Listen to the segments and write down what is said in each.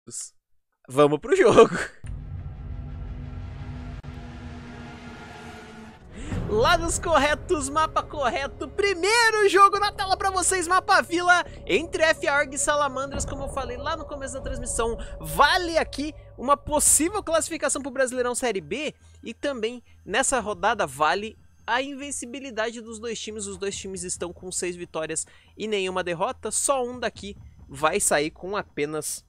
Vamos pro jogo. Lados corretos, mapa correto, primeiro jogo na tela pra vocês, Mapa Vila, entre FAorg e Salamandras, como eu falei lá no começo da transmissão, vale aqui uma possível classificação pro Brasileirão Série B, e também nessa rodada vale a invencibilidade dos dois times. Os dois times estão com 6 vitórias e nenhuma derrota, só um daqui vai sair com apenas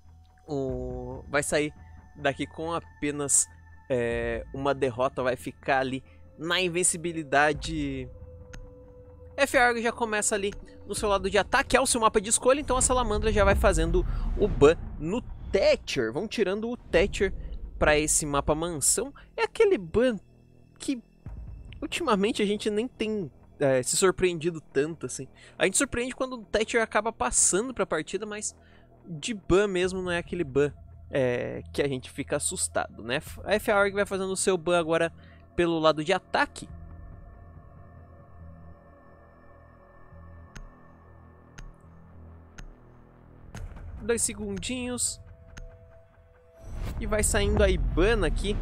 uma derrota, vai ficar ali na invencibilidade. FAorg já começa ali no seu lado de ataque, é o seu mapa de escolha, então a Salamandra já vai fazendo o ban no Thatcher. Vão tirando o Thatcher para esse mapa mansão. É aquele ban que ultimamente a gente nem tem se surpreendido tanto assim. A gente surpreende quando o Thatcher acaba passando para a partida, mas de ban mesmo não é aquele ban que a gente fica assustado, né? A FAorg vai fazendo o seu ban agora pelo lado de ataque. Dois segundinhos. E vai saindo a Ibana aqui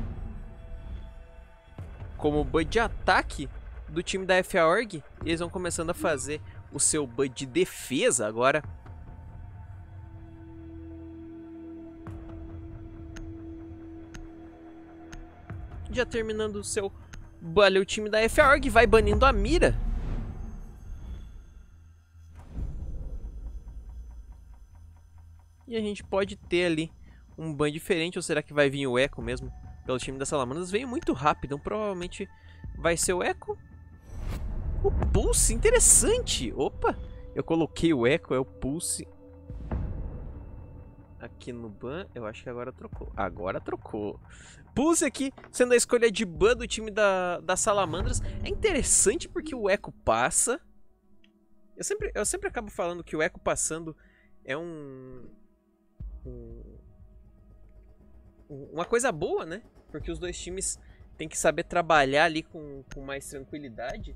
como ban de ataque do time da FAorg. Eles vão começando a fazer o seu ban de defesa agora. Já terminando o seu ban, o time da FAorg vai banindo a mira. E a gente pode ter ali um ban diferente, ou será que vai vir o Echo mesmo pelo time da Salamandras? Veio muito rápido, então provavelmente vai ser o Echo. O Pulse, interessante. Opa, eu coloquei o Echo, é o Pulse aqui no ban. Eu acho que agora trocou. Agora trocou. Pulse aqui, sendo a escolha de ban do time da Salamandras. É interessante porque o Echo passa. Eu sempre acabo falando que o Echo passando é uma coisa boa, né? Porque os dois times têm que saber trabalhar ali com mais tranquilidade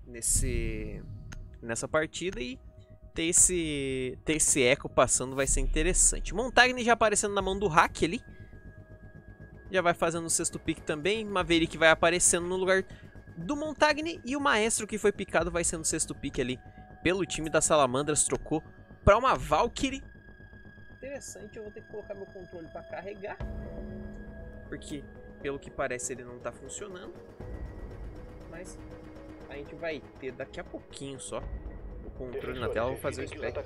nessa partida, e ter esse Echo passando vai ser interessante. Montagne já aparecendo na mão do Hack ali. Já vai fazendo o sexto pick também. Maverick vai aparecendo no lugar do Montagne. E o Maestro que foi picado vai sendo o sexto pick ali pelo time da Salamandras. Trocou para uma Valkyrie. Interessante, eu vou ter que colocar meu controle para carregar. Porque, pelo que parece, ele não tá funcionando. Mas a gente vai ter daqui a pouquinho só o controle na tela. Vou fazer o spec.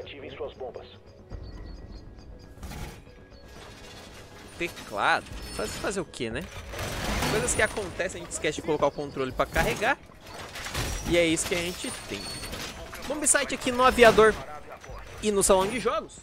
Teclado. Fazer o que, né? Coisas que acontecem, a gente esquece de colocar o controle para carregar. E é isso que a gente tem. Bombsite aqui no aviador e no salão de jogos.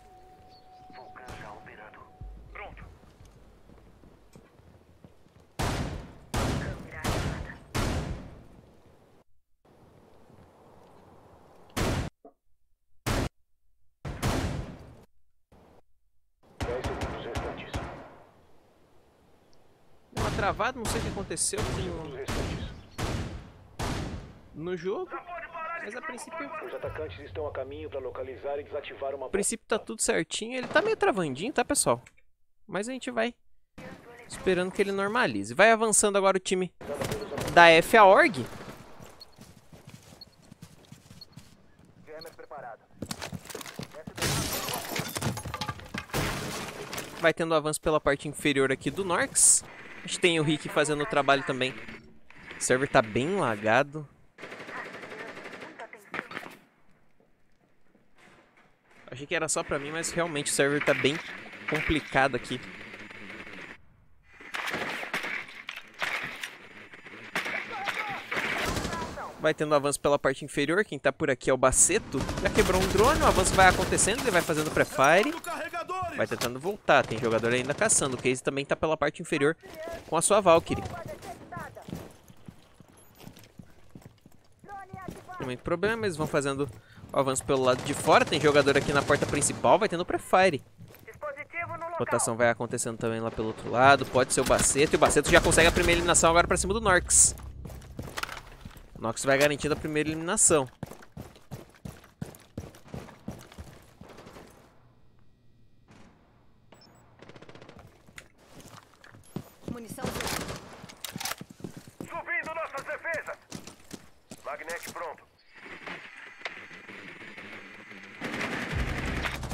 Travado, não sei o que aconteceu no jogo, mas a princípio os atacantes estão a caminho para localizar e desativar uma. A princípio tá tudo certinho. Ele tá meio travandinho, tá, pessoal? Mas a gente vai esperando que ele normalize. Vai avançando agora o time da FAorg. Vai tendo avanço pela parte inferior aqui do Norx. A gente tem o Rick fazendo o trabalho também. O server tá bem lagado. Achei que era só pra mim, mas realmente o server tá bem complicado aqui. Vai tendo avanço pela parte inferior. Quem tá por aqui é o Baceto. Já quebrou um drone, o avanço vai acontecendo. Ele vai fazendo pré-fire. Vai tentando voltar, tem jogador ainda caçando. O Case também tá pela parte inferior com a sua Valkyrie. Tem muito problema, eles vão fazendo o avanço pelo lado de fora. Tem jogador aqui na porta principal, vai tendo pré-fire. Rotação vai acontecendo também lá pelo outro lado. Pode ser o Baceto, e o Baceto já consegue a primeira eliminação agora pra cima do Norx. O Nox vai garantindo a primeira eliminação.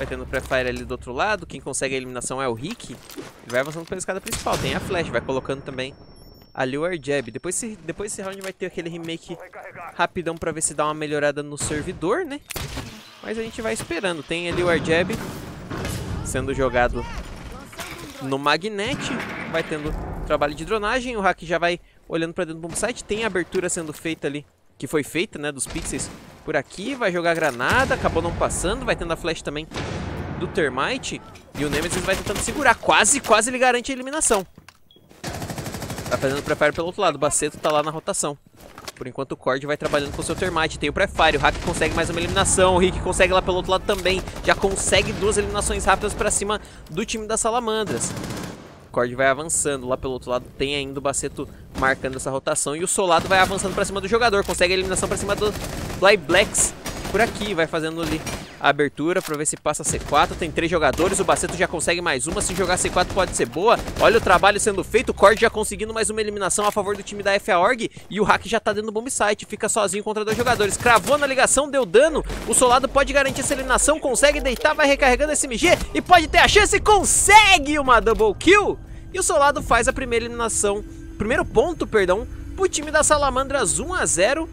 Vai tendo pré-fire ali do outro lado. Quem consegue a eliminação é o Rick. Ele vai avançando pela escada principal. Tem a flash, vai colocando também ali o air jab. Depois esse round vai ter aquele remake rapidão pra ver se dá uma melhorada no servidor, né? Mas a gente vai esperando. Tem ali o air jab sendo jogado no Magnet. Vai tendo trabalho de dronagem. O hack já vai olhando pra dentro do bombsite. Tem a abertura sendo feita ali, que foi feita, né, dos pixels por aqui. Vai jogar granada, acabou não passando. Vai tendo a flash também do Termite. E o Nemesis vai tentando segurar. Quase ele garante a eliminação. Tá fazendo pré-fire pelo outro lado. O Baceto tá lá na rotação. Por enquanto o Cord vai trabalhando com o seu Termite. Tem o pré-fire. O Hack consegue mais uma eliminação. O Rick consegue lá pelo outro lado também. Já consegue 2 eliminações rápidas pra cima do time das Salamandras. O Cord vai avançando. Lá pelo outro lado tem ainda o Baceto marcando essa rotação. E o Solado vai avançando pra cima do jogador. Consegue a eliminação pra cima do Fly Blacks. Por aqui, vai fazendo ali a abertura pra ver se passa C4. Tem 3 jogadores, o Baceto já consegue mais uma. Se jogar C4 pode ser boa. Olha o trabalho sendo feito, o Cord já conseguindo mais uma eliminação a favor do time da FA-Org. E o Hack já tá dentro do bomb site, fica sozinho contra 2 jogadores. Cravou na ligação, deu dano. O Solado pode garantir essa eliminação, consegue deitar, vai recarregando esse MG e pode ter a chance, consegue uma double kill. E o Solado faz a primeira eliminação, primeiro ponto, perdão, pro time da Salamandras 1 a 0.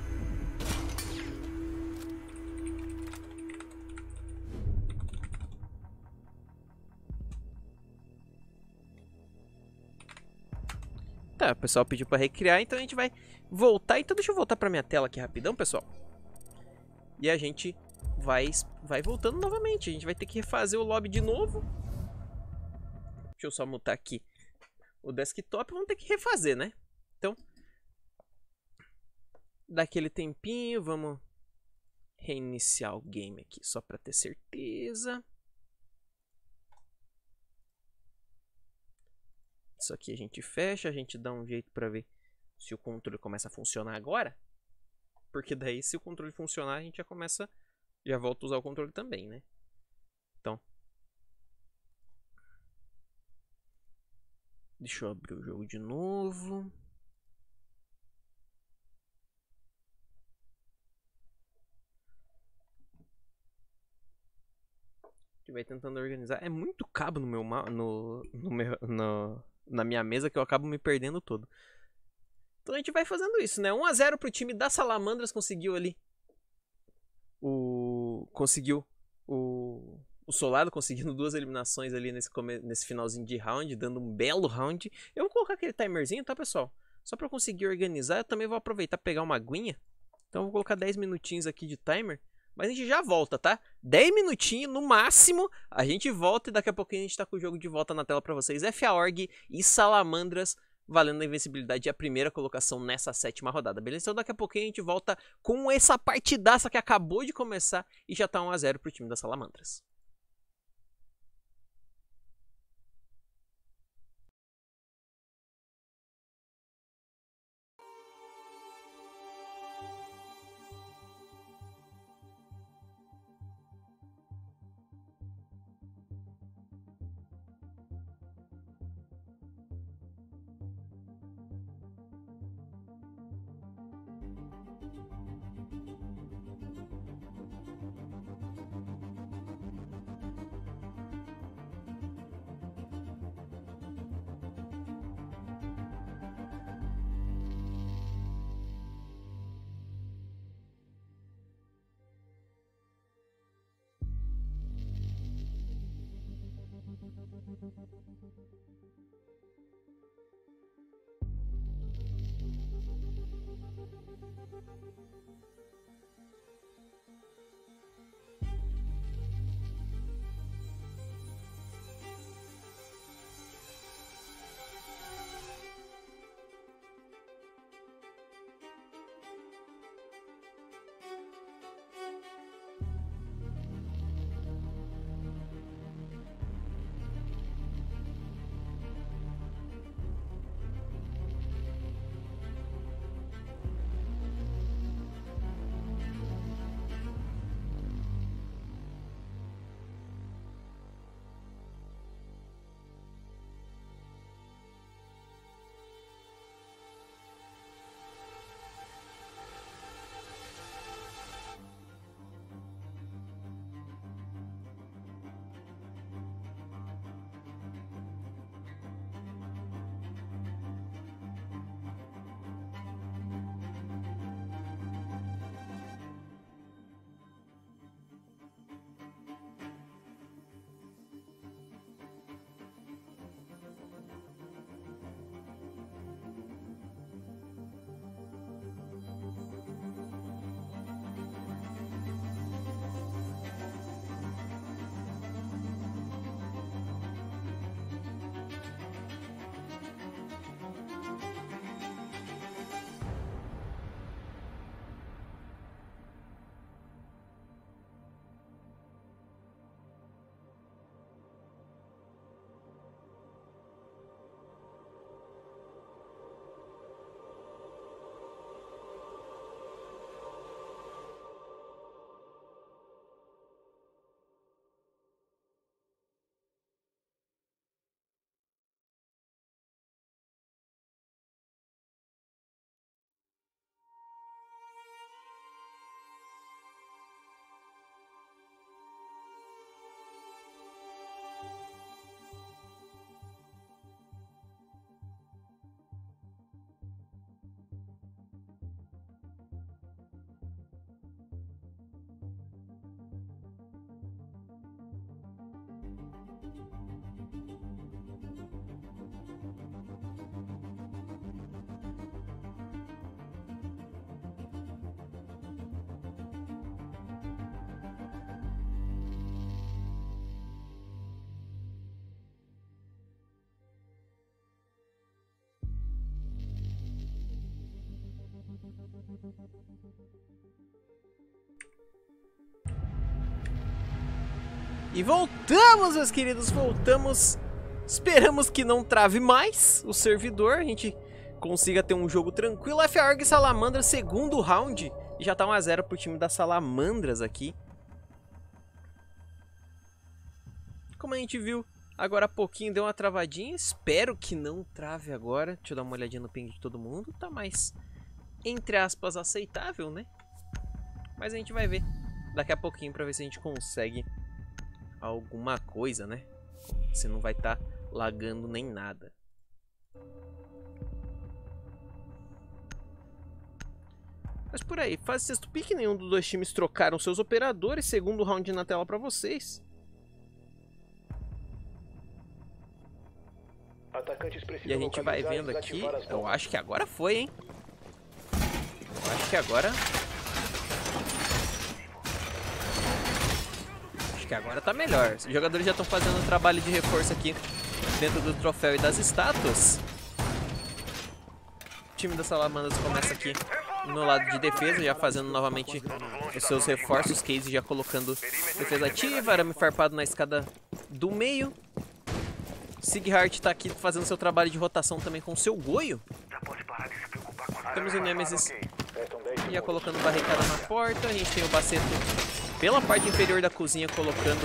Tá, o pessoal pediu pra recriar, então a gente vai voltar. Então deixa eu voltar pra minha tela aqui rapidão, pessoal. E a gente vai voltando novamente. A gente vai ter que refazer o lobby de novo. Deixa eu só mutar aqui o desktop. Vamos ter que refazer, né? Então, daquele tempinho, vamos reiniciar o game aqui só pra ter certeza. Isso aqui a gente fecha, a gente dá um jeito pra ver se o controle começa a funcionar agora. Porque daí, se o controle funcionar, a gente já volta a usar o controle também, né? Então, deixa eu abrir o jogo de novo. A gente vai tentando organizar. É muito cabo no meu na minha mesa que eu acabo me perdendo todo. Então a gente vai fazendo isso, né? 1 a 0 pro time da Salamandras. Conseguiu ali o Solado conseguindo 2 eliminações ali nesse finalzinho de round, dando um belo round. Eu vou colocar aquele timerzinho, tá, pessoal? Só pra eu conseguir organizar. Eu também vou aproveitar e pegar uma aguinha. Então eu vou colocar 10 minutinhos aqui de timer. Mas a gente já volta, tá? 10 minutinhos no máximo, a gente volta e daqui a pouquinho a gente tá com o jogo de volta na tela pra vocês. FA-Org e Salamandras valendo a invencibilidade e a primeira colocação nessa 7ª rodada, beleza? Então daqui a pouquinho a gente volta com essa partidaça que acabou de começar e já tá 1 a 0 pro time das Salamandras. E voltamos, meus queridos, voltamos. Esperamos que não trave mais o servidor, a gente consiga ter um jogo tranquilo. FA-Org e Salamandra, segundo round. E já tá 1 a 0 pro time das Salamandras aqui. Como a gente viu agora há pouquinho, deu uma travadinha. Espero que não trave agora. Deixa eu dar uma olhadinha no ping de todo mundo. Tá mais, entre aspas, aceitável, né? Mas a gente vai ver daqui a pouquinho pra ver se a gente consegue alguma coisa, né? Você não vai estar lagando nem nada. Mas por aí, fase sexto pique, nenhum dos dois times trocaram seus operadores. Segundo round na tela pra vocês. E a gente vai vendo aqui. Eu acho que agora foi, hein? Eu acho que agora... Acho que agora tá melhor. Os jogadores já estão fazendo um trabalho de reforço aqui dentro do troféu e das estátuas. O time das Salamandras começa aqui no lado de defesa, já fazendo novamente os seus reforços. Case já colocando defesa ativa, arame farpado na escada do meio. Sighart tá aqui fazendo seu trabalho de rotação também com o seu Goio. Temos o Nemesis já colocando barricada na porta. A gente tem o Baceto pela parte inferior da cozinha colocando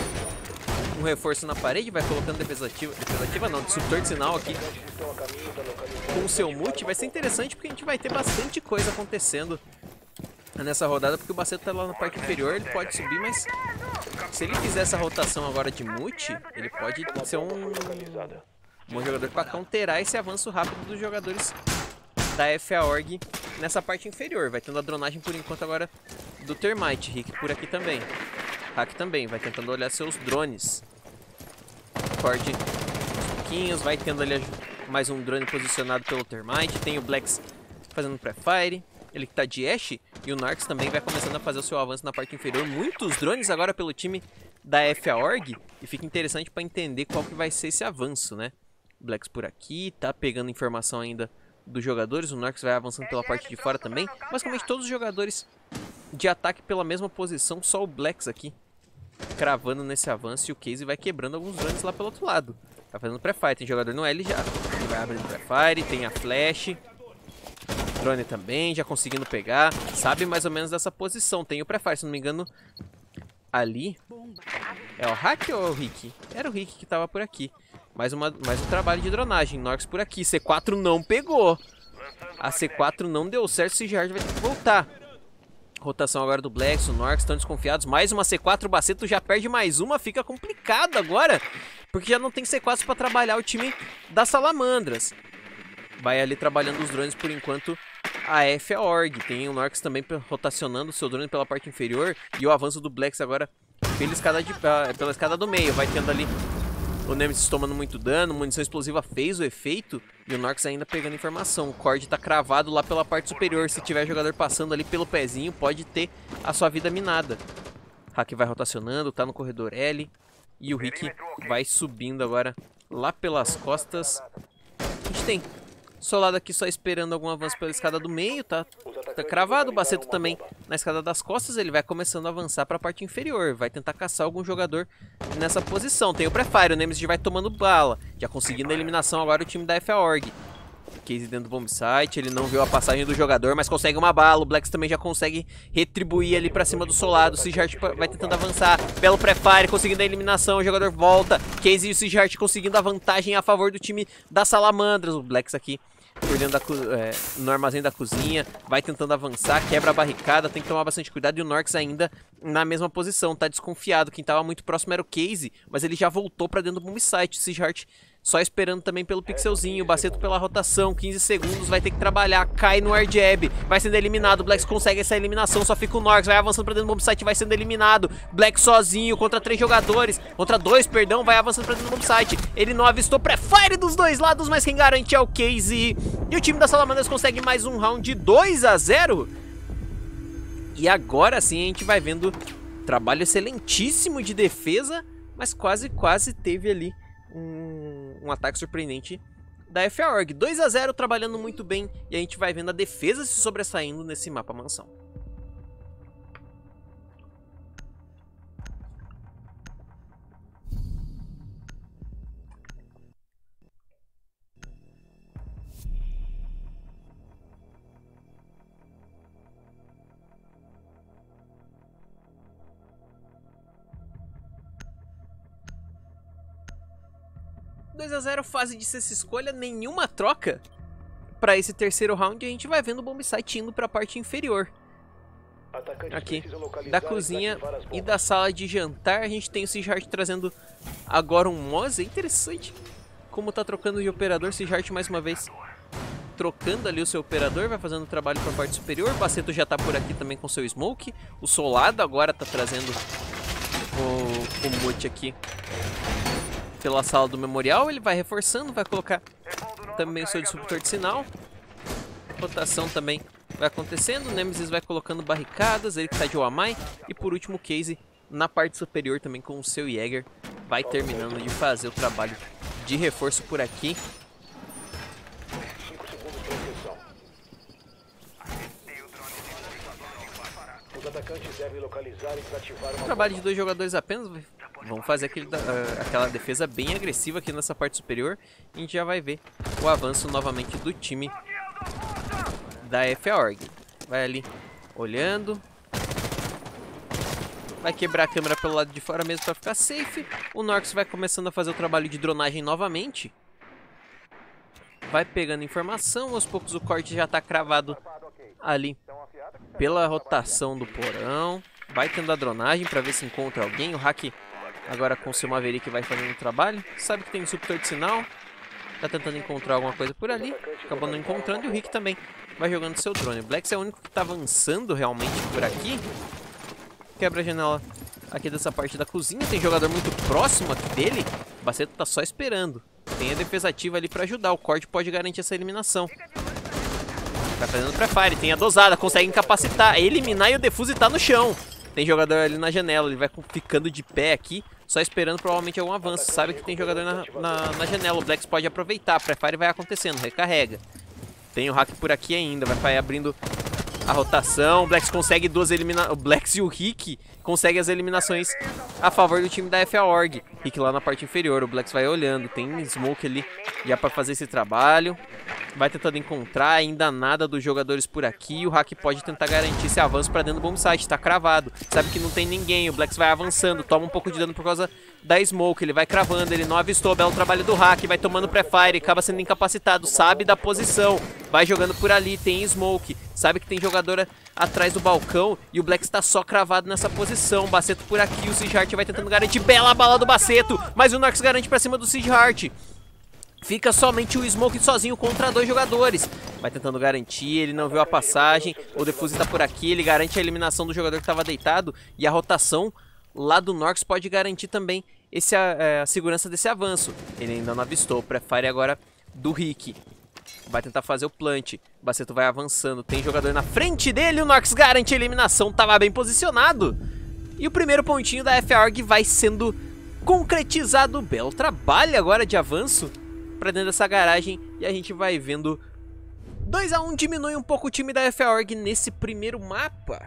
um reforço na parede. Vai colocando defesa ativa não, disruptor de sinal aqui com o seu mute. Vai ser interessante porque a gente vai ter bastante coisa acontecendo nessa rodada, porque o Baceto tá lá na parte inferior, ele pode subir, mas se ele fizer essa rotação agora de mute, ele pode ser um bom jogador para counterar esse avanço rápido dos jogadores da FA-Org nessa parte inferior. Vai tendo a dronagem por enquanto agora do Termite. Rick por aqui também. Hack também, vai tentando olhar seus drones. Cord uns pouquinhos, vai tendo ali mais um drone posicionado pelo Termite. Tem o Blacks fazendo pré-fire. Ele que tá de Ashe, e o Narcs também vai começando a fazer o seu avanço na parte inferior. Muitos drones agora pelo time da FA-Org, e fica interessante para entender qual que vai ser esse avanço, né? Blacks por aqui, tá pegando informação ainda dos jogadores. O Narcs vai avançando pela parte de fora também. Basicamente todos os jogadores de ataque pela mesma posição, só o Blacks aqui cravando nesse avanço, e o Case vai quebrando alguns drones lá pelo outro lado. Tá fazendo pré-fire, tem jogador no L já. Ele vai abrindo pré-fire, tem a flash. Drone também, já conseguindo pegar. Sabe mais ou menos dessa posição. Tem o pré-fire, se não me engano. Ali. É o Hack ou é o Rick? Era o Rick que tava por aqui. Mais um trabalho de dronagem. Norx por aqui. C4 não pegou. A C4 não deu certo. O Sighart vai ter que voltar. Rotação agora do Blacks. O Norx estão desconfiados. Mais uma C4. O Baceto já perde mais uma. Fica complicado agora, porque já não tem C4 para trabalhar o time das Salamandras. Vai ali trabalhando os drones por enquanto a FA-Org. Tem o Norx também rotacionando o seu drone pela parte inferior. E o avanço do Blacks agora pela escada do meio. Vai tendo ali o Nemesis tomando muito dano. Munição explosiva fez o efeito. E o Norx ainda pegando informação. O Cord tá cravado lá pela parte superior. Se tiver jogador passando ali pelo pezinho, pode ter a sua vida minada. Hack vai rotacionando, tá no corredor L. E o Rick vai subindo agora lá pelas costas. A gente tem Solado aqui só esperando algum avanço pela escada do meio, tá cravado. O Baceto também na escada das costas. Ele vai começando a avançar para a parte inferior. Vai tentar caçar algum jogador nessa posição. Tem o pré-fire, o Nemesis já vai tomando bala. Já conseguindo a eliminação agora o time da FA-Org. Case dentro do bomb site, ele não viu a passagem do jogador, mas consegue uma bala. O Blacks também já consegue retribuir ali pra cima do Solado. O Sighart vai tentando avançar, belo pré-fire, conseguindo a eliminação. O jogador volta, Case e o Sighart conseguindo a vantagem a favor do time das Salamandras. O Blacks aqui por dentro no armazém da cozinha, vai tentando avançar, quebra a barricada, tem que tomar bastante cuidado. E o Norx ainda na mesma posição, tá desconfiado. Quem tava muito próximo era o Case, mas ele já voltou pra dentro do bomb site. O Sighart Só esperando também pelo pixelzinho. Baceto pela rotação. 15 segundos. Vai ter que trabalhar. Cai no air jab. Vai sendo eliminado. O Blacks consegue essa eliminação. Só fica o Norx. Vai avançando pra dentro do bomb site. Vai sendo eliminado. Black sozinho contra 3 jogadores. Contra 2, perdão. Vai avançando pra dentro do bomb site. Ele não avistou pré-fire dos dois lados. Mas quem garante é o Casey. E o time da Salamandras consegue mais um round de 2-0. E agora sim a gente vai vendo trabalho excelentíssimo de defesa. Mas quase teve ali um ataque surpreendente da FA-Org. 2-0, trabalhando muito bem. E a gente vai vendo a defesa se sobressaindo nesse mapa mansão. Fase de sexta escolha, nenhuma troca para esse terceiro round. A gente vai vendo o bomb site indo para a parte inferior aqui da cozinha e da sala de jantar. A gente tem o Seahart trazendo agora um Moz. É interessante como tá trocando de operador. Seahart mais uma vez trocando ali o seu operador, vai fazendo o trabalho para a parte superior. O Baceto já tá por aqui também com seu Smoke. O Solado agora tá trazendo o Mute aqui pela sala do memorial. Ele vai reforçando, vai colocar também o seu disruptor de sinal. Rotação também vai acontecendo. O Nemesis vai colocando barricadas, ele que tá de Wamai. E por último o Casey na parte superior também com o seu Jäger. Vai terminando de fazer o trabalho de reforço por aqui. 5 segundos para inserção. Os atacantes devem localizar e desativar uma Trabalho de 2 jogadores apenas. Vamos fazer aquela defesa bem agressiva aqui nessa parte superior. E a gente já vai ver o avanço novamente do time da FA-Org. Vai ali olhando. Vai quebrar a câmera pelo lado de fora mesmo para ficar safe. O Norx vai começando a fazer o trabalho de dronagem novamente. Vai pegando informação. Aos poucos o corte já está cravado ali pela rotação do porão. Vai tendo a dronagem para ver se encontra alguém. O Hack agora com o seu Maverick vai fazendo o trabalho. Sabe que tem um disruptor de sinal. Tá tentando encontrar alguma coisa por ali. Acabou não encontrando. E o Rick também vai jogando seu drone. O Blacks é o único que tá avançando realmente por aqui. Quebra a janela aqui dessa parte da cozinha. Tem jogador muito próximo aqui dele. O Baceto tá só esperando. Tem a defesa ativa ali pra ajudar. O corte pode garantir essa eliminação. Tá fazendo pré-fire. Tem a dosada. Consegue incapacitar, eliminar e o defuse tá no chão. Tem jogador ali na janela. Ele vai ficando de pé aqui. Só esperando provavelmente algum avanço. Sabe que tem jogador na janela. O Blacks pode aproveitar. Pré-fire vai acontecendo. Recarrega. Tem o Hack por aqui ainda. Vai abrindo a rotação. O Blacks consegue 2 eliminações. O Blacks e o Rick conseguem as eliminações a favor do time da FA-Org. Rick lá na parte inferior. O Blacks vai olhando. Tem Smoke ali já para fazer esse trabalho. Vai tentando encontrar. Ainda nada dos jogadores por aqui. O Hack pode tentar garantir esse avanço para dentro do bomb site. Tá cravado. Sabe que não tem ninguém. O Blacks vai avançando. Toma um pouco de dano por causa da Smoke. Ele vai cravando. Ele não avistou. Belo trabalho do Hack. Vai tomando pré-fire. Acaba sendo incapacitado. Sabe da posição. Vai jogando por ali. Tem Smoke. Sabe que tem jogador atrás do balcão. E o Blacks tá só cravado nessa posição. Baceto por aqui. O Seahart vai tentando garantir. Bela bala do Baceto. Mas o Norx garante pra cima do Seahart. Fica somente o Smoke sozinho contra 2 jogadores. Vai tentando garantir, ele não viu a passagem. O Defuse tá por aqui, ele garante a eliminação do jogador que estava deitado. E a rotação lá do Norx pode garantir também a segurança desse avanço. Ele ainda não avistou. O pré-fire agora do Rick. Vai tentar fazer o plant. O Baceto vai avançando. Tem jogador na frente dele. O Norx garante a eliminação. Tava bem posicionado. E o primeiro pontinho da FA-Org vai sendo concretizado. Belo trabalho agora de avanço pra dentro dessa garagem. E a gente vai vendo 2-1, diminui um pouco o time da FA-Org nesse primeiro mapa.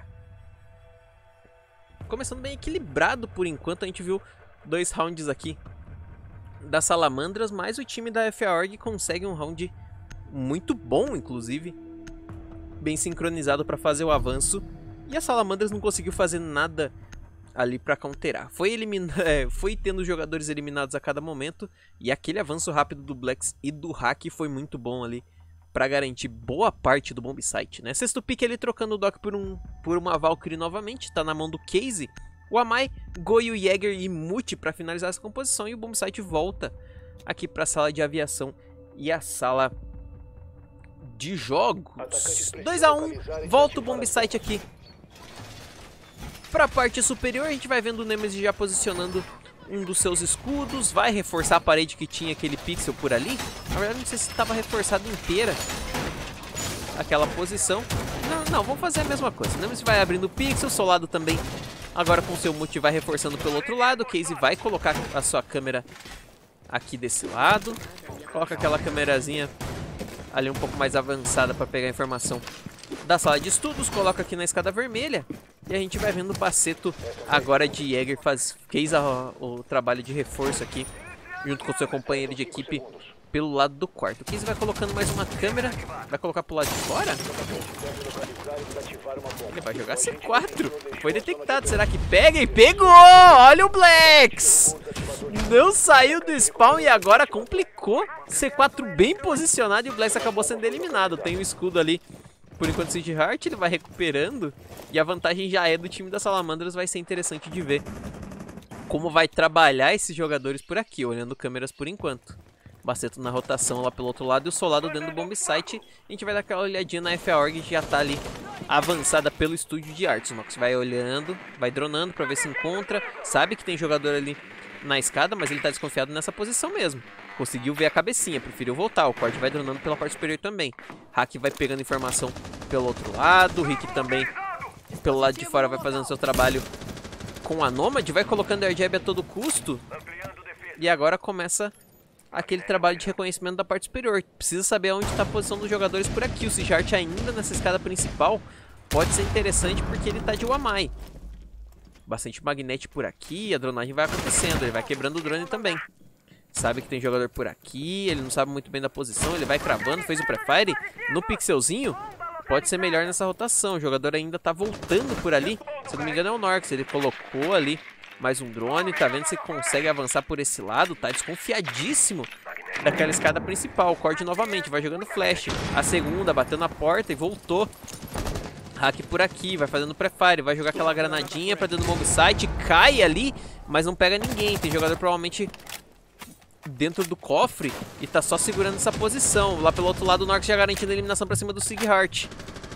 Começando bem equilibrado por enquanto. A gente viu 2 rounds aqui das Salamandras, mas o time da FA-Org consegue um round muito bom, inclusive. Bem sincronizado para fazer o avanço. E a Salamandras não conseguiu fazer nada ali para counterar. Foi tendo jogadores eliminados a cada momento. E aquele avanço rápido do Blacks e do Hack foi muito bom ali para garantir boa parte do bomb site, né? Sexto pick ele trocando o Doc por uma Valkyrie novamente. Tá na mão do Casey. O Amai, Goyo, Jäger e Mute para finalizar essa composição. E o bomb site volta aqui para a sala de aviação e a sala de jogos. 2 a 1, volta o bomb site aqui para a parte superior. A gente vai vendo o Nemesis já posicionando um dos seus escudos, vai reforçar a parede que tinha aquele pixel por ali. Na verdade não sei se estava reforçada inteira aquela posição. Não, vamos fazer a mesma coisa. O Nemesis vai abrindo o pixel, o Solado também agora com o seu multi vai reforçando pelo outro lado. O Casey vai colocar a sua câmera aqui desse lado, coloca aquela câmerazinha ali um pouco mais avançada para pegar a informação da sala de estudos, coloca aqui na escada vermelha. E a gente vai vendo o Baceto agora de Jäger fez o trabalho de reforço aqui, junto com o seu companheiro de equipe pelo lado do quarto. O Casey vai colocando mais uma câmera, vai colocar pro lado de fora. Ele vai jogar C4, foi detectado, será que pega? E pegou! Olha o Blacks! Não saiu do spawn e agora complicou. C4 bem posicionado e o Blacks acabou sendo eliminado. Tem o escudo ali. Por enquanto, Siege Heart, ele vai recuperando. E a vantagem já é do time da Salamandras. Vai ser interessante de ver como vai trabalhar esses jogadores por aqui, olhando câmeras por enquanto. Baceto na rotação lá pelo outro lado e o Solado dentro do bomb site. A gente vai dar aquela olhadinha na FA-Org que já tá ali avançada pelo estúdio de artes. O Nox vai olhando, vai dronando pra ver se encontra. Sabe que tem jogador ali na escada, mas ele tá desconfiado nessa posição mesmo. Conseguiu ver a cabecinha, preferiu voltar. O Cord vai dronando pela parte superior também. Hack vai pegando informação pelo outro lado. O Rick também pelo lado de fora vai fazendo seu trabalho com a Nomad. Vai colocando air jab a todo custo. E agora começa aquele trabalho de reconhecimento da parte superior. Precisa saber onde está a posição dos jogadores por aqui. O Siege Heart ainda nessa escada principal pode ser interessante porque ele tá de Wamai. Bastante magnete por aqui. A dronagem vai acontecendo. Ele vai quebrando o drone também. Sabe que tem jogador por aqui, ele não sabe muito bem da posição, ele vai cravando, fez o pré-fire no pixelzinho. Pode ser melhor nessa rotação, o jogador ainda tá voltando por ali. Se eu não me engano é o Norx, ele colocou ali mais um drone, tá vendo se consegue avançar por esse lado, tá desconfiadíssimo daquela escada principal. O Cord novamente, vai jogando flash, a segunda, batendo na porta e voltou. Hack por aqui, vai fazendo pré-fire, vai jogar aquela granadinha pra dentro do mob site, cai ali, mas não pega ninguém. Tem jogador provavelmente dentro do cofre e tá só segurando essa posição. Lá pelo outro lado o Norx já garantindo a eliminação pra cima do Siege Heart.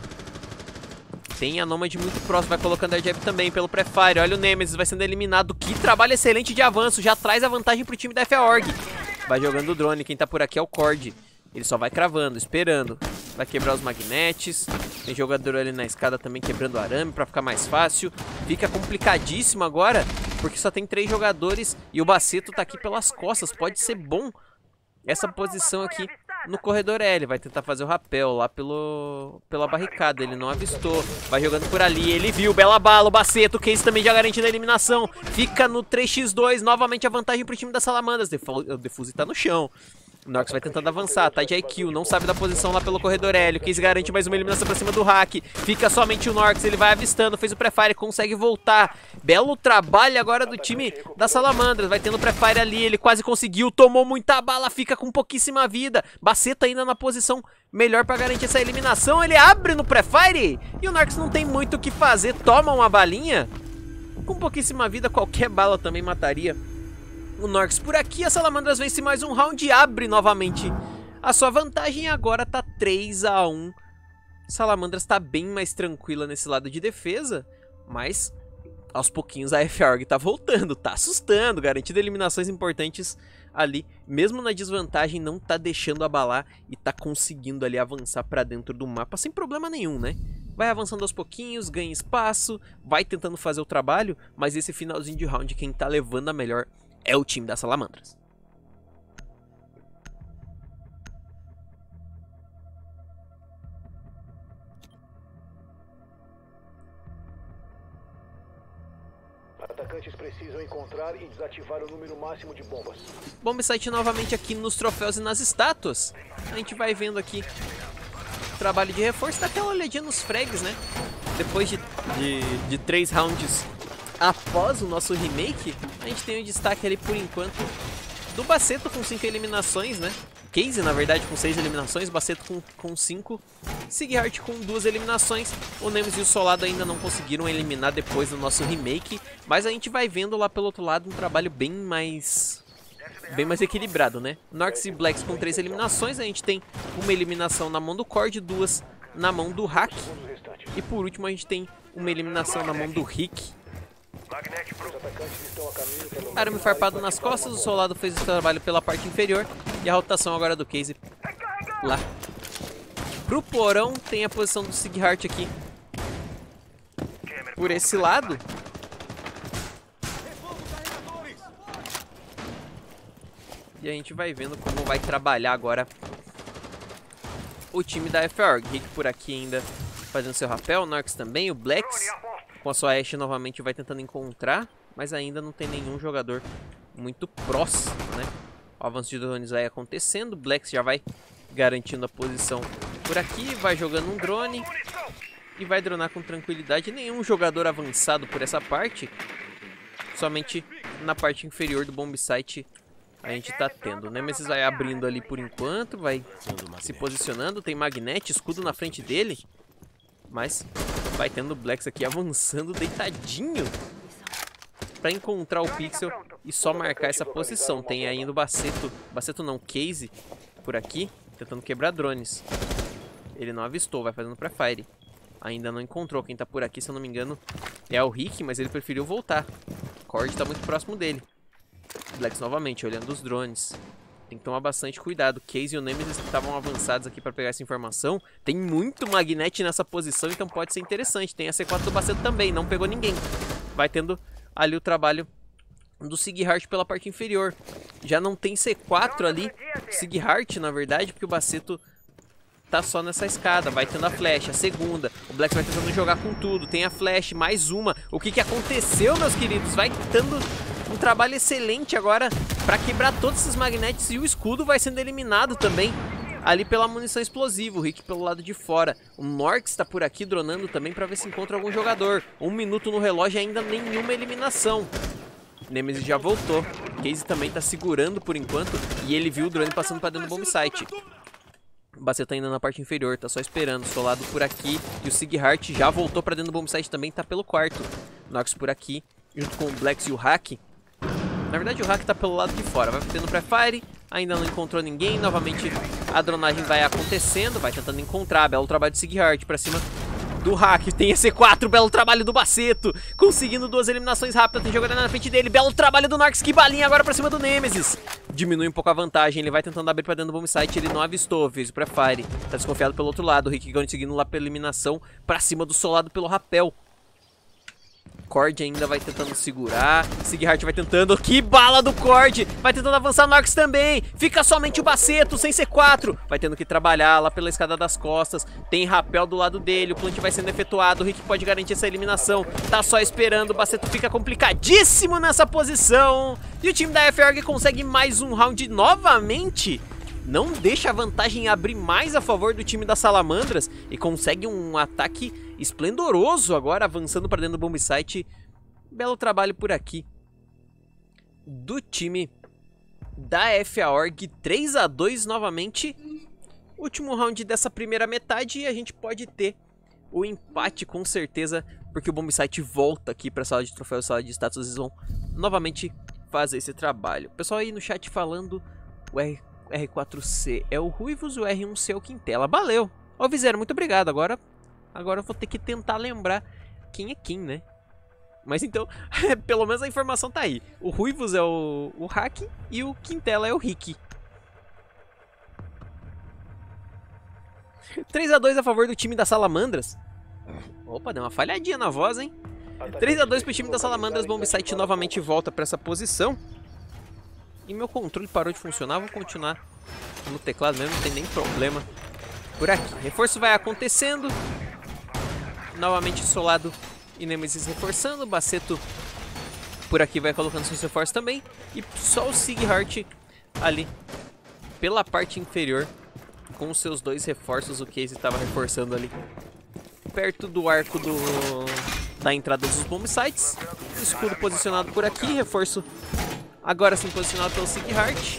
Tem a Nomad muito próximo, vai colocando a jab também pelo pré-fire. Olha o Nemesis, vai sendo eliminado. Que trabalho excelente de avanço, já traz a vantagem pro time da FA-Org. Vai jogando o drone, quem tá por aqui é o Cord. Ele só vai cravando, esperando. Vai quebrar os magnetes. Tem jogador ali na escada também quebrando o arame pra ficar mais fácil. Fica complicadíssimo agora, porque só tem 3 jogadores e o Baceto tá aqui pelas costas. Pode ser bom essa posição aqui no corredor L. Vai tentar fazer o rapel lá pela barricada. Ele não avistou. Vai jogando por ali. Ele viu. Bela bala. O Baceto. O Case também já garantindo a eliminação. Fica no 3x2. Novamente a vantagem pro time da Salamandras. O Defuse tá no chão. O Nox vai tentando avançar, tá de IQ, não sabe da posição lá pelo corredor L. O Case garante mais uma eliminação pra cima do Hack. Fica somente o Nox, ele vai avistando, fez o pré-fire, consegue voltar. Belo trabalho agora do time da Salamandras. Vai tendo pré-fire ali, ele quase conseguiu, tomou muita bala, fica com pouquíssima vida. Baceto ainda na posição melhor pra garantir essa eliminação. Ele abre no pré-fire e o Nox não tem muito o que fazer, toma uma balinha. Com pouquíssima vida, qualquer bala também mataria o Norx por aqui. A Salamandras vence mais um round e abre novamente a sua vantagem. Agora tá 3 a 1. Salamandras tá bem mais tranquila nesse lado de defesa, mas aos pouquinhos a FA-Org tá voltando, tá assustando, garantindo eliminações importantes ali. Mesmo na desvantagem não tá deixando abalar e tá conseguindo ali avançar pra dentro do mapa sem problema nenhum, né? Vai avançando aos pouquinhos, ganha espaço, vai tentando fazer o trabalho, mas esse finalzinho de round quem tá levando a melhor é o time da Salamandras. Atacantes precisam encontrar e desativar o número máximo de bombas. Bomb site novamente aqui nos troféus e nas estátuas. A gente vai vendo aqui o trabalho de reforço. Dá aquela olhadinha nos frags, né? Depois de 3 rounds após o nosso remake, a gente tem o destaque ali por enquanto do Baceto com 5 eliminações, né? Case, na verdade, com 6 eliminações, Baceto com 5, Siege Heart com 2 eliminações. O Nemesis e o Solado ainda não conseguiram eliminar depois do nosso remake, mas a gente vai vendo lá pelo outro lado um trabalho bem mais bem mais equilibrado, né? Norks e Blacks com 3 eliminações. A gente tem uma eliminação na mão do Cord, 2 na mão do Hack. E por último a gente tem uma eliminação na mão do Rick. Arame farpado nas costas, o soldado fez o trabalho pela parte inferior. E a rotação agora do Casey lá pro porão. Tem a posição do Sighart aqui por esse lado. E a gente vai vendo como vai trabalhar agora o time da FAORG. Rick por aqui ainda fazendo seu rapel, o Norks também, o Blacks com a sua Ashe novamente vai tentando encontrar, mas ainda não tem nenhum jogador muito próximo, né? O avanço de drones vai acontecendo, o Blacks já vai garantindo a posição por aqui, vai jogando um drone e vai dronar com tranquilidade. Nenhum jogador avançado por essa parte, somente na parte inferior do bomb site a gente tá tendo. O Nemesis vai abrindo ali por enquanto, vai se posicionando, tem Magnet, escudo na frente dele, mas vai tendo o Blacks aqui avançando deitadinho pra encontrar o Pixel e só marcar essa posição. Tem ainda o Baceto não, Casey por aqui, tentando quebrar drones. Ele não avistou, vai fazendo pré-fire. Ainda não encontrou. Quem tá por aqui, se eu não me engano, é o Rick, mas ele preferiu voltar. Cord tá muito próximo dele. Blacks novamente, olhando os drones. Tem que tomar bastante cuidado. Casey e o Nemesis estavam avançados aqui para pegar essa informação. Tem muito Magnet nessa posição, então pode ser interessante. Tem a C4 do Baceto também, não pegou ninguém. Vai tendo ali o trabalho do Sighart pela parte inferior. Já não tem C4 ali, Sighart na verdade, porque o Baceto tá só nessa escada. Vai tendo a flash, a segunda. O Blacks vai tentando jogar com tudo. Tem a flash, mais uma. O que aconteceu, meus queridos? Vai tendo um trabalho excelente agora para quebrar todos esses magnetes e o escudo vai sendo eliminado também ali pela munição explosiva. O Rick pelo lado de fora. O Norks está por aqui dronando também para ver se encontra algum jogador. 1 minuto no relógio e ainda nenhuma eliminação. Nemesis já voltou. Casey também está segurando por enquanto e ele viu o drone passando para dentro do bomb site. O Baceto ainda na parte inferior, tá só esperando. O Solado por aqui e o Sighart já voltou para dentro do bomb site também, tá pelo quarto. Nox por aqui, junto com o Blacks e o Hack. Na verdade o Hack tá pelo lado de fora, vai tendo pré-fire, ainda não encontrou ninguém. Novamente a dronagem vai acontecendo, vai tentando encontrar. Belo trabalho de Sighart pra cima do Hack. Tem esse 4, belo trabalho do Baceto, conseguindo 2 eliminações rápidas. Tem jogador na frente dele, belo trabalho do Norks, que balinha agora pra cima do Nemesis. Diminui um pouco a vantagem, ele vai tentando abrir pra dentro do bomb site, ele não avistou, fez o pré-fire. Tá desconfiado pelo outro lado, o Rick conseguindo lá pela eliminação pra cima do Solado pelo rapel. Cord ainda vai tentando segurar, Sighart vai tentando, que bala do Cord, vai tentando avançar, Norks também, fica somente o Baceto sem C4, vai tendo que trabalhar lá pela escada das costas, tem rapel do lado dele, o plant vai sendo efetuado, o Rick pode garantir essa eliminação, tá só esperando, o Baceto fica complicadíssimo nessa posição, e o time da FAORG consegue mais um round novamente. Não deixa a vantagem abrir mais a favor do time das Salamandras e consegue um ataque esplendoroso agora, avançando para dentro do bomb site. Belo trabalho por aqui do time da FAORG. 3-2 novamente. Último round dessa primeira metade e a gente pode ter o empate com certeza, porque o bomb site volta aqui para a sala de troféus, sala de status. Eles vão novamente fazer esse trabalho. O pessoal aí no chat falando o R4C é o Ruivos, o R1C é o Quintela. Valeu! Ó, Viseiro, muito obrigado. Agora eu vou ter que tentar lembrar quem é quem, né? Mas então, pelo menos a informação tá aí. O Ruivos é o Hack e o Quintela é o Rick. 3-2 a favor do time das Salamandras. Opa, deu uma falhadinha na voz, hein? 3-2 pro time das Salamandras. Bomb site novamente volta pra essa posição. E meu controle parou de funcionar, vou continuar no teclado mesmo, não tem nem problema por aqui. Reforço vai acontecendo. Novamente Solado e Nemesis reforçando. Baceto por aqui vai colocando seus reforços também. E só o Sighart ali pela parte inferior com os seus 2 reforços. O Casey estava reforçando ali perto do arco da entrada dos bomb sites. Escudo posicionado por aqui, reforço agora sim posicionado pelo Sighart.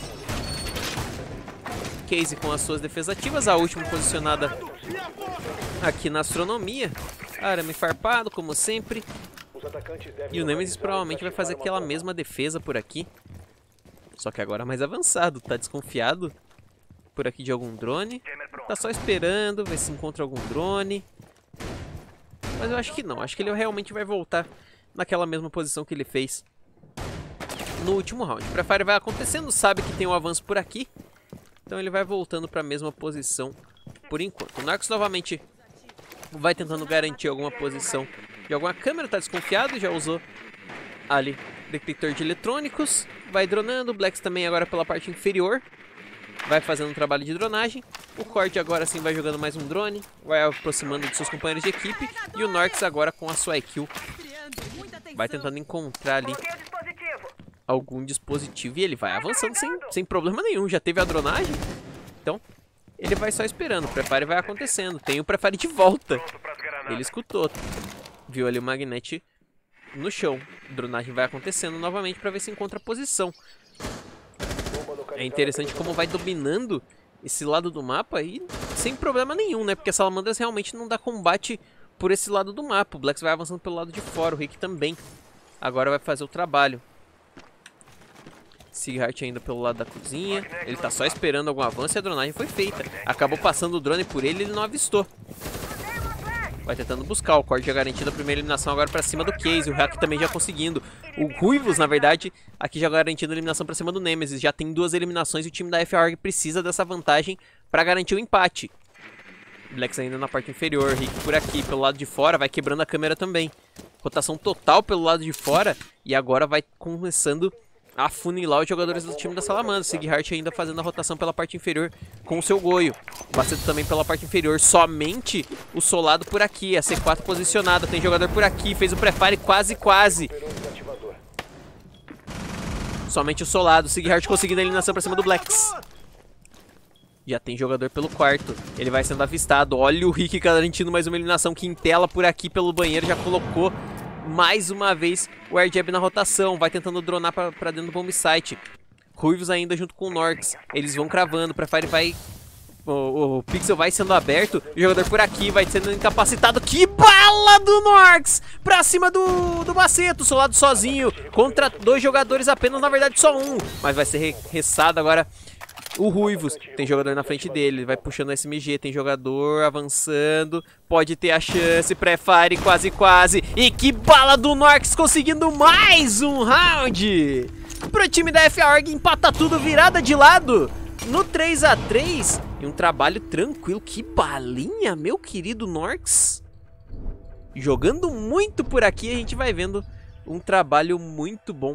Casey com as suas defesas ativas. A última posicionada aqui na astronomia. Arame farpado, como sempre. E o Nemesis provavelmente vai fazer aquela mesma defesa por aqui. Só que agora mais avançado, tá desconfiado por aqui de algum drone. Tá só esperando, ver se encontra algum drone. Mas eu acho que não, acho que ele realmente vai voltar naquela mesma posição que ele fez no último round. O pré-fire vai acontecendo, sabe que tem um avanço por aqui. Então ele vai voltando para a mesma posição por enquanto. O Narcos novamente vai tentando garantir alguma posição de alguma câmera, tá desconfiado, já usou ali detector de eletrônicos. Vai dronando, o Blacks também agora pela parte inferior. Vai fazendo um trabalho de dronagem. O Cord agora sim vai jogando mais um drone. Vai aproximando de seus companheiros de equipe. E o Norx agora com a sua IQ vai tentando encontrar ali algum dispositivo. E ele vai avançando sem problema nenhum. Já teve a dronagem. Então ele vai só esperando. O pré-fire vai acontecendo. Tem o pré-fire de volta. Ele escutou. Viu ali o magnete no chão. A dronagem vai acontecendo novamente para ver se encontra a posição. É interessante como vai dominando esse lado do mapa e sem problema nenhum, né? Porque a Salamandras realmente não dá combate por esse lado do mapa. O Blacks vai avançando pelo lado de fora, o Rick também. Agora vai fazer o trabalho. Sigheart ainda pelo lado da cozinha. Ele tá só esperando algum avanço e a dronagem foi feita. Acabou passando o drone por ele e ele não avistou. Vai tentando buscar, o Cord já garantindo a primeira eliminação agora pra cima do Case, o Hack também já conseguindo. O Ruivos, na verdade, aqui já garantindo a eliminação pra cima do Nemesis. Já tem 2 eliminações e o time da FARG precisa dessa vantagem pra garantir o empate. Blacks ainda na parte inferior, Rick por aqui, pelo lado de fora, vai quebrando a câmera também. Rotação total pelo lado de fora e agora vai começando a funilar os jogadores do time da Salamandra. Sigheart ainda fazendo a rotação pela parte inferior com o seu Goio. O Baceto também pela parte inferior. Somente o Solado por aqui. A C4 posicionada. Tem jogador por aqui. Fez o pré-fire quase. Somente o Solado. Sigheart conseguindo a eliminação pra cima do Blacks. Já tem jogador pelo quarto. Ele vai sendo avistado. Olha o Rick garantindo mais uma eliminação. Quintela por aqui pelo banheiro. Já colocou mais uma vez o air jab na rotação. Vai tentando dronar pra dentro do bomb site. Ruivos ainda junto com o Norx. Eles vão cravando. O pré-fire vai... O Pixel vai sendo aberto. O jogador por aqui vai sendo incapacitado. Que bala do Norx! Pra cima do Baceto. Solado sozinho. Contra 2 jogadores apenas. Na verdade só um. Mas vai ser ressado agora o Ruivos. Tem jogador na frente dele. Ele vai puxando o SMG. Tem jogador avançando. Pode ter a chance. Pré-fire quase. E que bala do Norx conseguindo mais um round. Pro time da FARG empata tudo, virada de lado. No 3 a 3. E um trabalho tranquilo. Que balinha, meu querido Norx. Jogando muito por aqui. A gente vai vendo um trabalho muito bom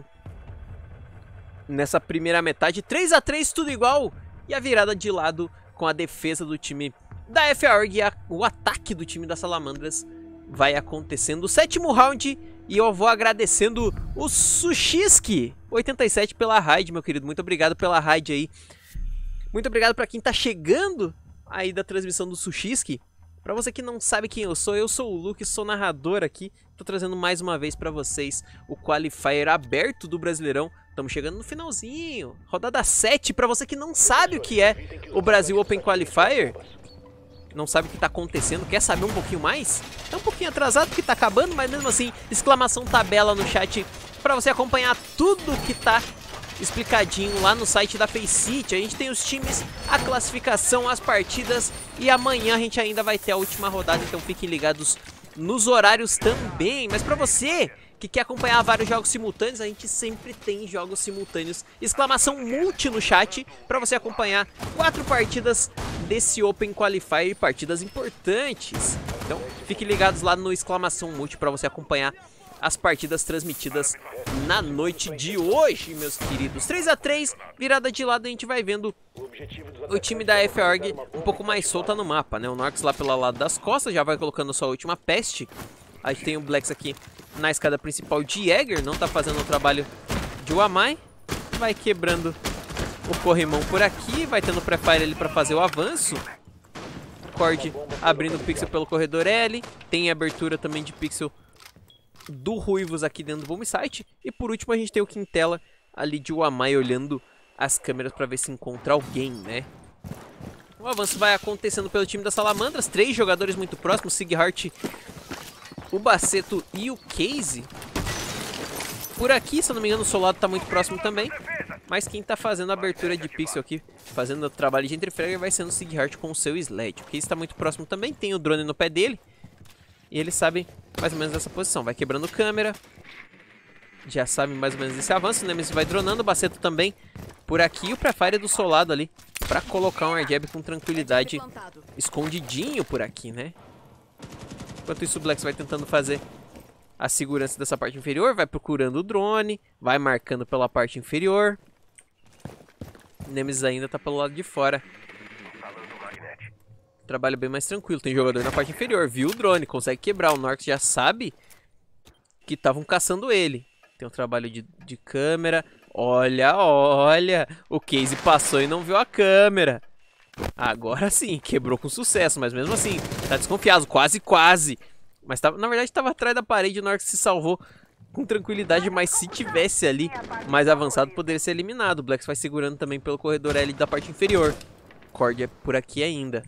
nessa primeira metade. 3 a 3, tudo igual. E a virada de lado com a defesa do time da FARG. O ataque do time das Salamandras vai acontecendo. O 7º round. E eu vou agradecendo o Sushiski 87 pela raid, meu querido. Muito obrigado pela raid aí. Muito obrigado para quem tá chegando aí da transmissão do Sushiski. Pra você que não sabe quem eu sou o Luke, sou narrador aqui. Tô trazendo mais uma vez pra vocês o Qualifier aberto do Brasileirão. Estamos chegando no finalzinho. Rodada 7, pra você que não sabe o que é o Brasil Open Qualifier. Não sabe o que tá acontecendo, quer saber um pouquinho mais? Tá um pouquinho atrasado porque tá acabando, mas mesmo assim, exclamação tabela no chat pra você acompanhar tudo que tá explicadinho lá no site da Faceit. A gente tem os times, a classificação, as partidas e amanhã a gente ainda vai ter a última rodada, então fiquem ligados nos horários também. Mas pra você que quer acompanhar vários jogos simultâneos, a gente sempre tem jogos simultâneos. Exclamação multi no chat pra você acompanhar 4 partidas desse Open Qualifier, partidas importantes. Então fiquem ligados lá no exclamação multi pra você acompanhar as partidas transmitidas na noite de hoje, meus queridos. 3 a 3, virada de lado, a gente vai vendo o time da FARG um pouco mais solta no mapa, né? O Norx lá pelo lado das costas, já vai colocando sua última peste. A gente tem o Blacks aqui na escada principal de Jäger, não tá fazendo o trabalho de Wamai. Vai quebrando o corrimão por aqui, vai tendo pré-fire ali pra fazer o avanço. Cord abrindo o pixel pelo corredor L, tem abertura também de pixel do Ruivos aqui dentro do bomb site. E por último a gente tem o Quintela ali de Wamai olhando as câmeras para ver se encontra alguém, né? O avanço vai acontecendo pelo time das Salamandras. 3 jogadores muito próximos, Sigheart, o Baceto e o Case. Por aqui, se eu não me engano, o Solado tá muito próximo também. Mas quem tá fazendo a abertura de pixel aqui, fazendo o trabalho de entrefragger, vai sendo o Sigheart com o seu Sled. Porque está muito próximo também, tem o drone no pé dele. E ele sabe mais ou menos dessa posição. Vai quebrando câmera. Já sabe mais ou menos desse avanço. O Nemesis vai dronando, o Baceto também por aqui. E o Prefire do seu lado ali, pra colocar um air jab com tranquilidade, escondidinho por aqui, né? Enquanto isso o Blex vai tentando fazer a segurança dessa parte inferior. Vai procurando o drone, vai marcando pela parte inferior. O Nemesis ainda tá pelo lado de fora. Trabalho bem mais tranquilo. Tem jogador na parte inferior. Viu o drone, consegue quebrar. O Norx já sabe que estavam caçando ele. Tem um trabalho de câmera. Olha, olha. O Casey passou e não viu a câmera. Agora sim, quebrou com sucesso. Mas mesmo assim, tá desconfiado. Quase, quase. Mas tava, na verdade estava atrás da parede. O Norx se salvou com tranquilidade, mas se tivesse ali mais avançado, poderia ser eliminado. O Blex vai segurando também pelo corredor L da parte inferior. Cord é por aqui ainda.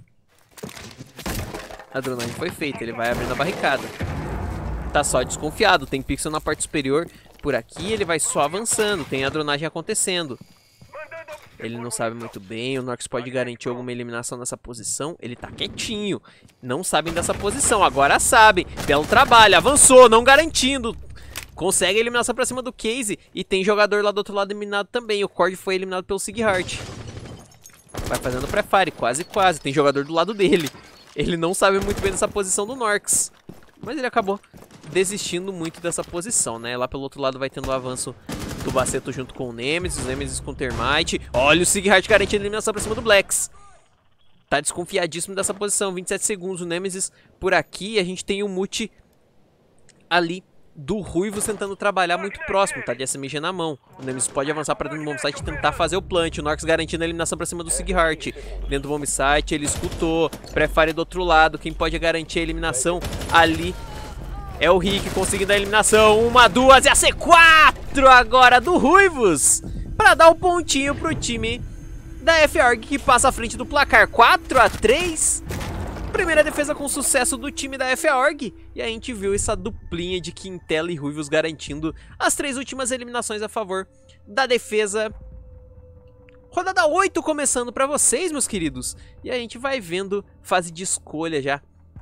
A dronagem foi feita, ele vai abrindo a barricada. Tá só desconfiado, tem pixel na parte superior. Por aqui ele vai só avançando, tem a dronagem acontecendo. Ele não sabe muito bem, o Norx pode garantir alguma eliminação nessa posição. Ele tá quietinho, não sabem dessa posição, agora sabem. Belo trabalho, avançou, não garantindo. Consegue a eliminação pra cima do Casey. E tem jogador lá do outro lado eliminado também. O Cord foi eliminado pelo Sigheart. Vai fazendo pré-fire, quase, quase. Tem jogador do lado dele. Ele não sabe muito bem dessa posição do Norx. Mas ele acabou desistindo muito dessa posição, né? Lá pelo outro lado vai tendo o avanço do Baceto junto com o Nemesis. O Nemesis com o Termite. Olha o Sigheart garantindo a eliminação pra cima do Blex. Tá desconfiadíssimo dessa posição. 27 segundos. O Nemesis por aqui. A gente tem o Mute ali do Ruivos tentando trabalhar muito próximo, tá de SMG na mão. O Nemesis pode avançar pra dentro do bomb site e tentar fazer o plant. O Norx garantindo a eliminação pra cima do Sigheart. Dentro do bomb site, ele escutou. Prefire do outro lado. Quem pode garantir a eliminação ali é o Rick, conseguindo a eliminação. 1, 2 e a C4 agora do Ruivos. Pra dar um pontinho pro time da F-Org, que passa à frente do placar. 4-3. Primeira defesa com sucesso do time da F-Org. E a gente viu essa duplinha de Quintela e Ruivos garantindo as 3 últimas eliminações a favor da defesa. Rodada 8 começando pra vocês, meus queridos. E a gente vai vendo fase de escolha já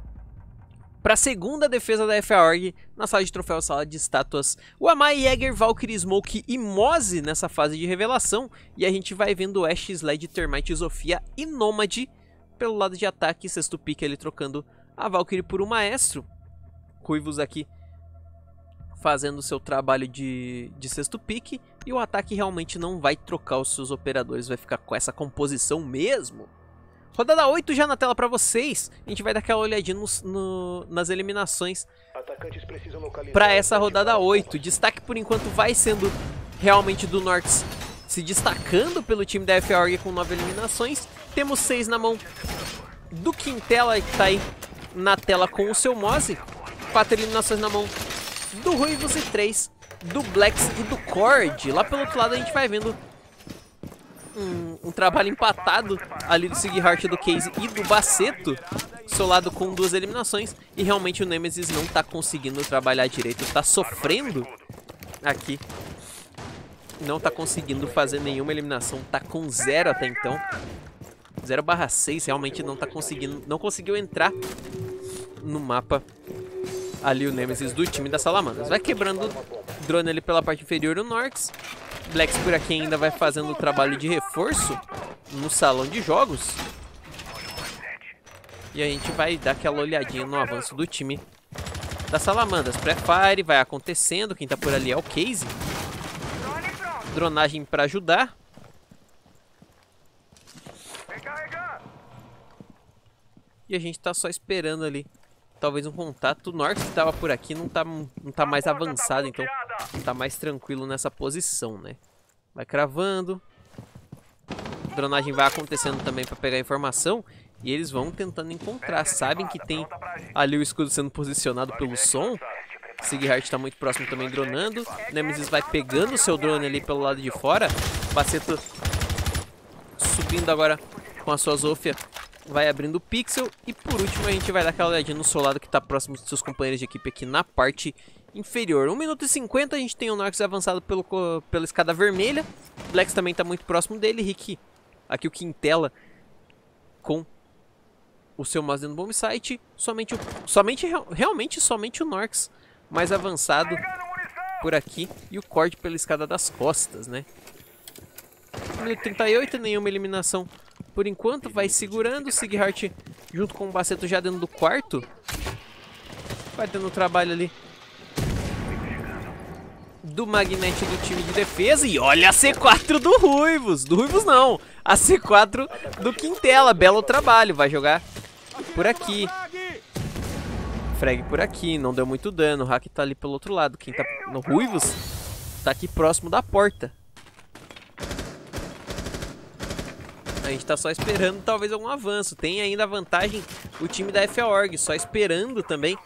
pra segunda defesa da F-Org na sala de troféu, sala de estátuas. O Amai, Jäger, Valkyrie, Smoke e Moze nessa fase de revelação. E a gente vai vendo Ash, Sled, Termite, Zofia e Nômade pelo lado de ataque. Sexto pick ele trocando a Valkyrie por um Maestro. Ruivos aqui fazendo o seu trabalho de sexto pick. E o ataque realmente não vai trocar os seus operadores, vai ficar com essa composição mesmo. Rodada 8 já na tela pra vocês. A gente vai dar aquela olhadinha nas eliminações pra essa rodada 8. Destaque por enquanto vai sendo realmente do Norx se destacando pelo time da F-Org com 9 eliminações. Temos 6 na mão do Quintela, que tá aí na tela com o seu Moze. 4 eliminações na mão do Ruivos e 3 do Blex e do Cord. Lá pelo outro lado a gente vai vendo um trabalho empatado ali do Sigheart, do Casey e do Baceto. Seu lado com 2 eliminações. E realmente o Nemesis não tá conseguindo trabalhar direito, tá sofrendo aqui. Não tá conseguindo fazer nenhuma eliminação, tá com 0 até então. 0/6, realmente não tá conseguindo, não conseguiu entrar no mapa ali o Nemesis do time da Salamandras. Vai quebrando o drone ali pela parte inferior o Norx. Blex por aqui ainda vai fazendo o trabalho de reforço no salão de jogos. E a gente vai dar aquela olhadinha no avanço do time da Salamandras. Pré-fire vai acontecendo, quem tá por ali é o Casey. Dronagem pra ajudar. E a gente tá só esperando ali talvez um contato. O Norx que tava por aqui não tá mais avançado, então tá mais tranquilo nessa posição, né? Vai cravando. Dronagem vai acontecendo também pra pegar a informação. E eles vão tentando encontrar. Sabem que tem ali o escudo sendo posicionado pelo som. Sigheart tá muito próximo também dronando. Nemesis vai pegando o seu drone ali pelo lado de fora. Baceto subindo agora com a sua Zofia. Vai abrindo o pixel. E por último a gente vai dar aquela olhadinha no seu lado que tá próximo dos seus companheiros de equipe aqui na parte inferior. 1 minuto e 50, a gente tem o Norx avançado pela escada vermelha. Blex também está muito próximo dele. Rick, aqui o Quintela com o seu mouse dentro do bomb site. Realmente somente o Norx mais avançado por aqui. E o Cord pela escada das costas, né? 1 minuto e 38, nenhuma eliminação por enquanto. Vai segurando. O Sighart junto com o Baceto já dentro do quarto. Vai tendo trabalho ali do Magnete do time de defesa. E olha a C4 do Ruivos. Do Ruivos não, a C4 do Quintela. Belo trabalho, vai jogar por aqui. Frag por aqui, não deu muito dano. O Hack tá ali pelo outro lado. Quem tá no Ruivos tá aqui próximo da porta. A gente tá só esperando talvez algum avanço. Tem ainda a vantagem o time da FA-Org, só esperando também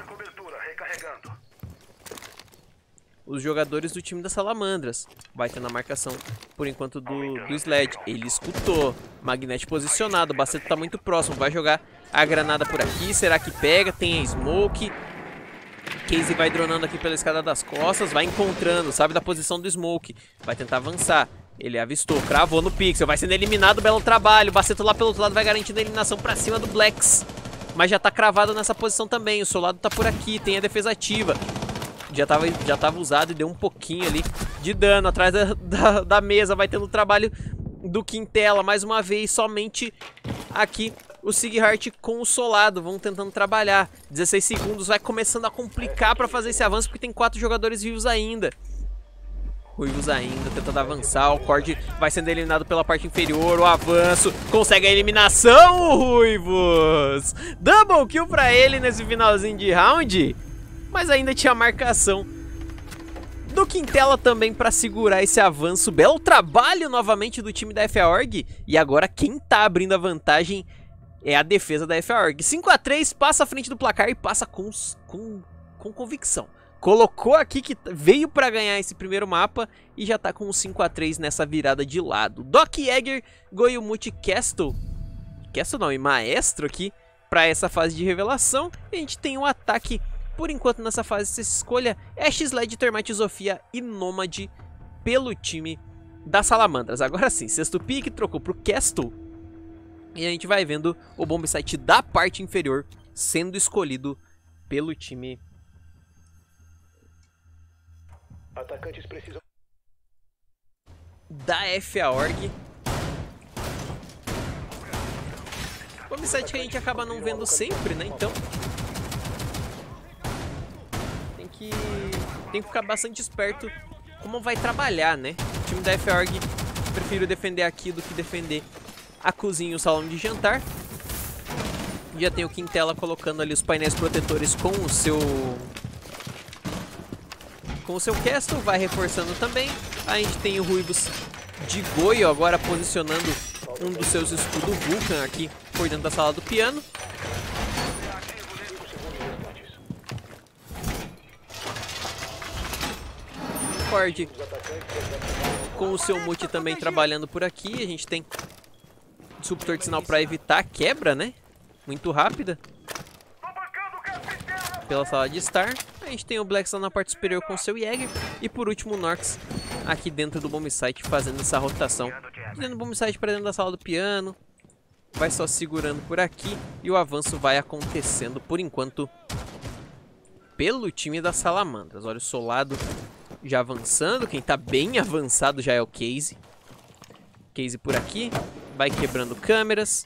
os jogadores do time das Salamandras. Vai ter na marcação por enquanto do Sled. Ele escutou. Magnete posicionado. O Baceto tá muito próximo. Vai jogar a granada por aqui. Será que pega? Tem a Smoke. Casey vai dronando aqui pela escada das costas. Vai encontrando. Sabe da posição do Smoke. Vai tentar avançar. Ele avistou. Cravou no pixel. Vai sendo eliminado. Belo trabalho. O Baceto lá pelo outro lado vai garantindo a eliminação pra cima do Blex. Mas já tá cravado nessa posição também. O Solado tá por aqui. Tem a defesa ativa. Já tava usado e deu um pouquinho ali de dano atrás da mesa. Vai tendo o trabalho do Quintela. Mais uma vez, somente aqui o Sighart com o Solado. Vão tentando trabalhar. 16 segundos. Vai começando a complicar para fazer esse avanço, porque tem 4 jogadores vivos ainda. Ruivos ainda, tentando avançar. O Cord vai sendo eliminado pela parte inferior. O avanço. Consegue a eliminação, o Ruivos. Double kill pra ele nesse finalzinho de round. Mas ainda tinha a marcação do Quintela também para segurar esse avanço. Belo trabalho novamente do time da FA-Org. E agora quem tá abrindo a vantagem é a defesa da FA-Org. 5 a 3, passa à frente do placar e passa com convicção. Colocou aqui que veio para ganhar esse primeiro mapa e já tá com um 5 a 3 nessa virada de lado. Doc Jäger, Goyumuchi, Castle não, e Maestro aqui para essa fase de revelação. E a gente tem um ataque por enquanto nessa fase. Você escolha Ash, Sled, Termite, Zofia e Nômade pelo time das Salamandras. Agora sim, sexto pick, trocou pro Castle. E a gente vai vendo o bomb site da parte inferior sendo escolhido pelo time. Atacantes precisam Da FA-Org. Bomb site que a gente acaba não vendo sempre, né? Então tem que ficar bastante esperto como vai trabalhar, né? O time da FA-Org prefiro defender aqui do que defender a cozinha e o salão de jantar. Já tem o Quintela colocando ali os painéis protetores com o seu Castle. Vai reforçando também. A gente tem o Ruivos de Goio agora posicionando um dos seus escudos Vulcan aqui por dentro da sala do piano. Cord com o seu multi também trabalhando por aqui. A gente tem disruptor de sinal para evitar a quebra, né? Muito rápida pela sala de estar. A gente tem o Blex lá na parte superior com o seu Jäger. E por último o Norx aqui dentro do bomb site fazendo essa rotação. Dentro do bomb site para dentro da sala do piano. Vai só segurando por aqui. E o avanço vai acontecendo por enquanto pelo time das Salamandras. Olha o Solado já avançando. Quem tá bem avançado já é o Casey. Casey por aqui. Vai quebrando câmeras.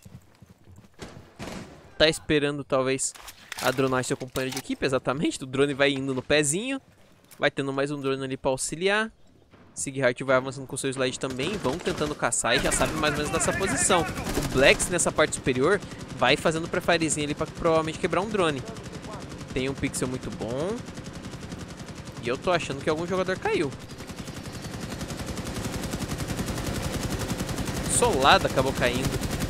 Tá esperando talvez a dronar seu companheiro de equipe. Exatamente. O drone vai indo no pezinho. Vai tendo mais um drone ali para auxiliar. Sighart vai avançando com o seu slide também. Vão tentando caçar e já sabe mais ou menos dessa posição. O Blex nessa parte superior vai fazendo prefarezinho ali para provavelmente quebrar um drone. Tem um pixel muito bom. E eu tô achando que algum jogador caiu. Solado acabou caindo.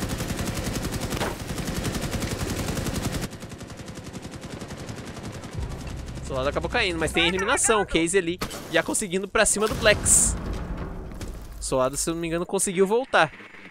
Solado acabou caindo, mas tem a eliminação. O Casey ali já conseguindo pra cima do Blex. Solado, se eu não me engano, conseguiu voltar.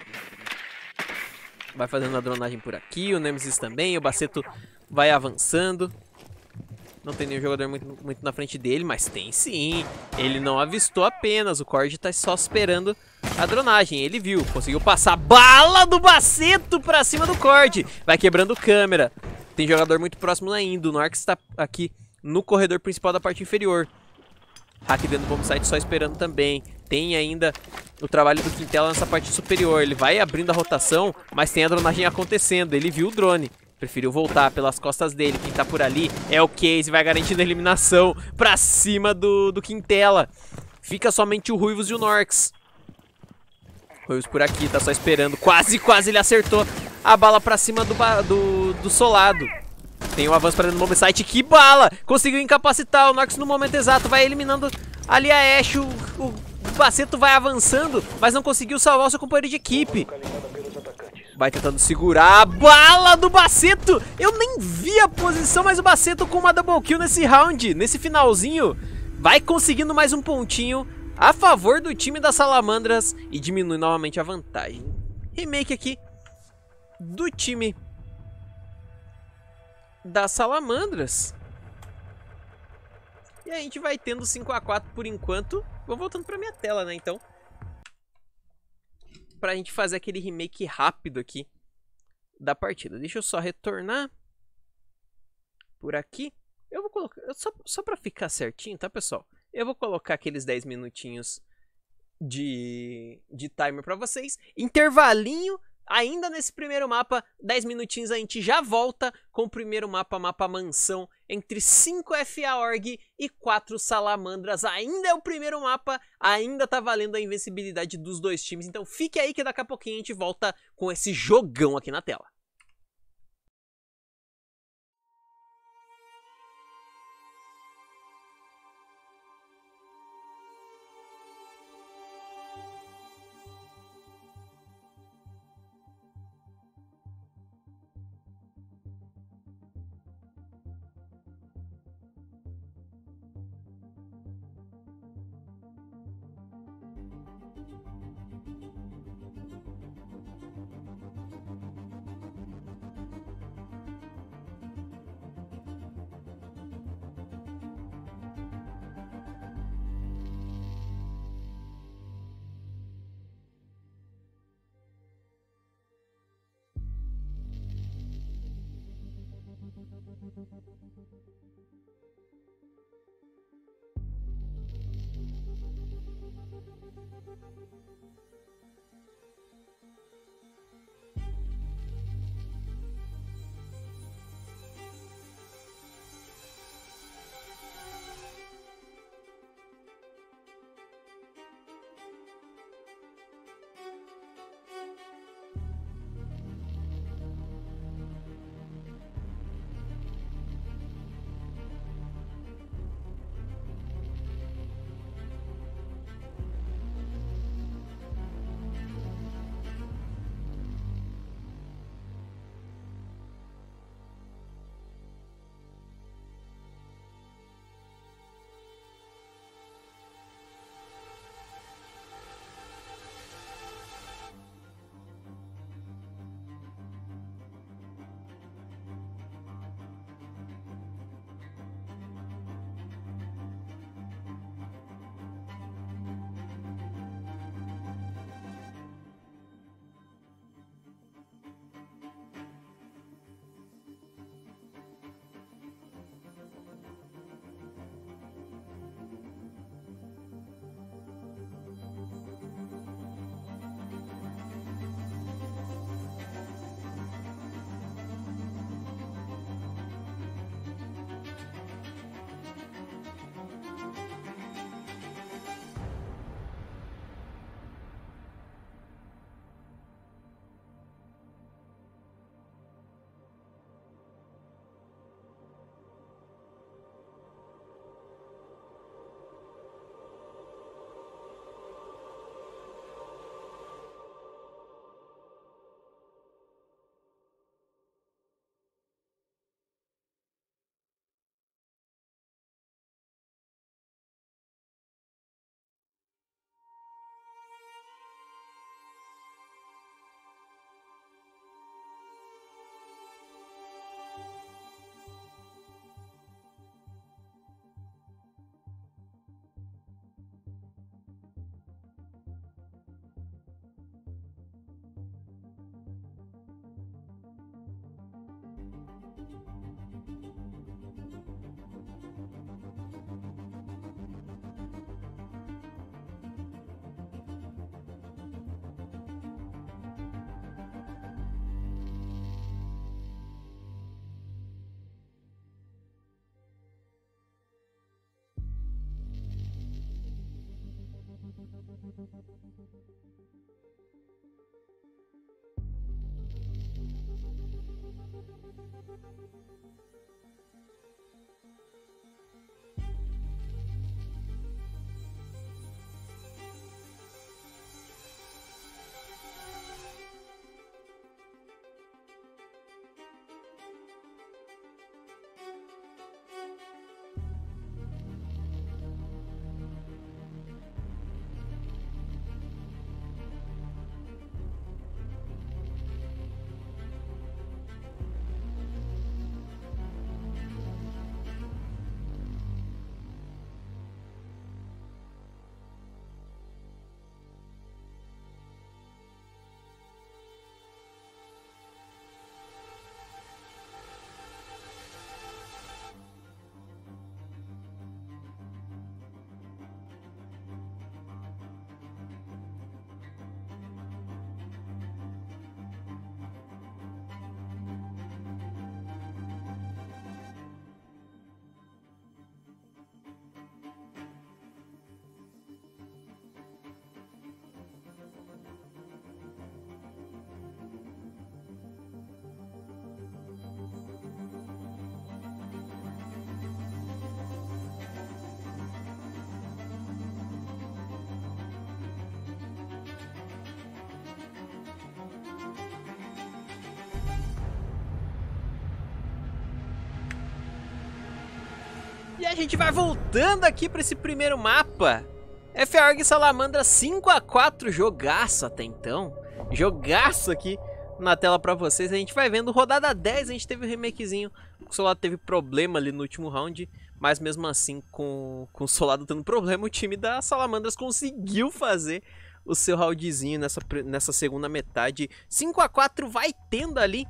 Vai fazendo a dronagem por aqui. O Nemesis também. O Baceto vai avançando. Não tem nenhum jogador muito na frente dele, mas tem sim. Ele não avistou apenas. O Cord tá só esperando a dronagem. Ele viu, conseguiu passar. Bala do Baceto pra cima do Cord. Vai quebrando câmera. Tem jogador muito próximo ainda. O Norx tá aqui no corredor principal da parte inferior. Hack dentro do bombsite só esperando também. Tem ainda o trabalho do Quintela nessa parte superior. Ele vai abrindo a rotação, mas tem a dronagem acontecendo. Ele viu o drone. Preferiu voltar pelas costas dele. Quem tá por ali é o Case. Vai garantindo a eliminação pra cima do Quintela. Fica somente o Ruivos e o Norx. Ruivos por aqui, tá só esperando. Quase ele acertou a bala pra cima do Solado. Tem um avanço pra dentro do mob site. Que bala! Conseguiu incapacitar o Norx no momento exato. Vai eliminando ali a Ashe. O Baceto vai avançando, mas não conseguiu salvar o seu companheiro de equipe. Vai tentando segurar a bala do Baceto. Eu nem vi a posição, mas o Baceto com uma double kill nesse round, nesse finalzinho, vai conseguindo mais um pontinho a favor do time das Salamandras e diminui novamente a vantagem. Remake aqui do time das Salamandras. E a gente vai tendo 5 a 4 por enquanto. Vou voltando pra minha tela, né, então. Pra gente fazer aquele remake rápido aqui da partida. Deixa eu só retornar por aqui. Eu vou colocar, só pra ficar certinho, tá, pessoal? Eu vou colocar aqueles 10 minutinhos de timer pra vocês. Intervalinho, ainda nesse primeiro mapa, 10 minutinhos a gente já volta com o primeiro mapa, mapa mansão, entre 5 FA Org e 4 Salamandras. Ainda é o primeiro mapa, ainda tá valendo a invencibilidade dos dois times. Então fique aí que daqui a pouquinho a gente volta com esse jogão aqui na tela. E a gente vai voltando aqui para esse primeiro mapa. FA-Org Salamandra 5-4, jogaço até então. Jogaço aqui na tela para vocês. A gente vai vendo rodada 10, a gente teve um remakezinho. O Solado teve problema ali no último round, mas mesmo assim com o Solado tendo problema, o time da Salamandras conseguiu fazer o seu roundzinho nessa segunda metade. 5-4 vai tendo ali.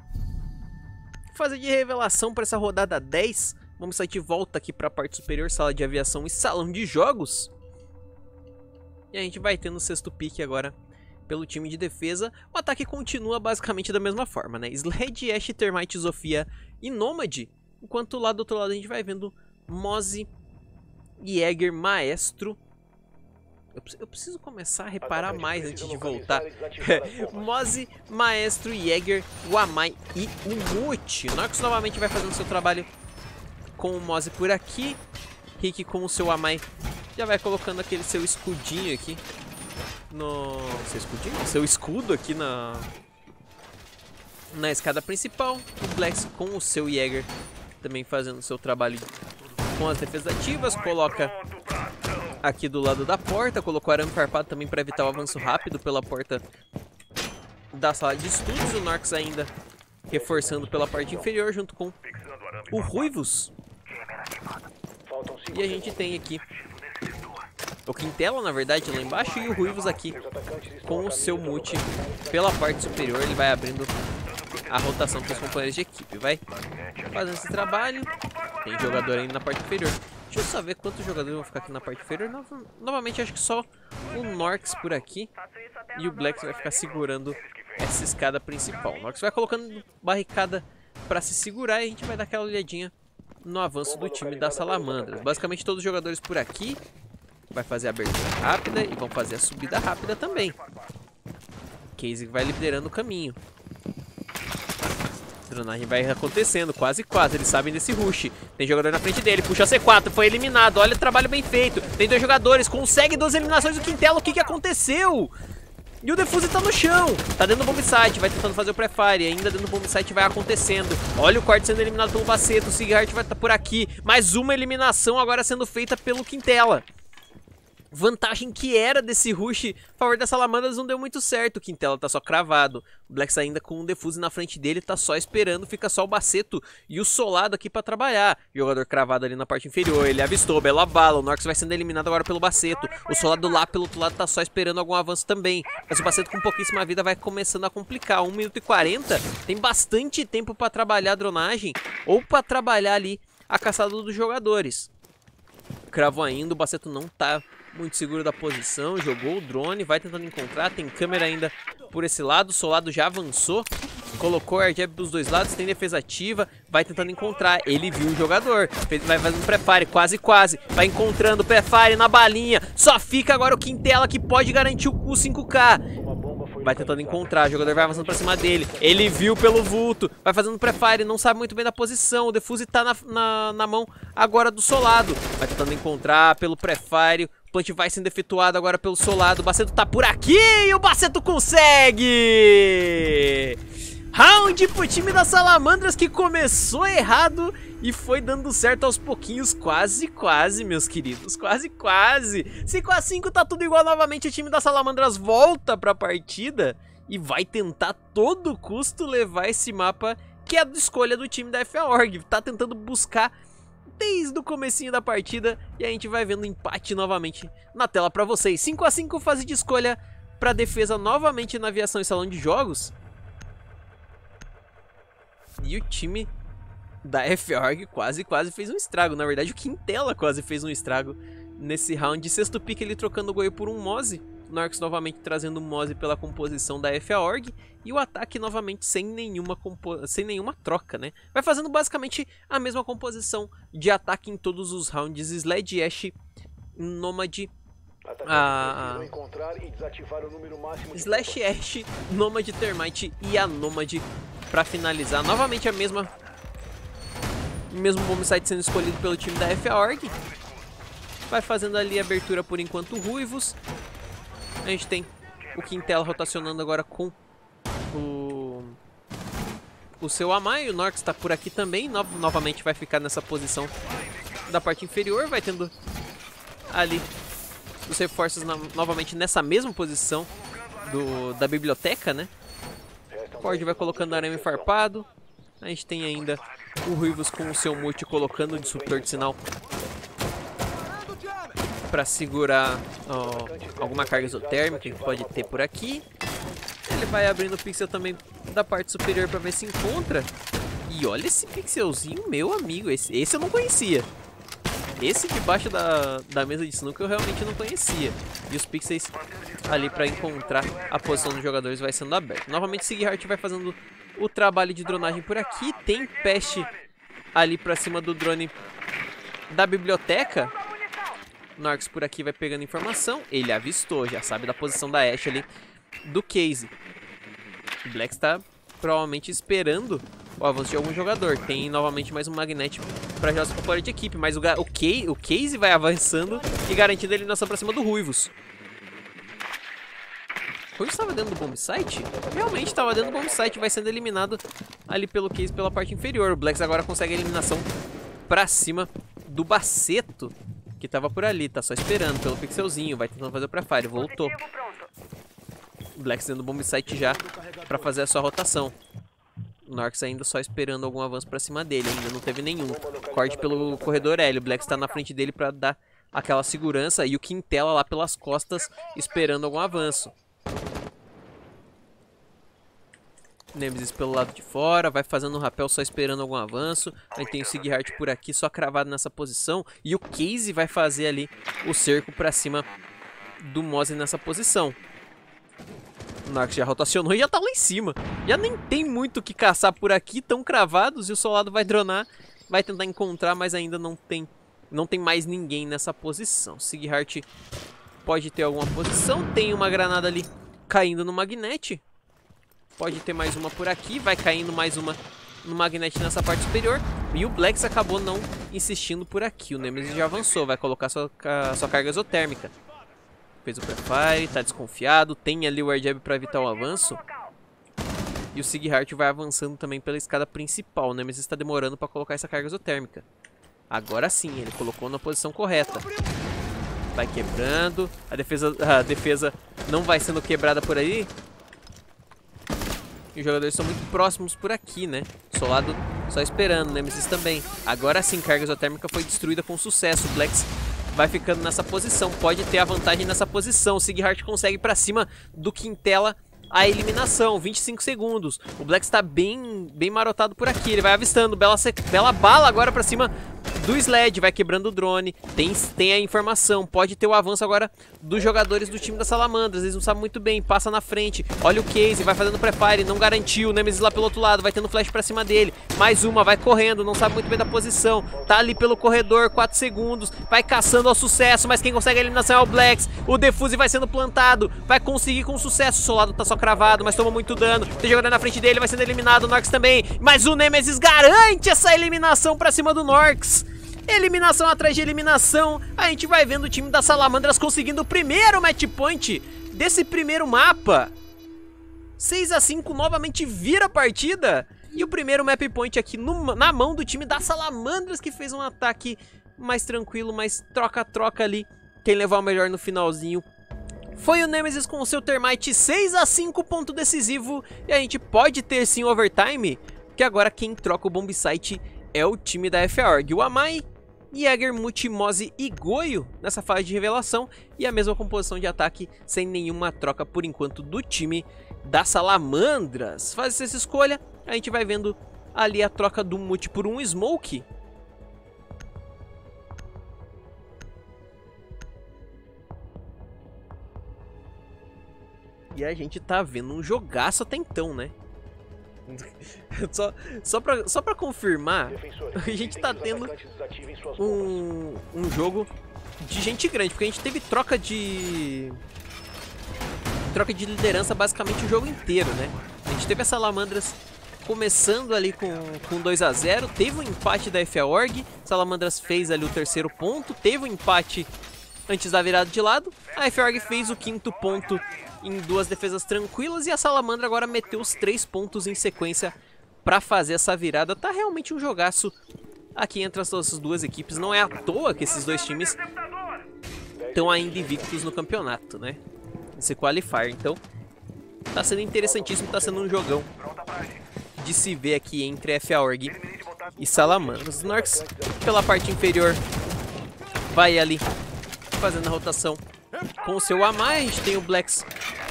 Fazer de revelação para essa rodada 10. Vamos sair de volta aqui para a parte superior, sala de aviação e salão de jogos. E a gente vai tendo o sexto pick agora pelo time de defesa. O ataque continua basicamente da mesma forma, né? Sled, Ashe, Termite, Zofia e Nomad. Enquanto lá do outro lado a gente vai vendo Mozzie, Jäger, Maestro. Eu preciso começar a reparar mais antes de voltar. Mozzie, Maestro, Jäger, Wamai e Umut. Nox novamente vai fazendo seu trabalho com o Mozzie por aqui. Rick com o seu Wamai já vai colocando aquele seu escudinho aqui no... Seu escudo aqui na escada principal. O Blacks com o seu Jäger também fazendo o seu trabalho com as defesas ativas. Coloca aqui do lado da porta, colocou arame farpado também para evitar o avanço rápido pela porta da sala de estudos. O Nox ainda reforçando pela parte inferior junto com o Ruivos. E a gente tem aqui o Quintela, na verdade, lá embaixo, e o Ruivos aqui com o seu Mute pela parte superior. Ele vai abrindo a rotação para os companheiros de equipe. Vai fazendo esse trabalho. Tem jogador ainda na parte inferior. Deixa eu só ver quantos jogadores vão ficar aqui na parte inferior. Novamente, acho que só o Norx por aqui. E o Blacks vai ficar segurando essa escada principal. O Norx vai colocando barricada para se segurar e a gente vai dar aquela olhadinha no avanço do time da Salamandras. Basicamente, todos os jogadores por aqui vai fazer a abertura rápida e vão fazer a subida rápida também. Casey vai liderando o caminho. Dronagem vai acontecendo, quase. Eles sabem desse rush. Tem jogador na frente dele, puxa C4, foi eliminado. Olha o trabalho bem feito. Tem 2 jogadores, consegue 2 eliminações do Quintela. O que aconteceu? E o Defuse tá no chão. Tá dentro do bomb site, vai tentando fazer o pré-fire. Ainda dentro do bomb site vai acontecendo. Olha o corte sendo eliminado pelo Baceto. O Sighart vai estar por aqui. Mais uma eliminação agora sendo feita pelo Quintela. Vantagem que era desse rush a favor das Salamandras não deu muito certo. O Quintela tá só cravado. O Blacks ainda com um Defuse na frente dele, tá só esperando. Fica só o Baceto e o Solado aqui pra trabalhar. Jogador cravado ali na parte inferior. Ele avistou, bela bala. O Nox vai sendo eliminado agora pelo Baceto. O Solado lá pelo outro lado tá só esperando algum avanço também. Mas o Baceto com pouquíssima vida vai começando a complicar. 1 minuto e 40. Tem bastante tempo pra trabalhar a dronagem ou pra trabalhar ali a caçada dos jogadores. Cravou ainda, o Baceto não tá muito seguro da posição, jogou o drone, vai tentando encontrar, tem câmera ainda por esse lado, o Solado já avançou, colocou airdrop dos 2 lados, tem defesa ativa, vai tentando encontrar, ele viu o jogador, vai fazendo pré-fire, quase, vai encontrando pré-fire na balinha, só fica agora o Quintela que pode garantir o 5K. Vai tentando encontrar, o jogador vai avançando pra cima dele. Ele viu pelo vulto, vai fazendo pré-fire, não sabe muito bem da posição. O Defuse tá na mão agora do Solado. Vai tentando encontrar pelo pré-fire. O plant vai sendo efetuado agora pelo Solado. O Baceto tá por aqui e o Baceto consegue! Round pro time das Salamandras que começou errado e foi dando certo aos pouquinhos. Quase, meus queridos. Quase. 5-5, tá tudo igual novamente. O time das Salamandras volta pra partida e vai tentar a todo custo levar esse mapa que é a escolha do time da FA-Org. Tá tentando buscar desde o comecinho da partida e a gente vai vendo empate novamente na tela pra vocês. 5-5, fase de escolha pra defesa novamente na aviação e salão de jogos. E o time da FA-Org quase fez um estrago. Na verdade, o Quintela quase fez um estrago nesse round. Sexto pick, ele trocando o Goio por um Mozzie. Norx novamente trazendo o Mozzie pela composição da FA-Org. E o ataque novamente sem nenhuma troca, né? Vai fazendo basicamente a mesma composição de ataque em todos os rounds. Sled, Ashe, Nomad, Slash, Ashe, Nomad, Termite e a Nomad pra finalizar. Novamente o mesmo bomb site sendo escolhido pelo time da FA-Org. Vai fazendo ali a abertura por enquanto o Ruivos. A gente tem o Quintela rotacionando agora com o seu Amai. O Norx está por aqui também. Novamente vai ficar nessa posição da parte inferior. Vai tendo ali os reforços novamente nessa mesma posição da biblioteca, né? Ford vai colocando arame farpado. A gente tem ainda o Ruivos com o seu multi colocando o disruptor de sinal para segurar alguma carga isotérmica que pode ter por aqui. Ele vai abrindo o pixel também da parte superior para ver se encontra. E olha esse pixelzinho, meu amigo. Esse eu não conhecia. Esse debaixo da mesa de snooker eu realmente não conhecia. E os pixels ali para encontrar a posição dos jogadores vai sendo aberto. Novamente Sigheart vai fazendo o trabalho de dronagem por aqui. Tem peste ali para cima do drone da biblioteca. Norx por aqui vai pegando informação. Ele avistou, já sabe da posição da Ashe ali do Case. O Black está provavelmente esperando o avanço de algum jogador. Tem novamente mais um Magnet para ajudar a companhia de equipe. Mas o Case vai avançando e garantindo a eliminação para cima do Ruivos. O Ruivos estava dentro do bomb site? Realmente estava dentro do bomb site. Vai sendo eliminado ali pelo Case pela parte inferior. O Blacks agora consegue a eliminação para cima do Baceto, que estava por ali. Tá só esperando pelo pixelzinho. Vai tentando fazer o pré-fire. Voltou. O Blacks dentro do bomb site já para fazer a sua rotação. O Norx ainda só esperando algum avanço pra cima dele. Ainda não teve nenhum. Corte pelo corredor L. O Black está na frente dele pra dar aquela segurança. E o Quintela lá pelas costas esperando algum avanço. Nemesis pelo lado de fora. Vai fazendo um rapel só esperando algum avanço. Aí tem o Sigheart por aqui só cravado nessa posição. E o Case vai fazer ali o cerco pra cima do Mose nessa posição. O Norx já rotacionou e já tá lá em cima. Já nem tem muito o que caçar por aqui. Tão cravados e o Solado vai dronar. Vai tentar encontrar, mas ainda não tem mais ninguém nessa posição. Sigheart pode ter alguma posição. Tem uma granada ali caindo no Magnet. Pode ter mais uma por aqui. Vai caindo mais uma no Magnet nessa parte superior. E o Blacks acabou não insistindo por aqui. O Nemesis já avançou. Vai colocar sua carga exotérmica. Fez o pré-fire, tá desconfiado. Tem ali o air jab pra evitar o avanço. E o Sigheart vai avançando também pela escada principal. O Nemesis está demorando para colocar essa carga exotérmica. Agora sim, ele colocou na posição correta. Vai quebrando. A defesa não vai sendo quebrada por aí. E os jogadores são muito próximos por aqui, né? Solado só esperando, o Nemesis também. Agora sim, carga exotérmica foi destruída com sucesso. O Blacks vai ficando nessa posição, pode ter a vantagem nessa posição. O Sigheart consegue pra cima do Quintela a eliminação, 25 segundos. O Black está bem marotado por aqui, ele vai avistando, bela bala agora pra cima do Sled, vai quebrando o drone, tem a informação, pode ter o avanço agora dos jogadores do time da Salamandras, eles não sabem muito bem, passa na frente, olha o Case, vai fazendo pré-fire, não garantiu, o Nemesis lá pelo outro lado, vai tendo flash pra cima dele, mais uma, vai correndo, não sabe muito bem da posição, tá ali pelo corredor, 4 segundos, vai caçando ao sucesso, mas quem consegue a eliminação é o Blacks, o Defuse vai sendo plantado, vai conseguir com sucesso, o Solado tá só cravado, mas toma muito dano, tem jogador na frente dele, vai sendo eliminado, o Norx também, mas o Nemesis garante essa eliminação pra cima do Norx. Eliminação atrás de eliminação, a gente vai vendo o time da Salamandras conseguindo o primeiro match point desse primeiro mapa. 6-5 novamente vira a partida. E o primeiro map point aqui na mão do time da Salamandras, que fez um ataque mais tranquilo, mais troca-troca ali. Quem levou o melhor no finalzinho foi o Nemesis com o seu Termite. 6-5, ponto decisivo. E a gente pode ter sim overtime, que agora quem troca o bomb site é o time da FA-Org. O Amai, Jäger, Muti, Mose e Goio nessa fase de revelação. E a mesma composição de ataque sem nenhuma troca por enquanto do time da Salamandras. Faz essa escolha, a gente vai vendo ali a troca do Muti por um Smoke. E a gente tá vendo um jogaço até então, né? Só pra confirmar, a gente tá tendo um jogo de gente grande, porque a gente teve troca de liderança basicamente o jogo inteiro, né? A gente teve a Salamandras começando ali com 2-0, teve um empate da FA-Org, Salamandras fez ali o terceiro ponto, teve um empate antes da virada de lado, a FA-Org fez o quinto ponto em 2 defesas tranquilas e a Salamandra agora meteu os 3 pontos em sequência pra fazer essa virada. Tá realmente um jogaço aqui entre essas duas equipes. Não é à toa que esses dois times estão ainda invictos no campeonato, né? Esse qualifier. Então, tá sendo interessantíssimo, tá sendo um jogão de se ver aqui entre FA-Org e Salamandras. Os Norks, pela parte inferior, vai ali fazendo a rotação com o seu Amai. A gente tem o Blacks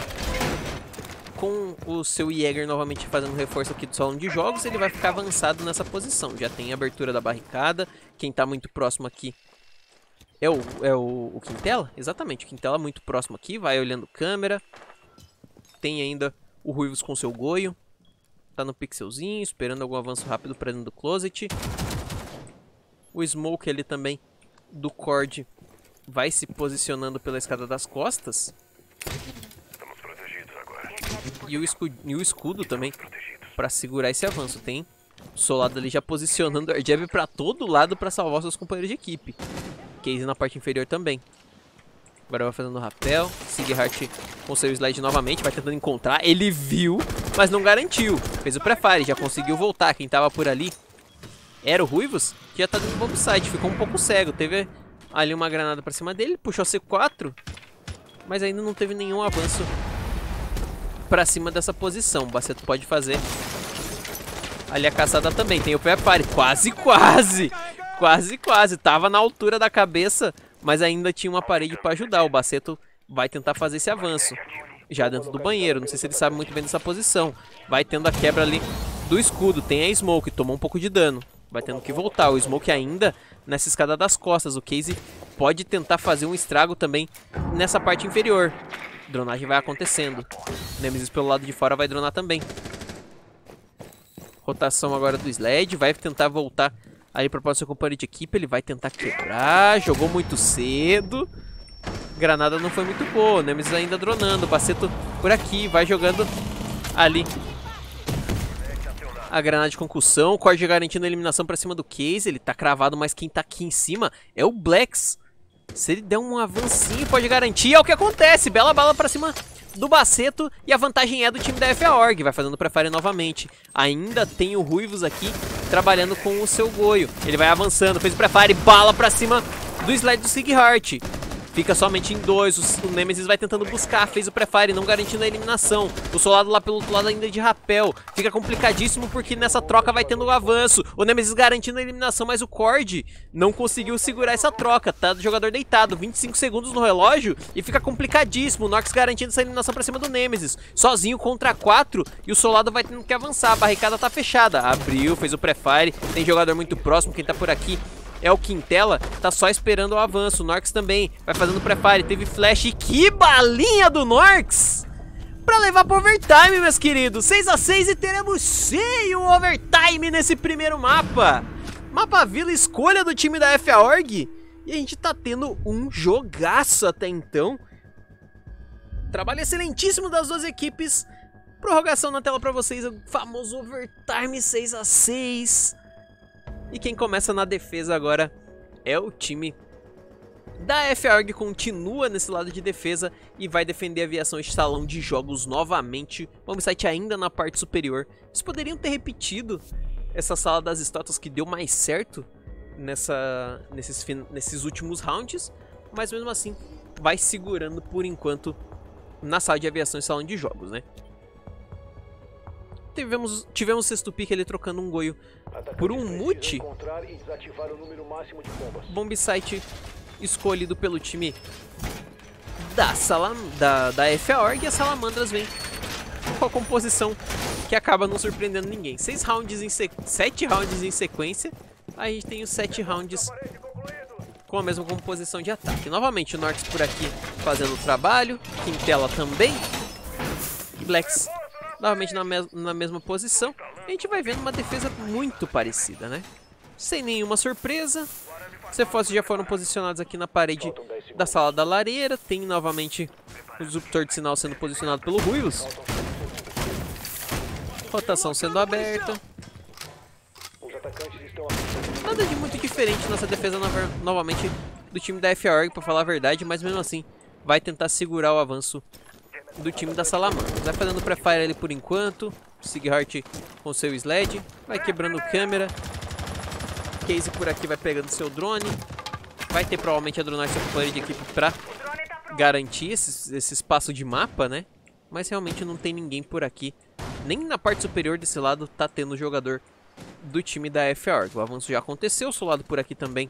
com o seu Jäger novamente fazendo reforço aqui do salão de jogos. Ele vai ficar avançado nessa posição. Já tem a abertura da barricada. Quem tá muito próximo aqui é o Quintela? Exatamente, o Quintela muito próximo aqui. Vai olhando câmera. Tem ainda o Ruivos com seu Goio. Tá no pixelzinho, esperando algum avanço rápido pra dentro do closet. O Smoke ali também do Cord vai se posicionando pela escada das costas. E o escudo também pra segurar esse avanço. Tem o Solado ali já posicionando o Airjab pra todo lado pra salvar seus companheiros de equipe. Case na parte inferior também. Agora vai fazendo o rapel. Sighart com seu slide novamente. Vai tentando encontrar. Ele viu, mas não garantiu. Fez o pré-fire, já conseguiu voltar. Quem tava por ali era o Ruivos, que já tá dentro do bomb site. Ficou um pouco cego. Teve ali uma granada pra cima dele. Puxou C4. Mas ainda não teve nenhum avanço pra cima dessa posição. O Baceto pode fazer ali a caçada também. Tem o pré-fire. Quase. Tava na altura da cabeça, mas ainda tinha uma parede para ajudar. O Baceto vai tentar fazer esse avanço. Já dentro do banheiro. Não sei se ele sabe muito bem dessa posição. Vai tendo a quebra ali do escudo. Tem a Smoke. Tomou um pouco de dano. Vai tendo que voltar. O Smoke ainda nessa escada das costas. O Case pode tentar fazer um estrago também nessa parte inferior. Dronagem vai acontecendo. Nemesis pelo lado de fora vai dronar também. Rotação agora do Sled. Vai tentar voltar aí para o seu companheiro de equipe. Ele vai tentar quebrar. Jogou muito cedo. Granada não foi muito boa. O Nemesis ainda dronando. O Baceto por aqui. Vai jogando ali a granada de concussão. O Cord garantindo a eliminação para cima do Case. Ele tá cravado, mas quem tá aqui em cima é o Blacks. Se ele der um avancinho, pode garantir. É o que acontece. Bela bala para cima do Baceto. E a vantagem é do time da FA-Org. Vai fazendo pré-fire novamente. Ainda tem o Ruivos aqui trabalhando com o seu Goio. Ele vai avançando. Fez o pré-fire. Bala para cima do slide do Sighart. Fica somente em 2. O Nemesis vai tentando buscar. Fez o pré-fire, não garantindo a eliminação. O Solado lá pelo outro lado ainda de rapel. Fica complicadíssimo porque nessa troca vai tendo o avanço. O Nemesis garantindo a eliminação, mas o Cord não conseguiu segurar essa troca. Tá do jogador deitado. 25 segundos no relógio e fica complicadíssimo. O Nox garantindo essa eliminação pra cima do Nemesis. Sozinho contra 4 e o Solado vai tendo que avançar. A barricada tá fechada. Abriu, fez o pré-fire. Tem jogador muito próximo. Quem tá por aqui é o Quintela, tá só esperando o avanço. O Norks também vai fazendo pré-fire, teve flash. E que balinha do Norks pra levar pro overtime, meus queridos. 6-6 e teremos sim um overtime nesse primeiro mapa. Mapa Vila, escolha do time da FA-Org. E a gente tá tendo um jogaço até então. Trabalho excelentíssimo das duas equipes. Prorrogação na tela pra vocês, o famoso overtime 6-6. E quem começa na defesa agora é o time da FA-Org. Continua nesse lado de defesa e vai defender a aviação de salão de jogos novamente. O bombsite ainda na parte superior. Eles poderiam ter repetido essa sala das estátuas que deu mais certo nesses últimos rounds. Mas mesmo assim vai segurando por enquanto na sala de aviação e salão de jogos, né? Tivemos sexto pick ali trocando um Goio por um Mute. Bombsite escolhido pelo time da FA-Org. E a Salamandras vem com a composição que acaba não surpreendendo ninguém. 7 rounds em sequência. A gente tem os 7 rounds com a mesma composição de ataque. Novamente o Norks por aqui fazendo o trabalho. Quintela também. Blacks novamente na mesma posição. A gente vai vendo uma defesa muito parecida, né? Sem nenhuma surpresa. Os reforços já foram posicionados aqui na parede da sala da lareira. Tem novamente o disruptor de sinal sendo posicionado pelo Ruivos. Rotação sendo aberta. Nada de muito diferente nessa defesa novamente do time da FA-Org, pra falar a verdade. Mas mesmo assim vai tentar segurar o avanço do time da Salamandra. Vai fazendo pré-fire ali por enquanto. Sighart com seu sled. Vai quebrando câmera. Casey por aqui vai pegando seu drone. Vai ter provavelmente a dronagem seu companheiro de equipe pra garantir esse espaço de mapa, né? Mas realmente não tem ninguém por aqui. Nem na parte superior desse lado tá tendo jogador do time da F.A.Org. O avanço já aconteceu, o seu lado por aqui também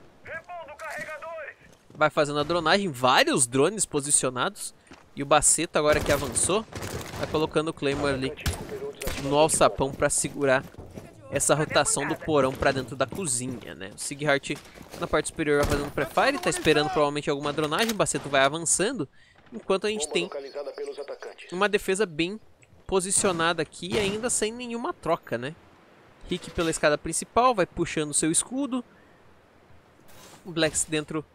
vai fazendo a dronagem. Vários drones posicionados. E o Baceto agora que avançou vai colocando o Claymore ali no alçapão pra segurar essa rotação do porão pra dentro da cozinha, né? O Sighart na parte superior vai fazendo pré-fire, tá esperando provavelmente alguma dronagem. O Baceto vai avançando, enquanto a gente tem uma defesa bem posicionada aqui, ainda sem nenhuma troca, né? Rick pela escada principal, vai puxando seu escudo. O Blacks dentro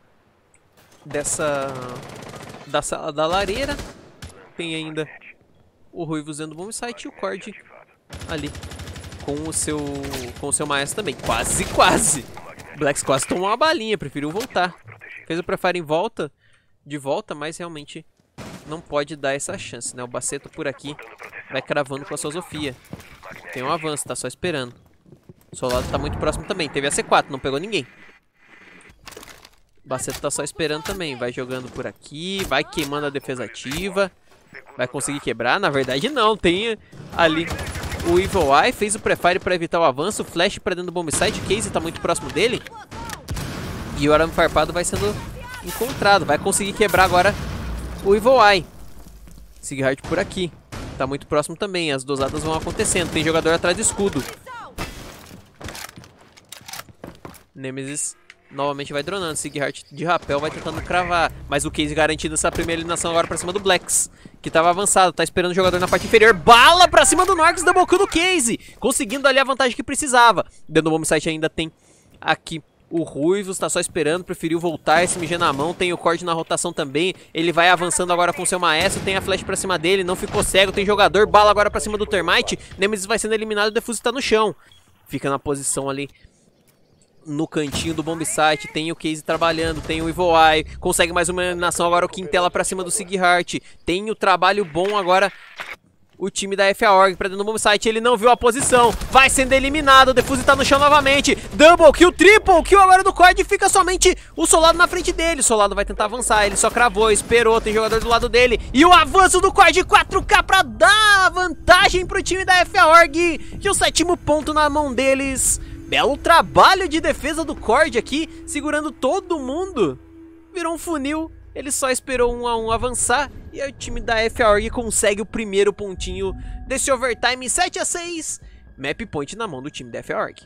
da sala da lareira. Tem ainda o Ruivos dentro do bomb site e o Cord ali com o seu maestro também. Quase, quase. Blacks quase tomou uma balinha, preferiu voltar. Fez o prefire de volta, mas realmente não pode dar essa chance, né? O Baceto por aqui vai cravando com a sua Zofia. Tem um avanço, tá só esperando. O Solado tá muito próximo também. Teve a C4, não pegou ninguém. O Baceto tá só esperando também. Vai jogando por aqui, vai queimando a defesa ativa. Vai conseguir quebrar? Na verdade não, tem ali o Evil Eye, fez o prefire para evitar o avanço, flash para dentro do bomb site, Casey tá muito próximo dele. E o arame farpado vai sendo encontrado, vai conseguir quebrar agora o Evil Eye. Sighart por aqui, tá muito próximo também, as dosadas vão acontecendo, tem jogador atrás do escudo. Nemesis novamente vai dronando, Sighart de rapel vai tentando cravar, mas o Casey garantindo essa primeira eliminação agora pra cima do Blacks, que tava avançado, tá esperando o jogador na parte inferior, bala pra cima do Norx, double kill do Casey, conseguindo ali a vantagem que precisava. Dentro do bomb site ainda tem aqui o Ruivos, tá só esperando, preferiu voltar, SMG na mão, tem o Cord na rotação também, ele vai avançando agora com seu maestro, tem a flash pra cima dele, não ficou cego, tem jogador, bala agora pra cima do Termite, Nemesis vai sendo eliminado, o Defuse tá no chão, fica na posição ali no cantinho do bomb site, tem o Casey trabalhando, tem o Evil Eye, consegue mais uma eliminação agora, o Quintela pra cima do Sighart, tem o trabalho bom agora o time da F.A.Org pra dentro do bomb site, ele não viu a posição, vai sendo eliminado, o Defuse tá no chão novamente, double kill, triple kill agora do Cord, fica somente o Solado na frente dele, o Solado vai tentar avançar, ele só cravou, esperou, tem jogador do lado dele, e o avanço do Cord 4K pra dar vantagem pro time da F.A.Org, e o 7º ponto na mão deles. Belo trabalho de defesa do Cord aqui, segurando todo mundo. Virou um funil, ele só esperou 1 a 1 avançar. E aí o time da F.A.Org consegue o primeiro pontinho desse overtime 7 a 6. Map point na mão do time da F.A.Org.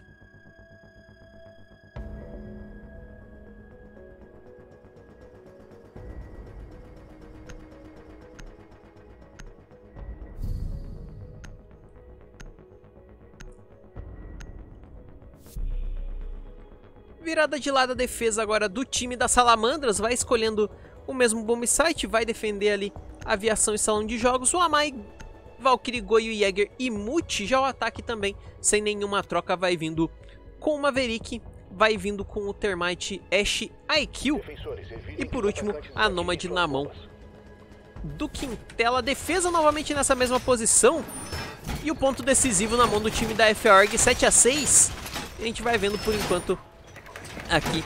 Virada de lado a defesa agora do time das Salamandras, vai escolhendo o mesmo bomb site, vai defender ali aviação e salão de jogos. O Amai, Valkyrie, Goyo, Jäger e Muti, já o ataque também, sem nenhuma troca, vai vindo com o Maverick, vai vindo com o Termite, Ashe, IQ e por último a Nomad na mão do Quintela. Defesa novamente nessa mesma posição e o ponto decisivo na mão do time da F.A.Org, 7 a 6. A gente vai vendo por enquanto aqui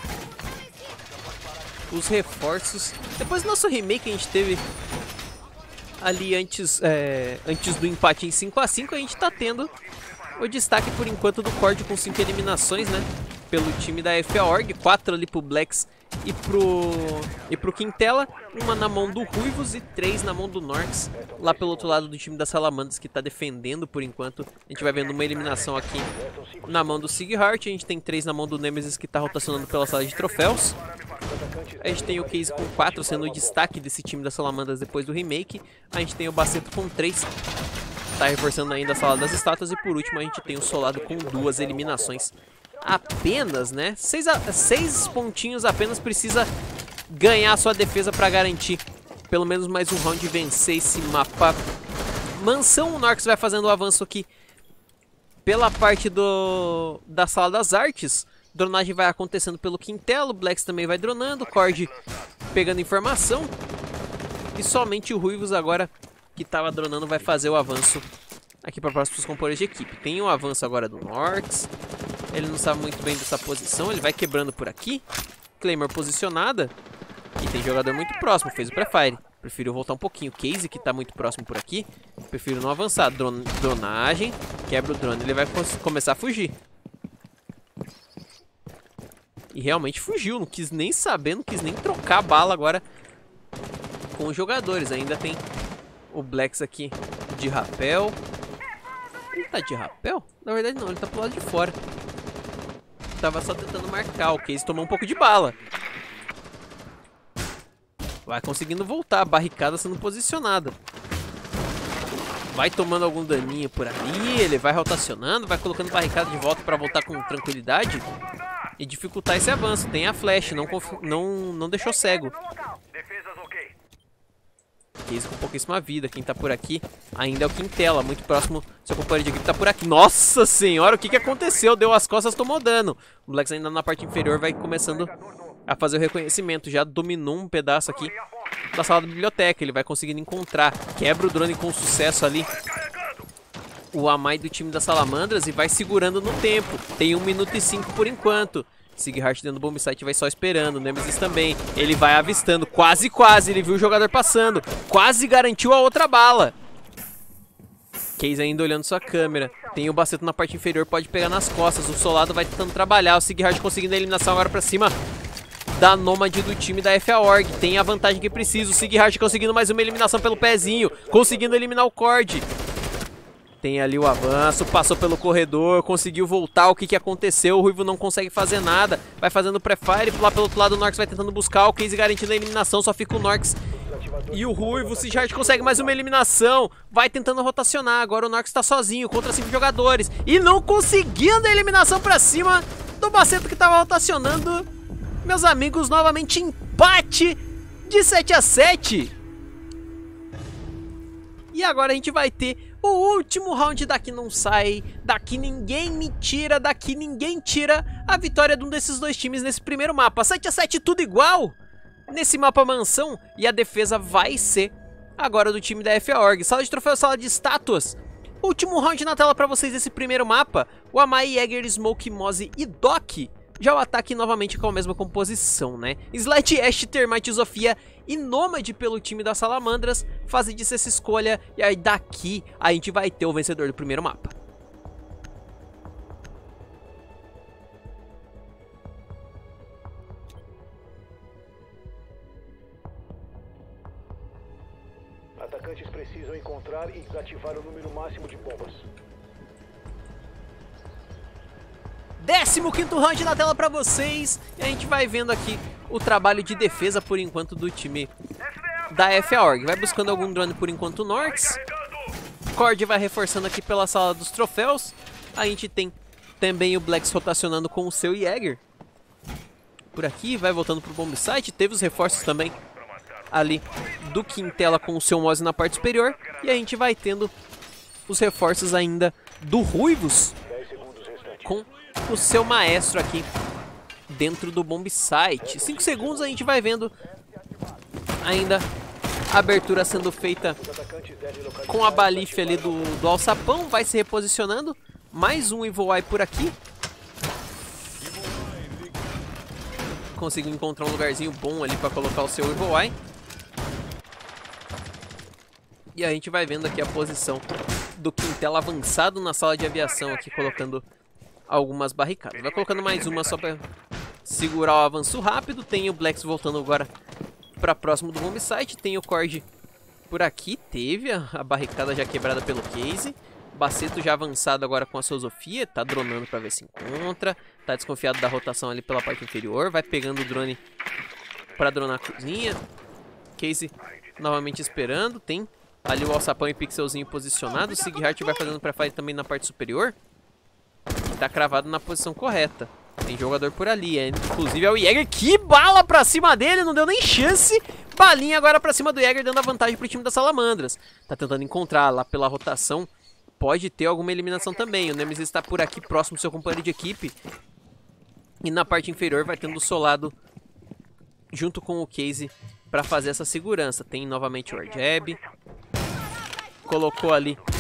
os reforços. Depois do nosso remake a gente teve ali antes do empate em 5 a 5, a gente tá tendo o destaque por enquanto do Cord com 5 eliminações, né? Pelo time da F.A.Org, 4 ali pro Blacks e pro Quintela, uma na mão do Ruivos e 3 na mão do Norx, lá pelo outro lado do time das Salamandras, que tá defendendo por enquanto. A gente vai vendo uma eliminação aqui na mão do Sighart, a gente tem 3 na mão do Nemesis, que tá rotacionando pela sala de troféus. A gente tem o Casey com 4 sendo o destaque desse time das Salamandras depois do remake. A gente tem o Baceto com 3, tá reforçando ainda a sala das estátuas. E por último a gente tem o Solado com 2 eliminações apenas, né? 6 pontinhos apenas, precisa ganhar a sua defesa para garantir pelo menos mais um round e vencer esse mapa. Mansão, o Norx vai fazendo o avanço aqui pela parte da sala das artes. Dronagem vai acontecendo pelo Quintelo, o Blacks também vai dronando, Cord pegando informação. E somente o Ruivos agora, que estava dronando, vai fazer o avanço aqui para próximos companheiros de equipe. Tem um avanço agora do Norks. Ele não sabe muito bem dessa posição. Ele vai quebrando por aqui. Claymore posicionada. E tem jogador muito próximo. Fez o pré-fire. Prefiro voltar um pouquinho. Casey, que tá muito próximo por aqui. Prefiro não avançar. Dronagem. Quebra o drone. Ele vai começar a fugir. E realmente fugiu. Não quis nem saber. Não quis nem trocar a bala agora com os jogadores. Ainda tem o Blacks aqui de rapel. Ele tá de rapel? Na verdade não. Ele tá pro lado de fora. Tava só tentando marcar. O Casey tomou um pouco de bala. Vai conseguindo voltar. A barricada sendo posicionada. Vai tomando algum daninho por ali. Ele vai rotacionando. Vai colocando barricada de volta pra voltar com tranquilidade. E dificultar esse avanço. Tem a flash. Não deixou cego. Casey com pouquíssima vida. Quem tá por aqui ainda é o Quintela. Muito próximo. Seu companheiro de equipe tá por aqui. Nossa senhora, o que aconteceu? Deu as costas, tomou dano. O Blacks ainda na parte inferior vai começando a fazer o reconhecimento. Já dominou um pedaço aqui da sala da biblioteca. Ele vai conseguindo encontrar. Quebra o drone com sucesso ali. O Amai do time das Salamandras. E vai segurando no tempo. Tem 1 minuto e 5 por enquanto. Sigheart dentro do bomb site vai só esperando. O Nemesis também. Ele vai avistando. Quase. Ele viu o jogador passando. Quase garantiu a outra bala. Casey ainda olhando sua câmera. Tem o Baceto na parte inferior. Pode pegar nas costas. O Solado vai tentando trabalhar. O Sigheart conseguindo a eliminação agora pra cima da Nômade do time da FA Org. Tem a vantagem que precisa. O Sigheart conseguindo mais uma eliminação pelo pezinho. Conseguindo eliminar o Cord. Tem ali o avanço, passou pelo corredor, conseguiu voltar. O que aconteceu? O Ruivo não consegue fazer nada. Vai fazendo pré-fire, lá pelo outro lado o Norks vai tentando buscar. O Casey garantindo a eliminação, só fica o Norks e o Ruivo. O Sigheart consegue mais uma eliminação. Vai tentando rotacionar, agora o Norks tá sozinho contra 5 jogadores. E não conseguindo a eliminação pra cima do Baceto que tava rotacionando. Meus amigos, novamente empate de 7-7. E agora a gente vai ter o último round. Daqui não sai, daqui ninguém me tira, daqui ninguém tira a vitória de um desses dois times nesse primeiro mapa. 7-7, tudo igual nesse mapa mansão. E a defesa vai ser agora do time da FA Org. Sala de troféu, sala de estátuas. Último round na tela pra vocês desse primeiro mapa. O Amai, Jäger, Smoke, Mozzie e Doc. Já o ataque novamente com a mesma composição, né? Slight, Ash, Termite, Zofia e Nômade pelo time das Salamandras. Fazem disso essa escolha. E aí daqui a gente vai ter o vencedor do primeiro mapa. Atacantes precisam encontrar e desativar o número máximo de bombas. 15º round na tela pra vocês. E a gente vai vendo aqui o trabalho de defesa por enquanto do time da FA Org. Vai buscando algum drone por enquanto o Norks. Cord vai reforçando aqui pela sala dos troféus. A gente tem também o Blacks rotacionando com o seu Jäger. Por aqui, vai voltando pro bomb site. Teve os reforços também ali do Quintela com o seu Mozzie na parte superior. E a gente vai tendo os reforços ainda do Ruivos com o seu maestro aqui dentro do bomb site. 5 segundos a gente vai vendo ainda a abertura sendo feita com a balife ali do alçapão. Vai se reposicionando. Mais um Evil Eye por aqui. Conseguiu encontrar um lugarzinho bom ali para colocar o seu Evil Eye. E a gente vai vendo aqui a posição do Quintela avançado na sala de aviação aqui, colocando algumas barricadas. Vai colocando mais uma só para segurar o avanço rápido. Tem o Blacks voltando agora para próximo do bomb site. Tem o Cord por aqui. Teve a barricada já quebrada pelo Casey. Baceto já avançado agora com a sua Zofia. Tá dronando para ver se encontra. Tá desconfiado da rotação ali pela parte inferior. Vai pegando o drone para dronar a cozinha. Casey novamente esperando. Tem ali o alçapão e pixelzinho posicionado. O Sigheart vai fazendo pré-fire também na parte superior. Tá cravado na posição correta. Tem jogador por ali, inclusive é o Jäger. Que bala pra cima dele, não deu nem chance. Balinha agora pra cima do Jäger, dando a vantagem pro time das Salamandras. Tá tentando encontrar lá pela rotação. Pode ter alguma eliminação também. O Nemesis está por aqui próximo do seu companheiro de equipe. E na parte inferior vai tendo o Solado junto com o Casey pra fazer essa segurança. Tem novamente o Airjab. Colocou ali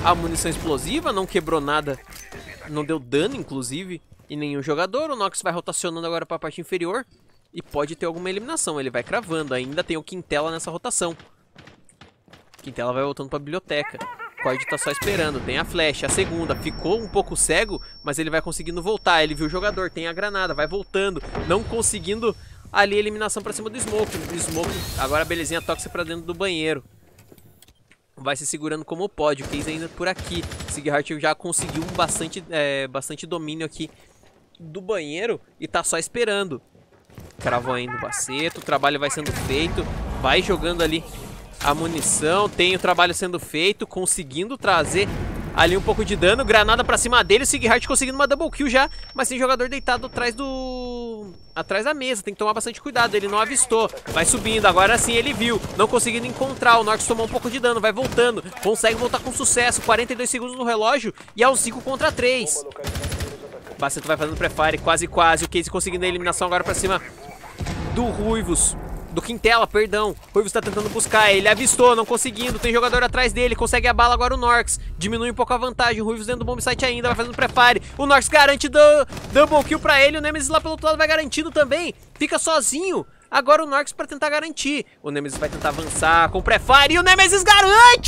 a munição explosiva, não quebrou nada, não deu dano, inclusive, em nenhum jogador. O Nox vai rotacionando agora para a parte inferior e pode ter alguma eliminação. Ele vai cravando, ainda tem o Quintela nessa rotação. Quintela vai voltando para a biblioteca. Cord tá só esperando, tem a flecha, a segunda, ficou um pouco cego, mas ele vai conseguindo voltar. Ele viu o jogador, tem a granada, vai voltando, não conseguindo ali a eliminação pra cima do Smoke. O Smoke, agora a belezinha tóxica pra dentro do banheiro. Vai se segurando como pode, o Case ainda por aqui. Sigheart já conseguiu bastante domínio aqui do banheiro e tá só esperando. Cravou ainda o baceto, o trabalho vai sendo feito, vai jogando ali a munição, tem o trabalho sendo feito, conseguindo trazer ali um pouco de dano, granada pra cima dele, o Sigheart conseguindo uma double kill já, mas tem jogador deitado atrás da mesa, tem que tomar bastante cuidado, ele não avistou, vai subindo, agora sim ele viu, não conseguindo encontrar, o Nox tomou um pouco de dano, vai voltando, consegue voltar com sucesso, 42 segundos no relógio e é um 5 contra 3. Baceto vai fazendo pré-fire, quase, o Case conseguindo a eliminação agora pra cima do Ruivos. Do Quintela, perdão. Ruivos tá tentando buscar, ele avistou, não conseguindo. Tem jogador atrás dele, consegue a bala agora o Norx. Diminui um pouco a vantagem, o Ruivos dentro do bomb site ainda, vai fazendo pré-fire. O Norx garante double kill pra ele, o Nemesis lá pelo outro lado vai garantindo também. Fica sozinho. Agora o Norx pra tentar garantir. O Nemesis vai tentar avançar com pré-fire e o Nemesis garante!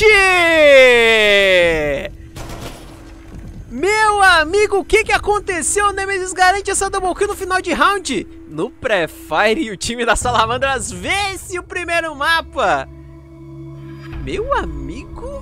Meu amigo, o que aconteceu? O Nemesis garante essa double kill no final de round. No pré-fire e o time da Salamandras vence o primeiro mapa. Meu amigo,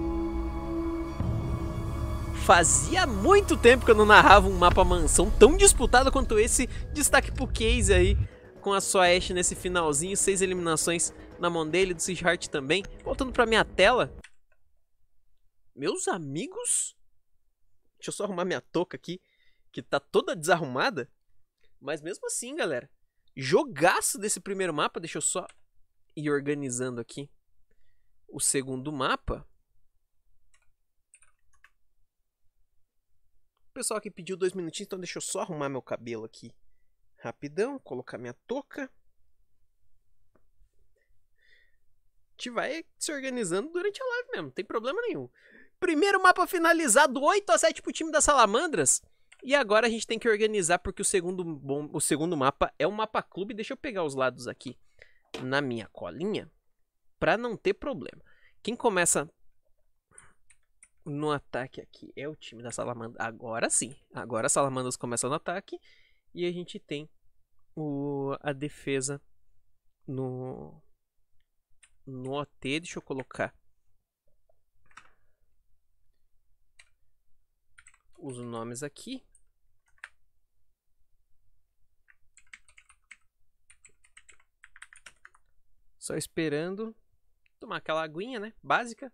fazia muito tempo que eu não narrava um mapa mansão tão disputado quanto esse. Destaque pro Case aí, com a sua Ashe nesse finalzinho. 6 eliminações na mão dele, do Sigheart também. Voltando pra minha tela. Meus amigos, deixa eu só arrumar minha touca aqui, que tá toda desarrumada. Mas mesmo assim, galera, jogaço desse primeiro mapa. Deixa eu só ir organizando aqui o segundo mapa. O pessoal aqui pediu 2 minutinhos, então deixa eu só arrumar meu cabelo aqui rapidão, colocar minha touca. A gente vai se organizando durante a live mesmo, não tem problema nenhum. Primeiro mapa finalizado, 8-7 pro time das Salamandras. E agora a gente tem que organizar, porque o segundo mapa é um mapa clube. Deixa eu pegar os lados aqui na minha colinha, pra não ter problema. Quem começa no ataque aqui é o time da Salamandra. Agora sim, agora as Salamandras começam no ataque. E a gente tem a defesa no OT. Deixa eu colocar os nomes aqui. Só esperando tomar aquela aguinha, né? Básica.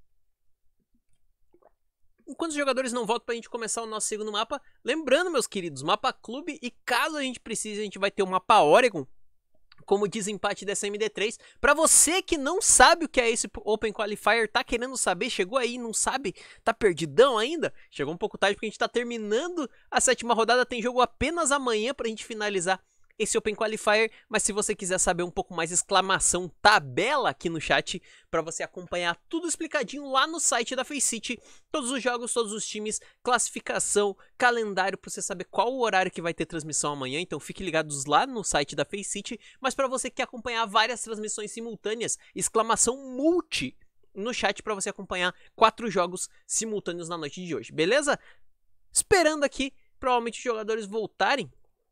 Enquanto os jogadores não voltam pra gente começar o nosso segundo mapa. Lembrando, meus queridos, mapa clube. E caso a gente precise, a gente vai ter o mapa Oregon como desempate dessa MD3. Pra você que não sabe o que é esse Open Qualifier, tá querendo saber, chegou aí, não sabe, tá perdidão ainda? Chegou um pouco tarde porque a gente tá terminando a 7ª rodada, tem jogo apenas amanhã pra gente finalizar esse Open Qualifier, mas se você quiser saber um pouco mais, exclamação tabela aqui no chat, para você acompanhar tudo explicadinho lá no site da Faceit, todos os jogos, todos os times, classificação, calendário, para você saber qual o horário que vai ter transmissão amanhã, então fique ligados lá no site da Faceit, mas para você que quer acompanhar várias transmissões simultâneas, exclamação multi no chat para você acompanhar 4 jogos simultâneos na noite de hoje, beleza? Esperando aqui, provavelmente os jogadores voltarem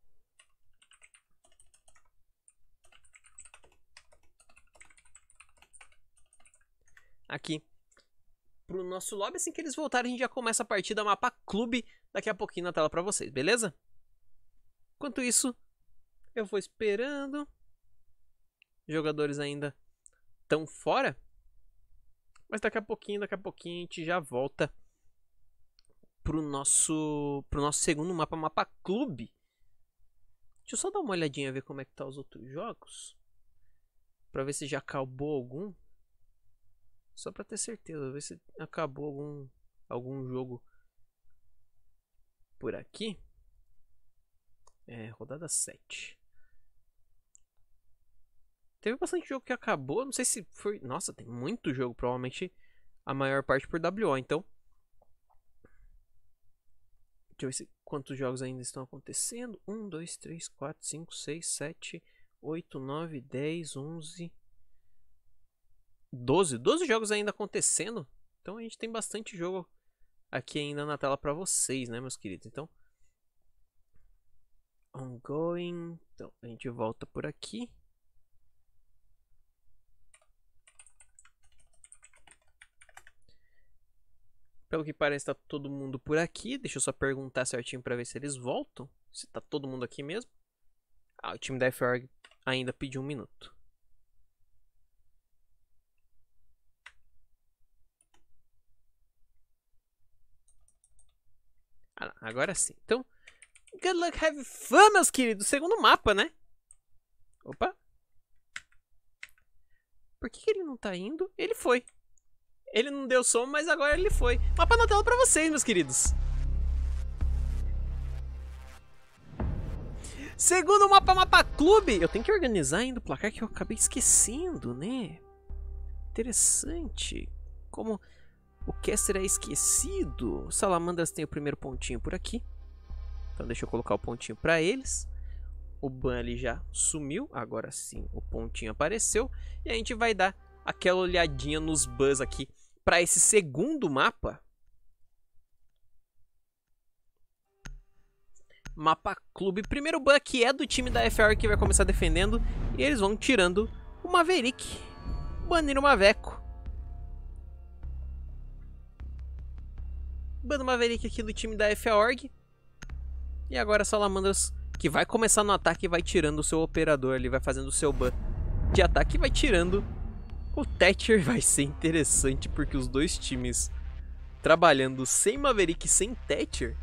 aqui pro nosso lobby. Assim que eles voltarem, a gente já começa a partida mapa clube daqui a pouquinho na tela pra vocês, beleza? Enquanto isso, eu vou esperando. Os jogadores ainda estão fora, mas daqui a pouquinho a gente já volta pro nosso segundo mapa, mapa clube. Deixa eu só dar uma olhadinha, ver como é que tá os outros jogos, pra ver se já acabou algum. Só pra ter certeza, ver se acabou algum jogo por aqui. Rodada 7. Teve bastante jogo que acabou, não sei se foi... Nossa, tem muito jogo, provavelmente a maior parte por WO. Então, deixa eu ver quantos jogos ainda estão acontecendo. 1, 2, 3, 4, 5, 6, 7, 8, 9, 10, 11, 12. 12 jogos ainda acontecendo. Então a gente tem bastante jogo aqui ainda na tela para vocês, né, meus queridos? Então, ongoing. Então, a gente volta por aqui. Pelo que parece, tá todo mundo por aqui. Deixa eu só perguntar certinho para ver se eles voltam. Se tá todo mundo aqui mesmo. Ah, o time da FORG ainda pediu 1 minuto. Ah, agora sim. Então, good luck, have fun, meus queridos. Segundo mapa, né? Opa. Por que ele não tá indo? Ele foi. Ele não deu som, mas agora ele foi. Mapa na tela pra vocês, meus queridos. Segundo mapa, mapa clube. Eu tenho que organizar ainda o placar que eu acabei esquecendo, né? Interessante. Como o caster é esquecido. Salamandras tem o primeiro pontinho por aqui. Então deixa eu colocar o pontinho pra eles. O ban ali já sumiu. Agora sim o pontinho apareceu. E a gente vai dar aquela olhadinha nos bans aqui para esse segundo mapa. Mapa clube. Primeiro ban que é do time da FR que vai começar defendendo. E eles vão tirando o Maverick. Baniram o Maveco. Ban do Maverick aqui do time da FORG. E agora a Salamandras, que vai começar no ataque, vai tirando o seu operador ali. Vai fazendo o seu ban de ataque e vai tirando o Thatcher. Vai ser interessante porque os dois times trabalhando sem Maverick e sem Thatcher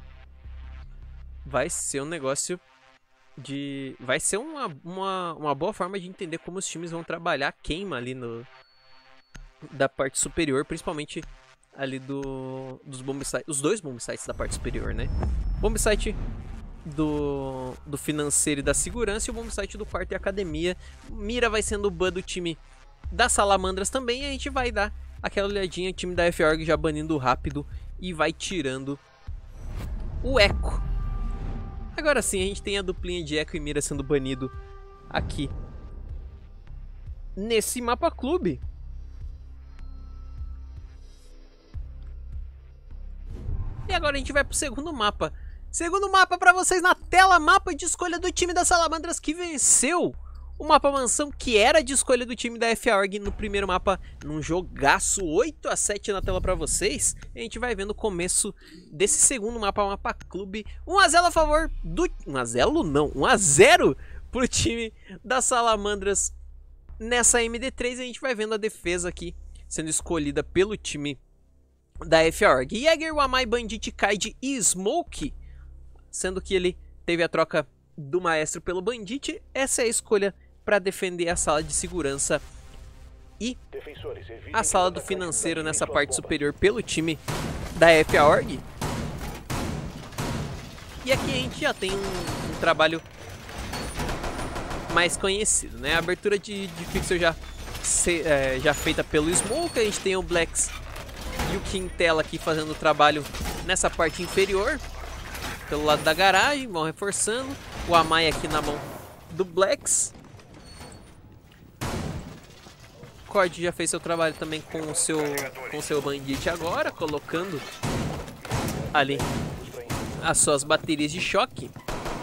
vai ser um negócio de... Vai ser uma boa forma de entender como os times vão trabalhar a queima ali da parte superior, principalmente ali dos bomb sites, os dois bomb sites da parte superior, né? Bomb site do financeiro e da segurança e o bomb site do quarto e academia. Mira vai sendo o ban do time das Salamandras também. E a gente vai dar aquela olhadinha, o time da FORG já banindo rápido e vai tirando o Echo. Agora sim, a gente tem a duplinha de Echo e Mira sendo banido aqui nesse mapa clube. E agora a gente vai pro segundo mapa. Segundo mapa pra vocês na tela, mapa de escolha do time das Salamandras que venceu o mapa mansão, que era de escolha do time da FORG no primeiro mapa, num jogaço 8-7 na tela pra vocês. E a gente vai vendo o começo desse segundo mapa, mapa clube. 1-0 a favor do... 1-0 não, 1-0 pro time das Salamandras nessa MD3. E a gente vai vendo a defesa aqui sendo escolhida pelo time da FORG. Jäger, Wamai, Bandit, Kaid e Smoke, sendo que ele teve a troca do Maestro pelo Bandit. Essa é a escolha para defender a sala de segurança e a sala do financeiro nessa parte superior pelo time da FORG. E aqui a gente já tem um trabalho mais conhecido, né? A abertura de pixel já feita pelo Smoke. A gente tem o Blacks e o Quintela aqui fazendo o trabalho nessa parte inferior, pelo lado da garagem, vão reforçando. O Amai aqui na mão do Blacks. O Cord já fez seu trabalho também com o seu Bandit agora, colocando ali as suas baterias de choque.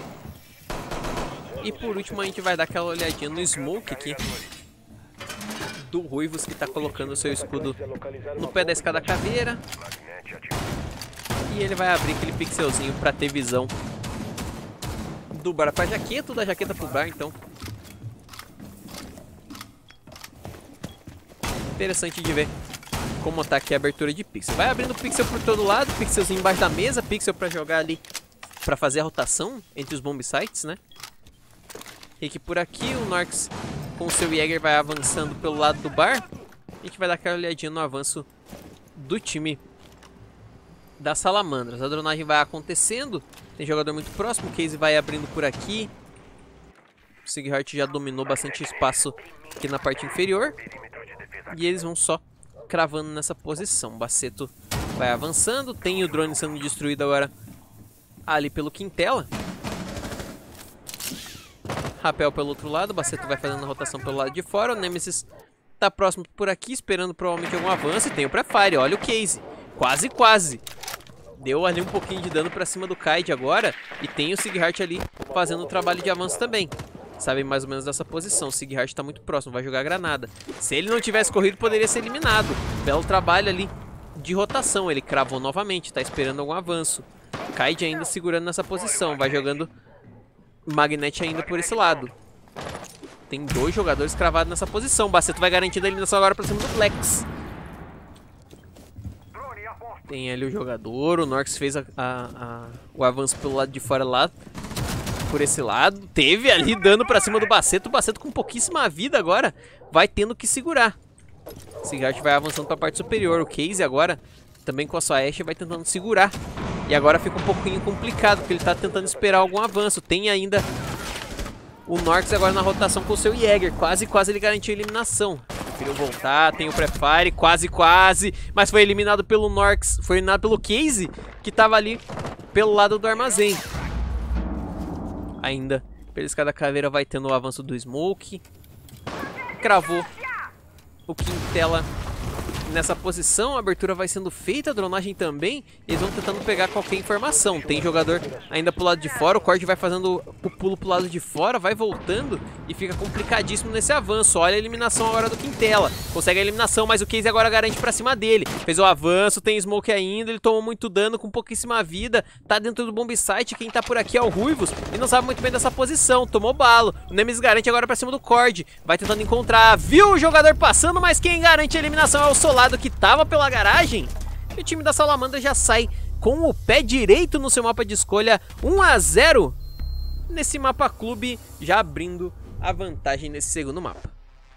E por último a gente vai dar aquela olhadinha no Smoke aqui do Ruivos, que está colocando o seu escudo no pé da escada caveira. E ele vai abrir aquele pixelzinho para ter visão do bar para jaqueta, da jaqueta pro bar. Então, interessante de ver como tá aqui a abertura de pixel. Vai abrindo pixel por todo lado, pixelzinho embaixo da mesa, pixel para jogar ali, para fazer a rotação entre os bomb sites, né? E que por aqui o Norx com o seu Jäger vai avançando pelo lado do bar. A gente vai dar aquela olhadinha no avanço do time da Salamandras. A dronagem vai acontecendo. Tem jogador muito próximo. O Case vai abrindo por aqui. O Sigheart já dominou bastante espaço aqui na parte inferior. E eles vão só cravando nessa posição. Baceto vai avançando. Tem o drone sendo destruído agora ali pelo Quintela. Rapel pelo outro lado. Baceto vai fazendo a rotação pelo lado de fora. O Nemesis tá próximo por aqui, esperando provavelmente algum avanço. E tem o Prefire. Olha o Case. Quase, quase. Deu ali um pouquinho de dano pra cima do Kaid agora. E tem o Sighart ali fazendo o trabalho de avanço também. Sabem mais ou menos dessa posição. O Sighart tá muito próximo, vai jogar granada. Se ele não tivesse corrido, poderia ser eliminado. Belo trabalho ali de rotação. Ele cravou novamente, tá esperando algum avanço. Kaid ainda segurando nessa posição. Vai jogando Magnet ainda por esse lado. Tem 2 jogadores cravados nessa posição. Baceto vai garantindo a eliminação agora pra cima do Flex. Tem ali o jogador. O Norx fez o avanço pelo lado de fora lá. Por esse lado. Teve ali dano pra cima do Baceto. O Baceto com pouquíssima vida agora vai tendo que segurar. O Sighart vai avançando pra parte superior. O Case agora, também com a sua Ashe, vai tentando segurar. E agora fica um pouquinho complicado, porque ele tá tentando esperar algum avanço. Tem ainda o Norx agora na rotação com o seu Jäger. Quase, quase ele garantiu a eliminação. Preferiu voltar, tem o Prefire, quase, quase. Mas foi eliminado pelo Norx. Foi eliminado pelo Case, que tava ali pelo lado do armazém. Ainda pela escada caveira vai tendo o avanço do Smoke. Cravou o Quintela nessa posição. A abertura vai sendo feita, a dronagem também. Eles vão tentando pegar qualquer informação. Tem jogador ainda pro lado de fora. O Cord vai fazendo o pulo pro lado de fora, vai voltando e fica complicadíssimo nesse avanço. Olha a eliminação agora do Quintela. Consegue a eliminação, mas o Case agora garante pra cima dele. Fez o avanço, tem Smoke ainda. Ele tomou muito dano com pouquíssima vida. Tá dentro do bomb site. Quem tá por aqui é o Ruivos e não sabe muito bem dessa posição. Tomou balo. O Nemesis garante agora pra cima do Cord. Vai tentando encontrar. Viu o jogador passando, mas quem garante a eliminação é o Solado, que tava pela garagem. E o time da Salamandra já sai com o pé direito no seu mapa de escolha. 1 a 0 nesse mapa clube, já abrindo a vantagem nesse segundo mapa.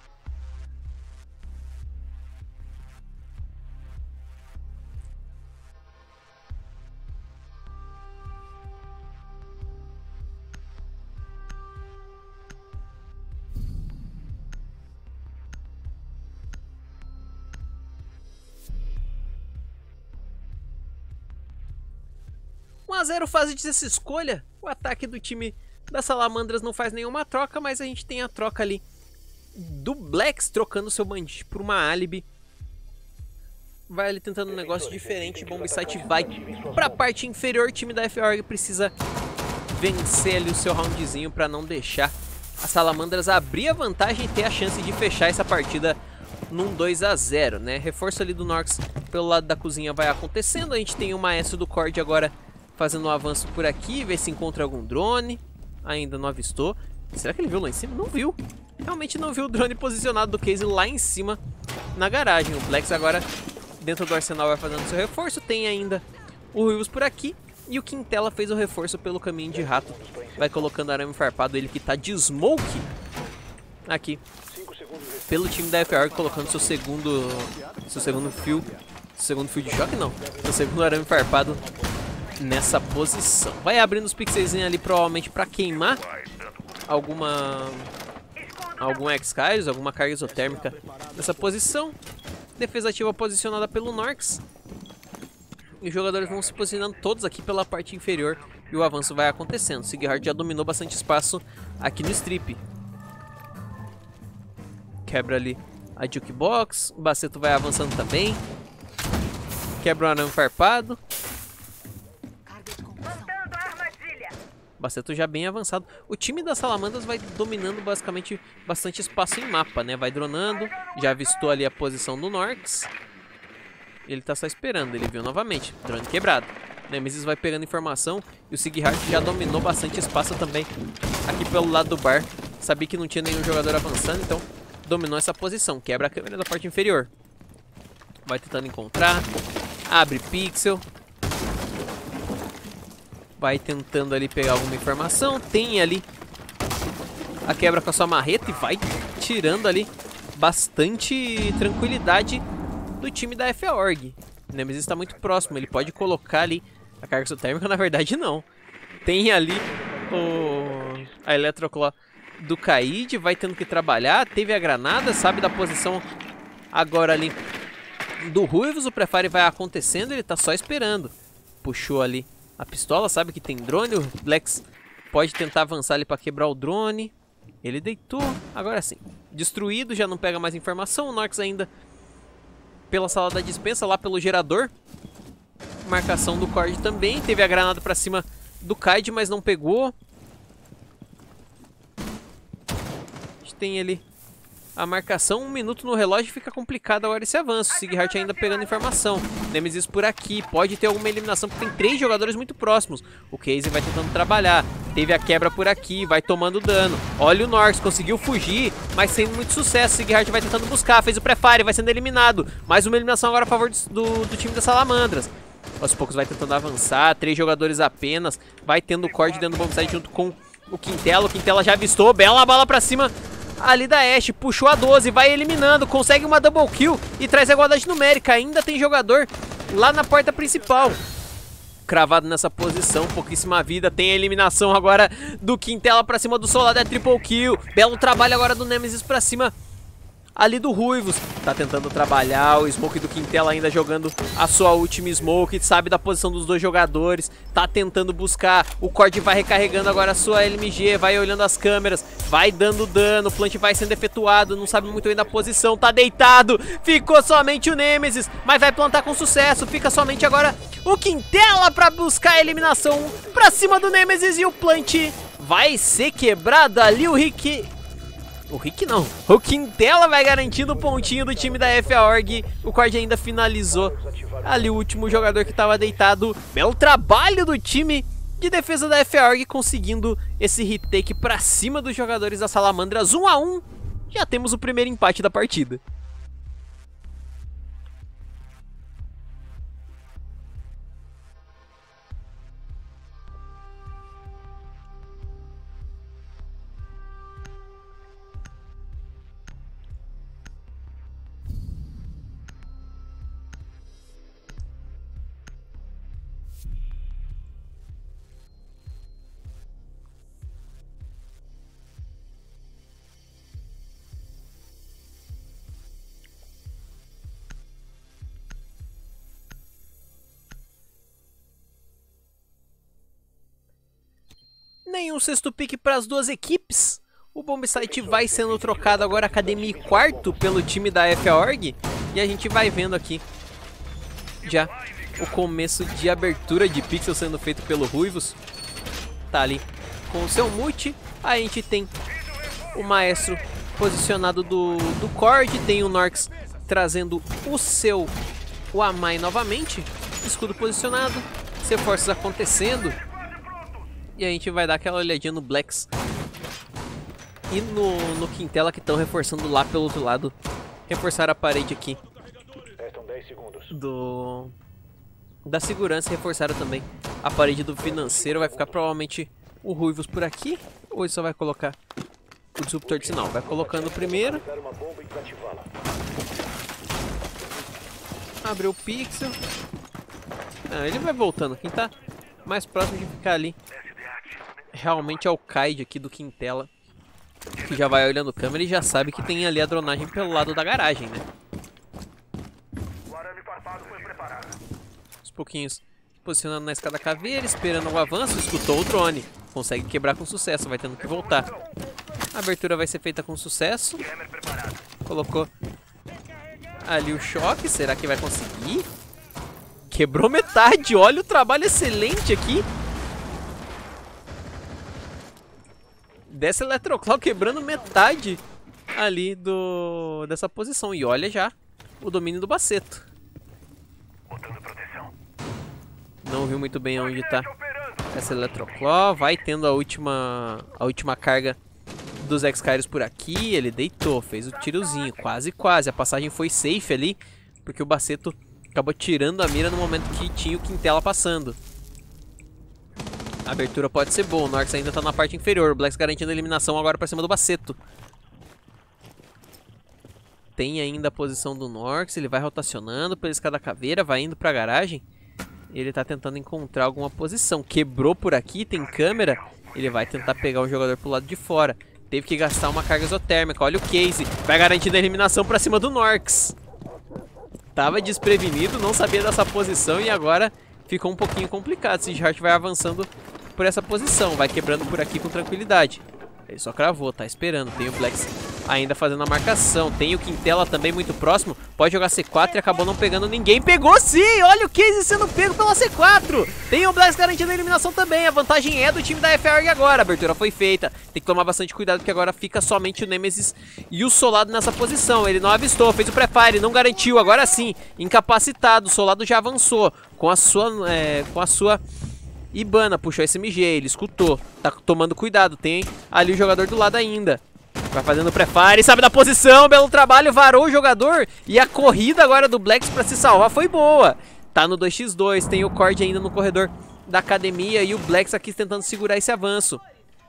A 0 fase dessa escolha. O ataque do time das Salamandras não faz nenhuma troca, mas a gente tem a troca ali do Blacks trocando seu Bandit por uma Alibi. Vai ali tentando um negócio diferente. Bomb site vai para a parte inferior. O time da F-Org precisa vencer ali o seu roundzinho para não deixar as Salamandras abrir a vantagem e ter a chance de fechar essa partida num 2 a 0, né? Reforço ali do Norx pelo lado da cozinha vai acontecendo. A gente tem o Maestro do Cord agora fazendo um avanço por aqui, ver se encontra algum drone. Ainda não avistou. Será que ele viu lá em cima? Não viu. Realmente não viu o drone posicionado do Case lá em cima na garagem. O Blacks agora dentro do arsenal vai fazendo seu reforço. Tem ainda o Ruivos por aqui. E o Quintela fez o reforço pelo caminho de rato. Vai colocando arame farpado, ele que tá de smoke aqui pelo time da F-Org, colocando seu segundo fio. Segundo fio de choque não. Seu segundo arame farpado nessa posição. Vai abrindo os pixels ali provavelmente para queimar algum X-Kairos, alguma carga isotérmica nessa posição. Defesa ativa posicionada pelo Norx. E os jogadores vão se posicionando todos aqui pela parte inferior e o avanço vai acontecendo. O Sighart já dominou bastante espaço aqui no strip. Quebra ali a jukebox. O Baceto vai avançando também. Quebra o arame farpado. Baceto já bem avançado. O time das Salamandras vai dominando basicamente bastante espaço em mapa, né? Vai dronando. Já avistou ali a posição do Norx. Ele tá só esperando. Ele viu novamente. Drone quebrado. Nemesis vai pegando informação. E o Sighart já dominou bastante espaço também aqui pelo lado do bar. Sabia que não tinha nenhum jogador avançando, então dominou essa posição. Quebra a câmera da parte inferior. Vai tentando encontrar. Abre pixel. Vai tentando ali pegar alguma informação. Tem ali a quebra com a sua marreta e vai tirando ali bastante tranquilidade do time da F-Org. O Nemesis está muito próximo. Ele pode colocar ali a carga isotérmica. Na verdade, não. Tem ali a Electroclaw do Kaid. Vai tendo que trabalhar. Teve a granada. Sabe da posição agora ali do Ruivos. O prefire vai acontecendo, ele tá só esperando. Puxou ali a pistola, sabe que tem drone. O Blex pode tentar avançar ali pra quebrar o drone. Ele deitou, agora sim. Destruído, já não pega mais informação. O Norx ainda pela sala da dispensa, lá pelo gerador. Marcação do Cord também. Teve a granada pra cima do Kaid, mas não pegou. A gente tem ali a marcação. 1 minuto no relógio, fica complicado agora esse avanço. Sighart ainda pegando informação. Nemesis por aqui. Pode ter alguma eliminação, porque tem 3 jogadores muito próximos. O Casey vai tentando trabalhar. Teve a quebra por aqui, vai tomando dano. Olha o Norx, conseguiu fugir, mas sem muito sucesso. Sighart vai tentando buscar, fez o prefire, vai sendo eliminado. Mais uma eliminação agora a favor do time das Salamandras. Aos poucos vai tentando avançar, 3 jogadores apenas. Vai tendo o Cord dentro do bombsite junto com o Quintela. O Quintela já avistou, bela bala pra cima ali da Ashe, puxou a 12, vai eliminando, consegue uma double kill e traz a igualdade numérica. Ainda tem jogador lá na porta principal. Cravado nessa posição, pouquíssima vida. Tem a eliminação agora do Quintela pra cima do Soldado, é triple kill. Belo trabalho agora do Nemesis pra cima ali do Ruivos. Tá tentando trabalhar, o Smoke do Quintela ainda jogando a sua última Smoke. Sabe da posição dos 2 jogadores, tá tentando buscar. O Cord vai recarregando agora a sua LMG, vai olhando as câmeras, vai dando dano. O plant vai sendo efetuado, não sabe muito bem da posição, tá deitado. Ficou somente o Nemesis, mas vai plantar com sucesso. Fica somente agora o Quintela pra buscar a eliminação pra cima do Nemesis. E o plant vai ser quebrado ali. O Rick não. O Quintela vai garantindo o pontinho do time da FA-Org. O Cord ainda finalizou ali o último jogador que estava deitado. Belo trabalho do time de defesa da FA-Org, conseguindo esse retake pra cima dos jogadores da Salamandras. 1 a 1. Já temos o primeiro empate da partida. Nenhum sexto pick para as 2 equipes. O bombsite vai sendo trocado agora, Academia quarto pelo time da FA-Org. E a gente vai vendo aqui já o começo de abertura de pixel sendo feito pelo Ruivos. Tá ali com o seu mute. A gente tem o Maestro posicionado do Cord. Tem o Norx trazendo o Amai novamente. Escudo posicionado. Reforços acontecendo. E a gente vai dar aquela olhadinha no Blex e no Quintela, que estão reforçando lá pelo outro lado. Reforçar a parede aqui da segurança. Reforçaram também a parede do financeiro. Vai ficar provavelmente o Ruivos por aqui. Ou ele só vai colocar o disruptor de sinal? Vai colocando primeiro. Abriu o pixel. Ele vai voltando. Quem tá mais próximo de ficar ali realmente é o Kaid aqui do Quintela, que já vai olhando câmera e já sabe que tem ali a dronagem pelo lado da garagem, né? Os pouquinhos posicionando na escada caveira, esperando o avanço. Escutou o drone, consegue quebrar com sucesso, vai tendo que voltar. A abertura vai ser feita com sucesso. Colocou ali o choque, será que vai conseguir? Quebrou metade, olha o trabalho excelente aqui dessa Electroclaw, quebrando metade ali dessa posição. E olha já o domínio do Baceto. Não viu muito bem onde tá essa Electroclaw. Vai tendo a última carga dos X-Kairos por aqui. Ele deitou, fez o tirozinho, quase. A passagem foi safe ali, porque o Baceto acabou tirando a mira no momento que tinha o Quintela passando. A abertura pode ser boa, o Norx ainda tá na parte inferior. O Blex garantindo a eliminação agora pra cima do Baceto. Tem ainda a posição do Norx, ele vai rotacionando pela escada caveira, vai indo pra garagem. Ele tá tentando encontrar alguma posição. Quebrou por aqui, tem câmera. Ele vai tentar pegar o jogador pro lado de fora. Teve que gastar uma carga exotérmica. Olha o Casey, vai garantindo a eliminação pra cima do Norx. Tava desprevenido, não sabia dessa posição e agora ficou um pouquinho complicado. Sigihart vai avançando por essa posição, vai quebrando por aqui com tranquilidade. Ele só cravou, tá esperando. Tem o Blex ainda fazendo a marcação. Tem o Quintela também muito próximo. Pode jogar C4 e acabou não pegando ninguém. Pegou sim! Olha o Case sendo pego pela C4. Tem o Blex garantindo a eliminação também. A vantagem é do time da FAORG agora. A abertura foi feita. Tem que tomar bastante cuidado porque agora fica somente o Nemesis e o Solado nessa posição. Ele não avistou, fez o pré-fire, não garantiu. Agora sim, incapacitado. O Solado já avançou com a sua Ibana, puxou SMG, ele escutou, tá tomando cuidado, tem ali o jogador do lado ainda. Vai fazendo pré-fire, sabe da posição, belo trabalho, varou o jogador. E a corrida agora do Blex pra se salvar foi boa. Tá no 2x2, tem o Cord ainda no corredor da academia e o Blex aqui tentando segurar esse avanço.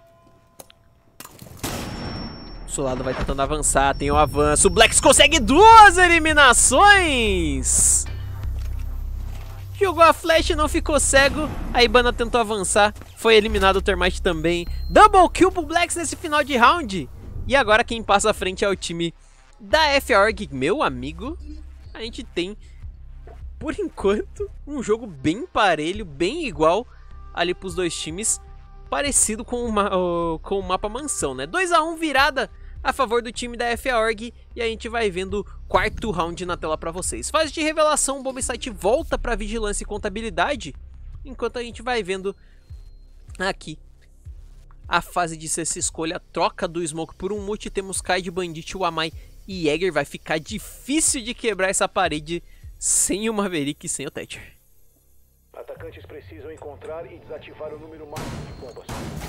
O Solado vai tentando avançar, tem o avanço, o Blex consegue 2 eliminações! Jogou a flash, não ficou cego. A Ibana tentou avançar. Foi eliminado o Termite também. Double kill pro Blex nesse final de round. E agora quem passa à frente é o time da FAORG. Meu amigo, a gente tem, por enquanto, um jogo bem parelho, bem igual ali pros dois times. Parecido com o mapa mansão, né? 2-1 virada a favor do time da FAORG. E a gente vai vendo o quarto round na tela para vocês. Fase de revelação, o Bombsite volta para vigilância e contabilidade. Enquanto a gente vai vendo aqui a fase de sexta escolha. Troca do Smoke por um multi. Temos Kaid, Bandit, Wamai e Jäger. Vai ficar difícil de quebrar essa parede sem o Maverick e sem o Thatcher. Atacantes precisam encontrar e desativar o número máximo de bombas.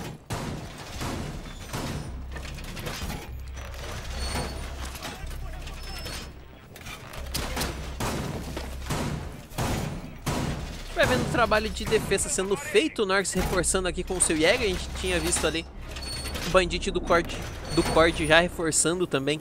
Vai vendo o trabalho de defesa sendo feito, o Norx reforçando aqui com o seu Jäger. A gente tinha visto ali o Bandit do Cord já reforçando também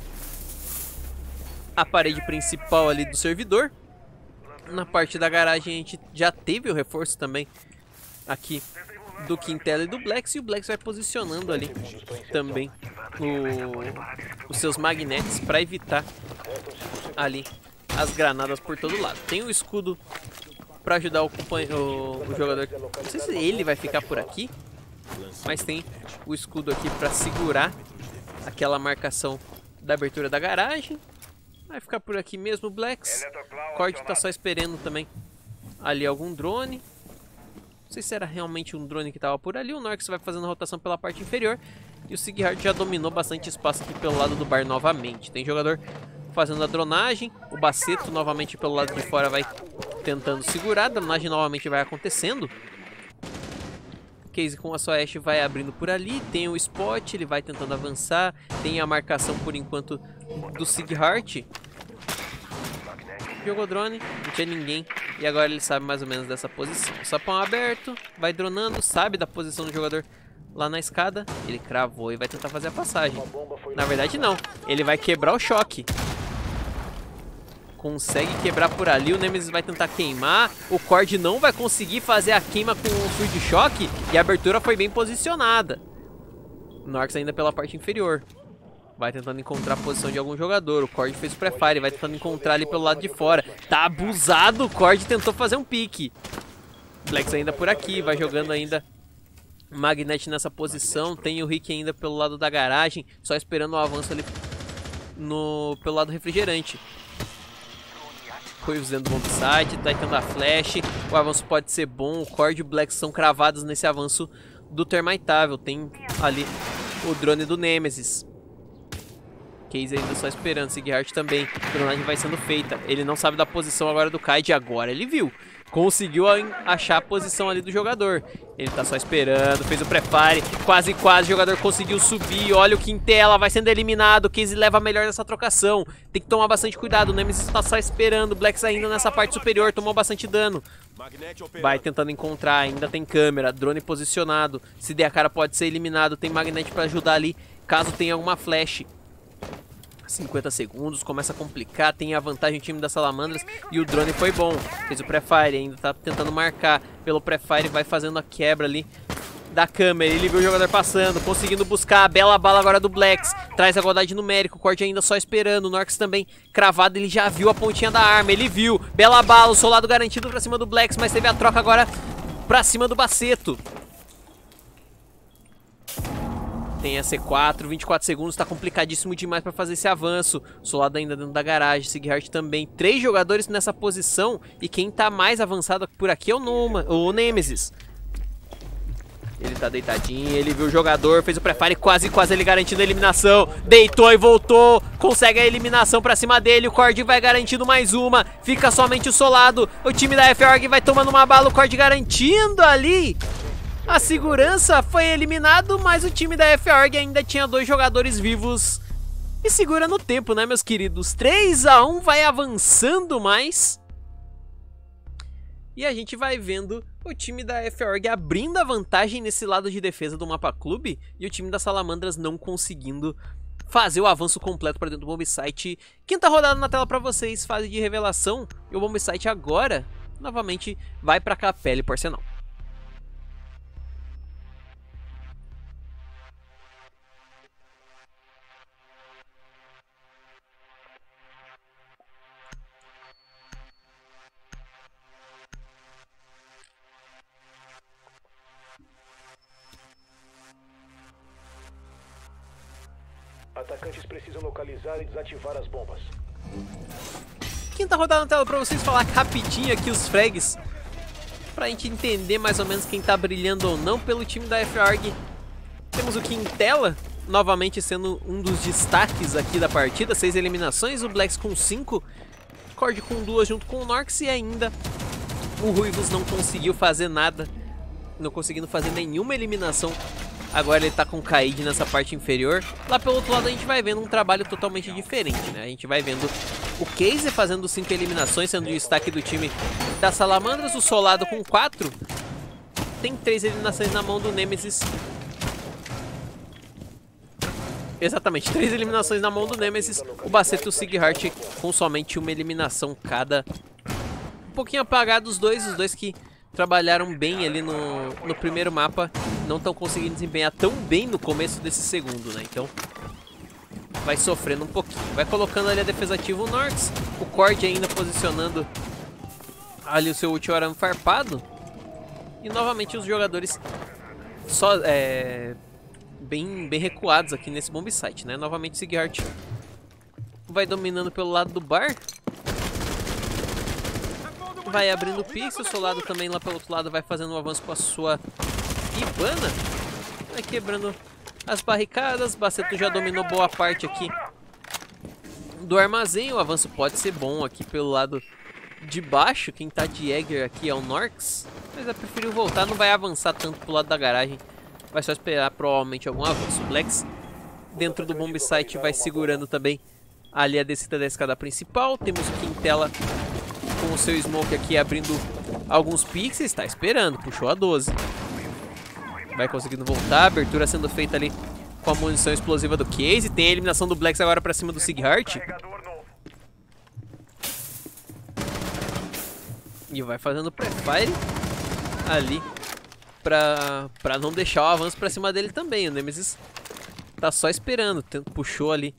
a parede principal ali do servidor. Na parte da garagem a gente já teve o reforço também aqui do Quintela e do Blex. E o Blex vai posicionando ali também os seus magnetes para evitar ali as granadas por todo lado. Tem o escudo para ajudar o jogador. Não sei se ele vai ficar por aqui, mas tem o escudo aqui para segurar aquela marcação da abertura da garagem. Vai ficar por aqui mesmo o Blex. Cord tá só esperando também ali algum drone. Não sei se era realmente um drone que tava por ali. O Norx vai fazendo a rotação pela parte inferior. E o Sigihart já dominou bastante espaço aqui pelo lado do bar novamente. Tem jogador fazendo a dronagem. O Baceto novamente pelo lado de fora vai tentando segurar. A dronagem novamente vai acontecendo. Case com a sua Ashe vai abrindo por ali. Tem o Spot, ele vai tentando avançar. Tem a marcação por enquanto do Sigihart. Jogou drone, não tinha ninguém. E agora ele sabe mais ou menos dessa posição. Sapão aberto, vai dronando, sabe da posição do jogador lá na escada. Ele cravou e vai tentar fazer a passagem. Na verdade não, ele vai quebrar o choque. Consegue quebrar por ali, o Nemesis vai tentar queimar. O Cord não vai conseguir fazer a queima com o fio de choque. E a abertura foi bem posicionada. O Norx ainda pela parte inferior. Vai tentando encontrar a posição de algum jogador. O Cord fez o pré-fire, vai tentando encontrar ali pelo lado de fora. Tá abusado, o Cord tentou fazer um pique. Blex ainda por aqui, vai jogando ainda Magnet nessa posição. Tem o Rick ainda pelo lado da garagem, só esperando o avanço ali pelo lado refrigerante. Foi usando o bombsite, tá tendo a flash. O avanço pode ser bom, o Cord e o Blex são cravados nesse avanço do Termitável. Tem ali o drone do Nemesis. Case ainda só esperando, Sigihart também. A dronagem vai sendo feita. Ele não sabe da posição agora do Kaid. Agora ele viu. Conseguiu achar a posição ali do jogador. Ele tá só esperando, fez o pré-fire. Quase, o jogador conseguiu subir. Olha o Quintela, vai sendo eliminado. O Case leva melhor nessa trocação. Tem que tomar bastante cuidado. O Nemesis tá só esperando. O Blex ainda nessa parte superior, tomou bastante dano. Vai tentando encontrar, ainda tem câmera. Drone posicionado. Se der a cara pode ser eliminado. Tem Magnet pra ajudar ali, caso tenha alguma flash. 50 segundos, começa a complicar. Tem a vantagem o time das Salamandras. E o drone foi bom, fez o pré-fire, ainda tá tentando marcar pelo pré-fire. Vai fazendo a quebra ali da câmera. Ele viu o jogador passando, conseguindo buscar a bela bala agora do Blacks. Traz a igualdade numérica, o Cord ainda só esperando. O Norx também cravado, ele já viu a pontinha da arma, ele viu. Bela bala, o solado garantido pra cima do Blacks, mas teve a troca agora pra cima do Baceto. Tem a C4, 24 segundos, tá complicadíssimo demais pra fazer esse avanço. Solado ainda dentro da garagem, Sighart também. 3 jogadores nessa posição e quem tá mais avançado por aqui é o Nemesis. Ele tá deitadinho, ele viu o jogador, fez o pré-fire, quase ele garantindo a eliminação. Deitou e voltou, consegue a eliminação pra cima dele. O Cord vai garantindo mais uma, fica somente o Solado. O time da F-Org vai tomando uma bala, o Cord garantindo ali. A segurança foi eliminado, mas o time da F-Org ainda tinha 2 jogadores vivos. E segura no tempo, né, meus queridos? 3-1 vai avançando mais. E a gente vai vendo o time da F-Org abrindo a vantagem nesse lado de defesa do mapa clube. E o time das Salamandras não conseguindo fazer o avanço completo para dentro do Bombsite. Quinta rodada na tela para vocês, fase de revelação. E o Bombsite agora, novamente, vai para Capela e Porcenal. Atacantes precisam localizar e desativar as bombas. Quinta rodada na tela pra vocês falar rapidinho aqui os frags, pra gente entender mais ou menos quem tá brilhando ou não pelo time da F-Org. Temos o Quintela, novamente sendo um dos destaques aqui da partida, 6 eliminações, o Blacks com 5, Cord com 2 junto com o Norx e ainda o Ruivos não conseguiu fazer nada, não conseguindo fazer nenhuma eliminação. Agora ele tá com o Kaid nessa parte inferior. Lá pelo outro lado a gente vai vendo um trabalho totalmente diferente, né? A gente vai vendo o Casey fazendo 5 eliminações, sendo o destaque do time das Salamandras. O Solado com 4. Tem 3 eliminações na mão do Nemesis. Exatamente, 3 eliminações na mão do Nemesis. O Baceto e o Sighart com somente uma eliminação cada. Um pouquinho apagado os dois que trabalharam bem ali no primeiro mapa, não estão conseguindo desempenhar tão bem no começo desse segundo, né? Então vai sofrendo um pouquinho. Vai colocando ali a defesa ativa o Norx, o Cord ainda posicionando ali o seu último arame farpado. E novamente os jogadores só bem recuados aqui nesse Bombsite, né? Novamente o Sighart vai dominando pelo lado do bar. Vai abrindo o pixel, o Solado também lá pelo outro lado vai fazendo um avanço com a sua Ivana. Vai quebrando as barricadas, Baceto já dominou boa parte aqui do armazém. O avanço pode ser bom aqui pelo lado de baixo, quem tá de Jäger aqui é o Norx. Mas ela preferiu voltar, não vai avançar tanto pro lado da garagem, vai só esperar provavelmente algum avanço. O Blacks dentro do Bombsite vai segurando também ali a descida da escada principal. Temos o Quintela com o seu smoke aqui abrindo alguns pixels, está esperando, puxou a 12. Vai conseguindo voltar, abertura sendo feita ali com a munição explosiva do Casey. Tem a eliminação do Blacks agora pra cima do Sighart. E vai fazendo pré-fire ali pra não deixar o avanço pra cima dele também. O Nemesis tá só esperando, puxou ali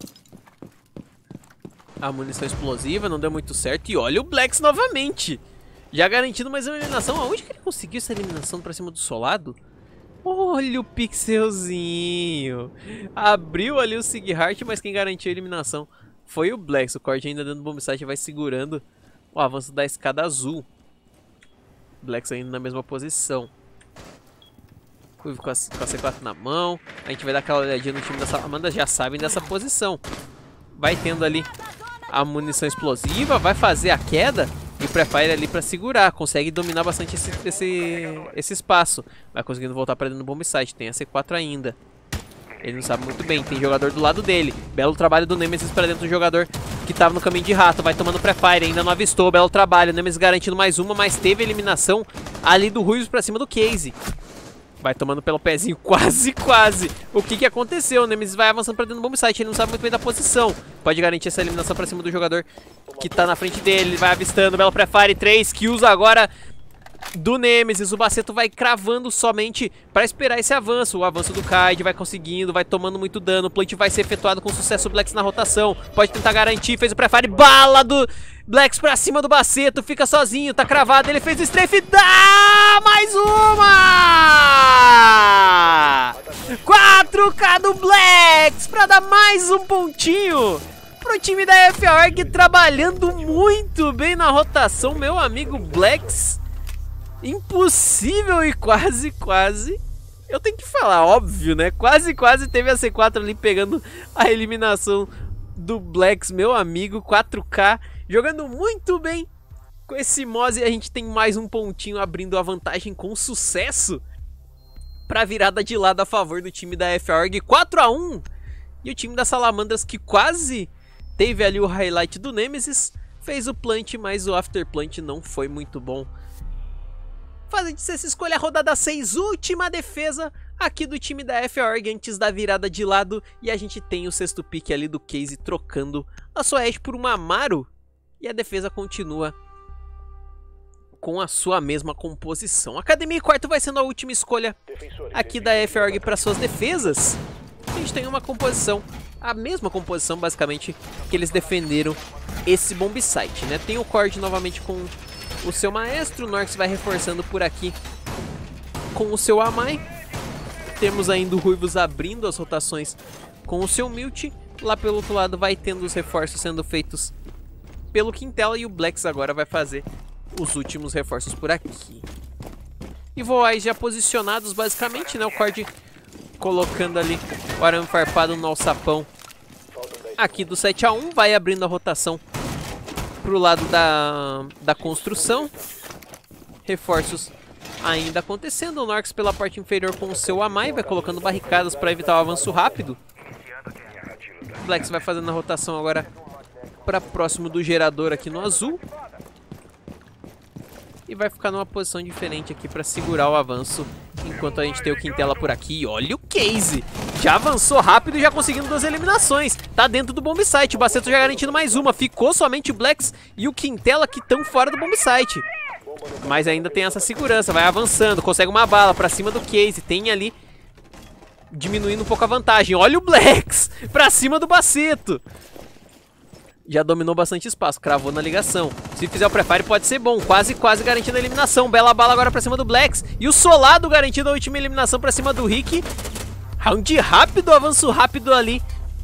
a munição explosiva, não deu muito certo. E olha o Blacks novamente, já garantindo mais uma eliminação. Aonde que ele conseguiu essa eliminação pra cima do Solado? Olha o pixelzinho. Abriu ali o Sighart, mas quem garantiu a eliminação foi o Blacks. O Cord ainda dando Bombsite vai segurando o avanço da escada azul. Blacks ainda na mesma posição. Com a C4 na mão. A gente vai dar aquela olhadinha no time da Salamandra, já sabem dessa posição. Vai tendo ali a munição explosiva, vai fazer a queda e o pré-fire ali pra segurar. Consegue dominar bastante esse espaço. Vai conseguindo voltar pra dentro do Bombsite. Tem a C4 ainda. Ele não sabe muito bem, tem jogador do lado dele. Belo trabalho do Nemesis pra dentro do jogador que tava no caminho de rato. Vai tomando pré-fire, ainda não avistou. Belo trabalho, o Nemesis garantindo mais uma, mas teve eliminação ali do Ruivos pra cima do Casey. Vai tomando pelo pezinho, quase. O que aconteceu? O Nemesis vai avançando pra dentro do Bombsite, ele não sabe muito bem da posição. Pode garantir essa eliminação pra cima do jogador que tá na frente dele. Ele vai avistando, belo pré-fire, 3 kills agora do Nemesis. O Baceto vai cravando somente para esperar esse avanço. O avanço do Kaid vai conseguindo, vai tomando muito dano. O plant vai ser efetuado com sucesso. O Blex na rotação. Pode tentar garantir. Fez o pré-fire. Bala do Blex pra cima do Baceto. Fica sozinho. Tá cravado. Ele fez o strafe. Dá mais uma! 4K do Blex pra dar mais um pontinho pro time da F.A.O.R.G. trabalhando muito bem na rotação. Meu amigo Blex. Impossível e quase, eu tenho que falar, óbvio, né? Quase teve a C4 ali pegando a eliminação do Blex, meu amigo. 4K, jogando muito bem com esse Moze. A gente tem mais um pontinho abrindo a vantagem com sucesso para virada de lado a favor do time da F.A.O.R.G. 4-1. E o time da Salamandras, que quase teve ali o highlight do Nemesis, fez o plant, mas o after plant não foi muito bom. Fazem de essa escolha a rodada 6, última defesa aqui do time da F.A.O.R.G. antes da virada de lado. E a gente tem o sexto pick ali do Case trocando a sua Ashe por uma Amaru. E a defesa continua com a sua mesma composição. Academia e quarto vai sendo a última escolha aqui da F.A.O.R.G. para suas defesas. A gente tem uma composição, a mesma composição basicamente que eles defenderam esse bomb site, né? Tem o Cord novamente com o seu Maestro, o Norx vai reforçando por aqui com o seu Amai. Temos ainda o Ruivos abrindo as rotações com o seu Milt. Lá pelo outro lado vai tendo os reforços sendo feitos pelo Quintela, e o Blex agora vai fazer os últimos reforços por aqui. E voais já posicionados basicamente, né? O Cord colocando ali o arame farpado no alçapão aqui do 7-1, vai abrindo a rotação pro lado da construção. Reforços ainda acontecendo. O Norx pela parte inferior com o seu Amai, vai colocando barricadas para evitar o avanço rápido. O Blex vai fazendo a rotação agora para próximo do gerador aqui no azul. E vai ficar numa posição diferente aqui para segurar o avanço, enquanto a gente tem o Quintela por aqui. E olha o Case! Já avançou rápido e já conseguindo 2 eliminações. Tá dentro do bomb site. O Baceto já garantindo mais uma. Ficou somente o Blex e o Quintela que estão fora do bomb site. Mas ainda tem essa segurança. Vai avançando. Consegue uma bala pra cima do Case. Tem ali diminuindo um pouco a vantagem. Olha o Blex pra cima do Baceto. Já dominou bastante espaço, cravou na ligação. Se fizer o prefire pode ser bom, quase garantindo a eliminação. Bela bala agora pra cima do Blex. E o Solado garantindo a última eliminação pra cima do Rick. Round rápido, avanço rápido ali.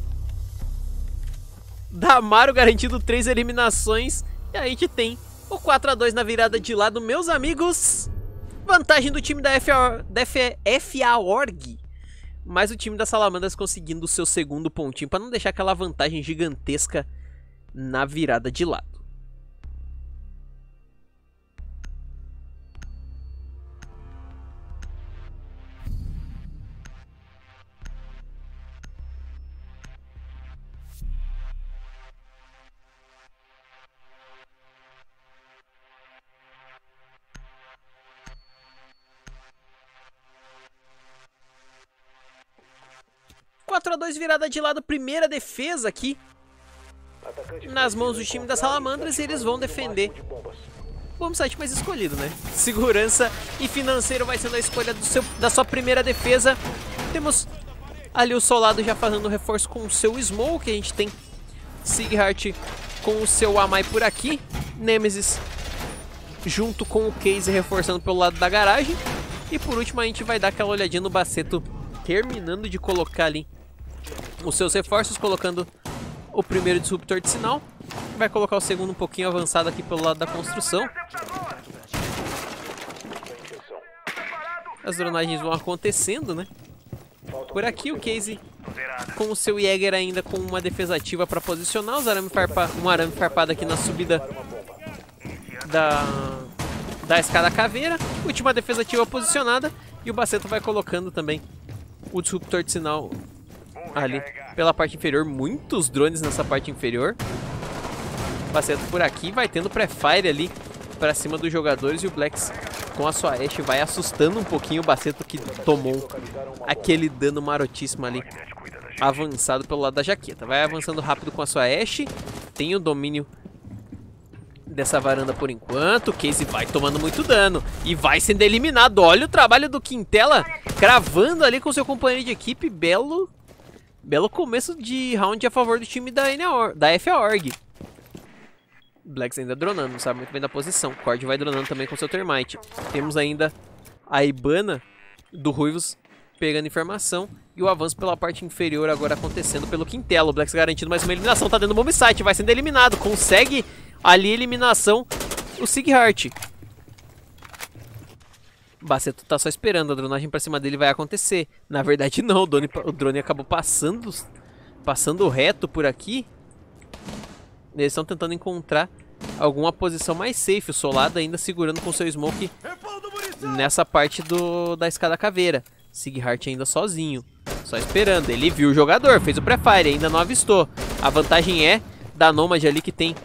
Damaro garantindo 3 eliminações. E aí a gente tem o 4-2 na virada de lado, meus amigos. Vantagem do time da F.A.O.R.G. Mas o time da Salamandras conseguindo o seu segundo pontinho, para não deixar aquela vantagem gigantesca na virada de lado. Virada de lado, primeira defesa aqui nas mãos do time da Salamandras, e eles vão defender o bomb site mais escolhido, né? Segurança e financeiro vai sendo a escolha da sua primeira defesa. Temos ali o Solado já fazendo reforço com o seu Smoke. A gente tem Sighart com o seu Amai por aqui. Nemesis junto com o Case reforçando pelo lado da garagem. E por último a gente vai dar aquela olhadinha no Baceto terminando de colocar ali os seus reforços, colocando o primeiro disruptor de sinal. Vai colocar o segundo um pouquinho avançado aqui pelo lado da construção. As dronagens vão acontecendo, né? Por aqui o Case com o seu Jäger ainda com uma defesa ativa para posicionar um arame farpado aqui na subida da escada caveira. Última defesa ativa posicionada. E o Baceto vai colocando também o disruptor de sinal ali pela parte inferior. Muitos drones nessa parte inferior. O Baceto por aqui vai tendo pré-fire ali pra cima dos jogadores. E o Blex com a sua Ashe vai assustando um pouquinho o Baceto, que tomou aquele dano marotíssimo ali avançado pelo lado da jaqueta. Vai avançando rápido com a sua Ashe. Tem o domínio dessa varanda por enquanto. O Case vai tomando muito dano e vai sendo eliminado. Olha o trabalho do Quintela, cravando ali com seu companheiro de equipe. Belo começo de round a favor do time da FA-Org. Blacks ainda dronando, não sabe muito bem da posição. Cord vai dronando também com seu Termite. Temos ainda a Ibana do Ruivos pegando informação. E o avanço pela parte inferior agora acontecendo pelo Quintela. O Blacks garantindo mais uma eliminação. Tá dando bomb site, vai sendo eliminado. Consegue ali a eliminação o Sighart. Baceto tá só esperando. A dronagem pra cima dele vai acontecer. Na verdade não, o drone acabou passando reto por aqui. Eles estão tentando encontrar alguma posição mais safe. O Solado ainda segurando com seu smoke nessa parte da escada caveira. Sighart ainda sozinho, só esperando. Ele viu o jogador, fez o pré-fire, ainda não avistou. A vantagem é da Nomad ali que tem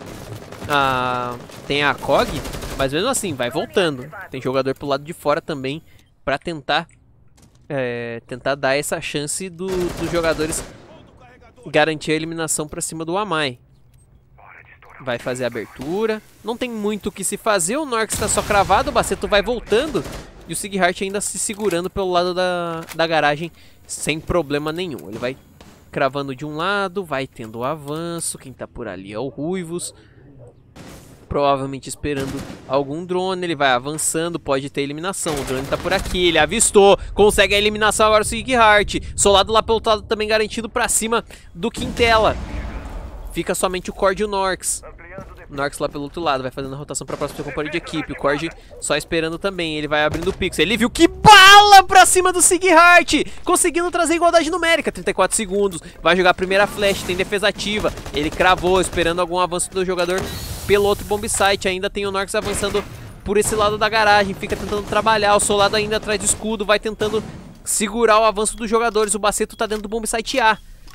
a COG, mas mesmo assim, vai voltando. Tem jogador pro lado de fora também pra tentar dar essa chance dos jogadores garantir a eliminação pra cima do Amai. Vai fazer a abertura. Não tem muito o que se fazer. O Norx tá só cravado. O Baceto vai voltando. E o Sighart ainda se segurando pelo lado da garagem. Sem problema nenhum. Ele vai cravando de um lado. Vai tendo o avanço. Quem tá por ali é o Ruivos. Provavelmente esperando algum drone. Ele vai avançando. Pode ter eliminação. O drone tá por aqui. Ele avistou. Consegue a eliminação agora o Sighart. Solado lá pelo outro lado também garantido pra cima do Quintela. Fica somente o Cord e o Norx. O Norx lá pelo outro lado, vai fazendo a rotação para o próximo companheiro de equipe. O Cord só esperando também, ele vai abrindo o pixel. Ele viu que bala pra cima do Sighart, conseguindo trazer igualdade numérica. 34 segundos, vai jogar a primeira flash, tem defesa ativa. Ele cravou, esperando algum avanço do jogador pelo outro bomb site. Ainda tem o Norx avançando por esse lado da garagem, fica tentando trabalhar. O Solado ainda atrás do escudo, vai tentando segurar o avanço dos jogadores. O Baceto tá dentro do bomb site A.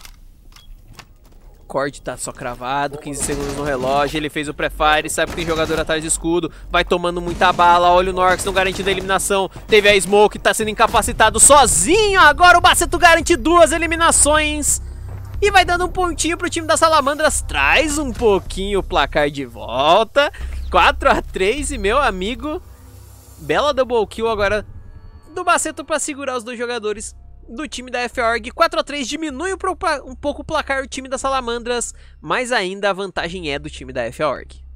Cord tá só cravado, 15 segundos no relógio. Ele fez o pré-fire, sabe que tem jogador atrás do escudo. Vai tomando muita bala, olha o Norx não garantindo a eliminação. Teve a Smoke, tá sendo incapacitado sozinho. Agora o Baceto garante 2 eliminações. E vai dando um pontinho pro time das Salamandras. Traz um pouquinho o placar de volta. 4-3 e meu amigo, bela double kill agora do Baceto pra segurar os dois jogadores do time da FA-Org. 4-3, diminui um pouco o placar o time das Salamandras, mas ainda a vantagem é do time da FA-Org.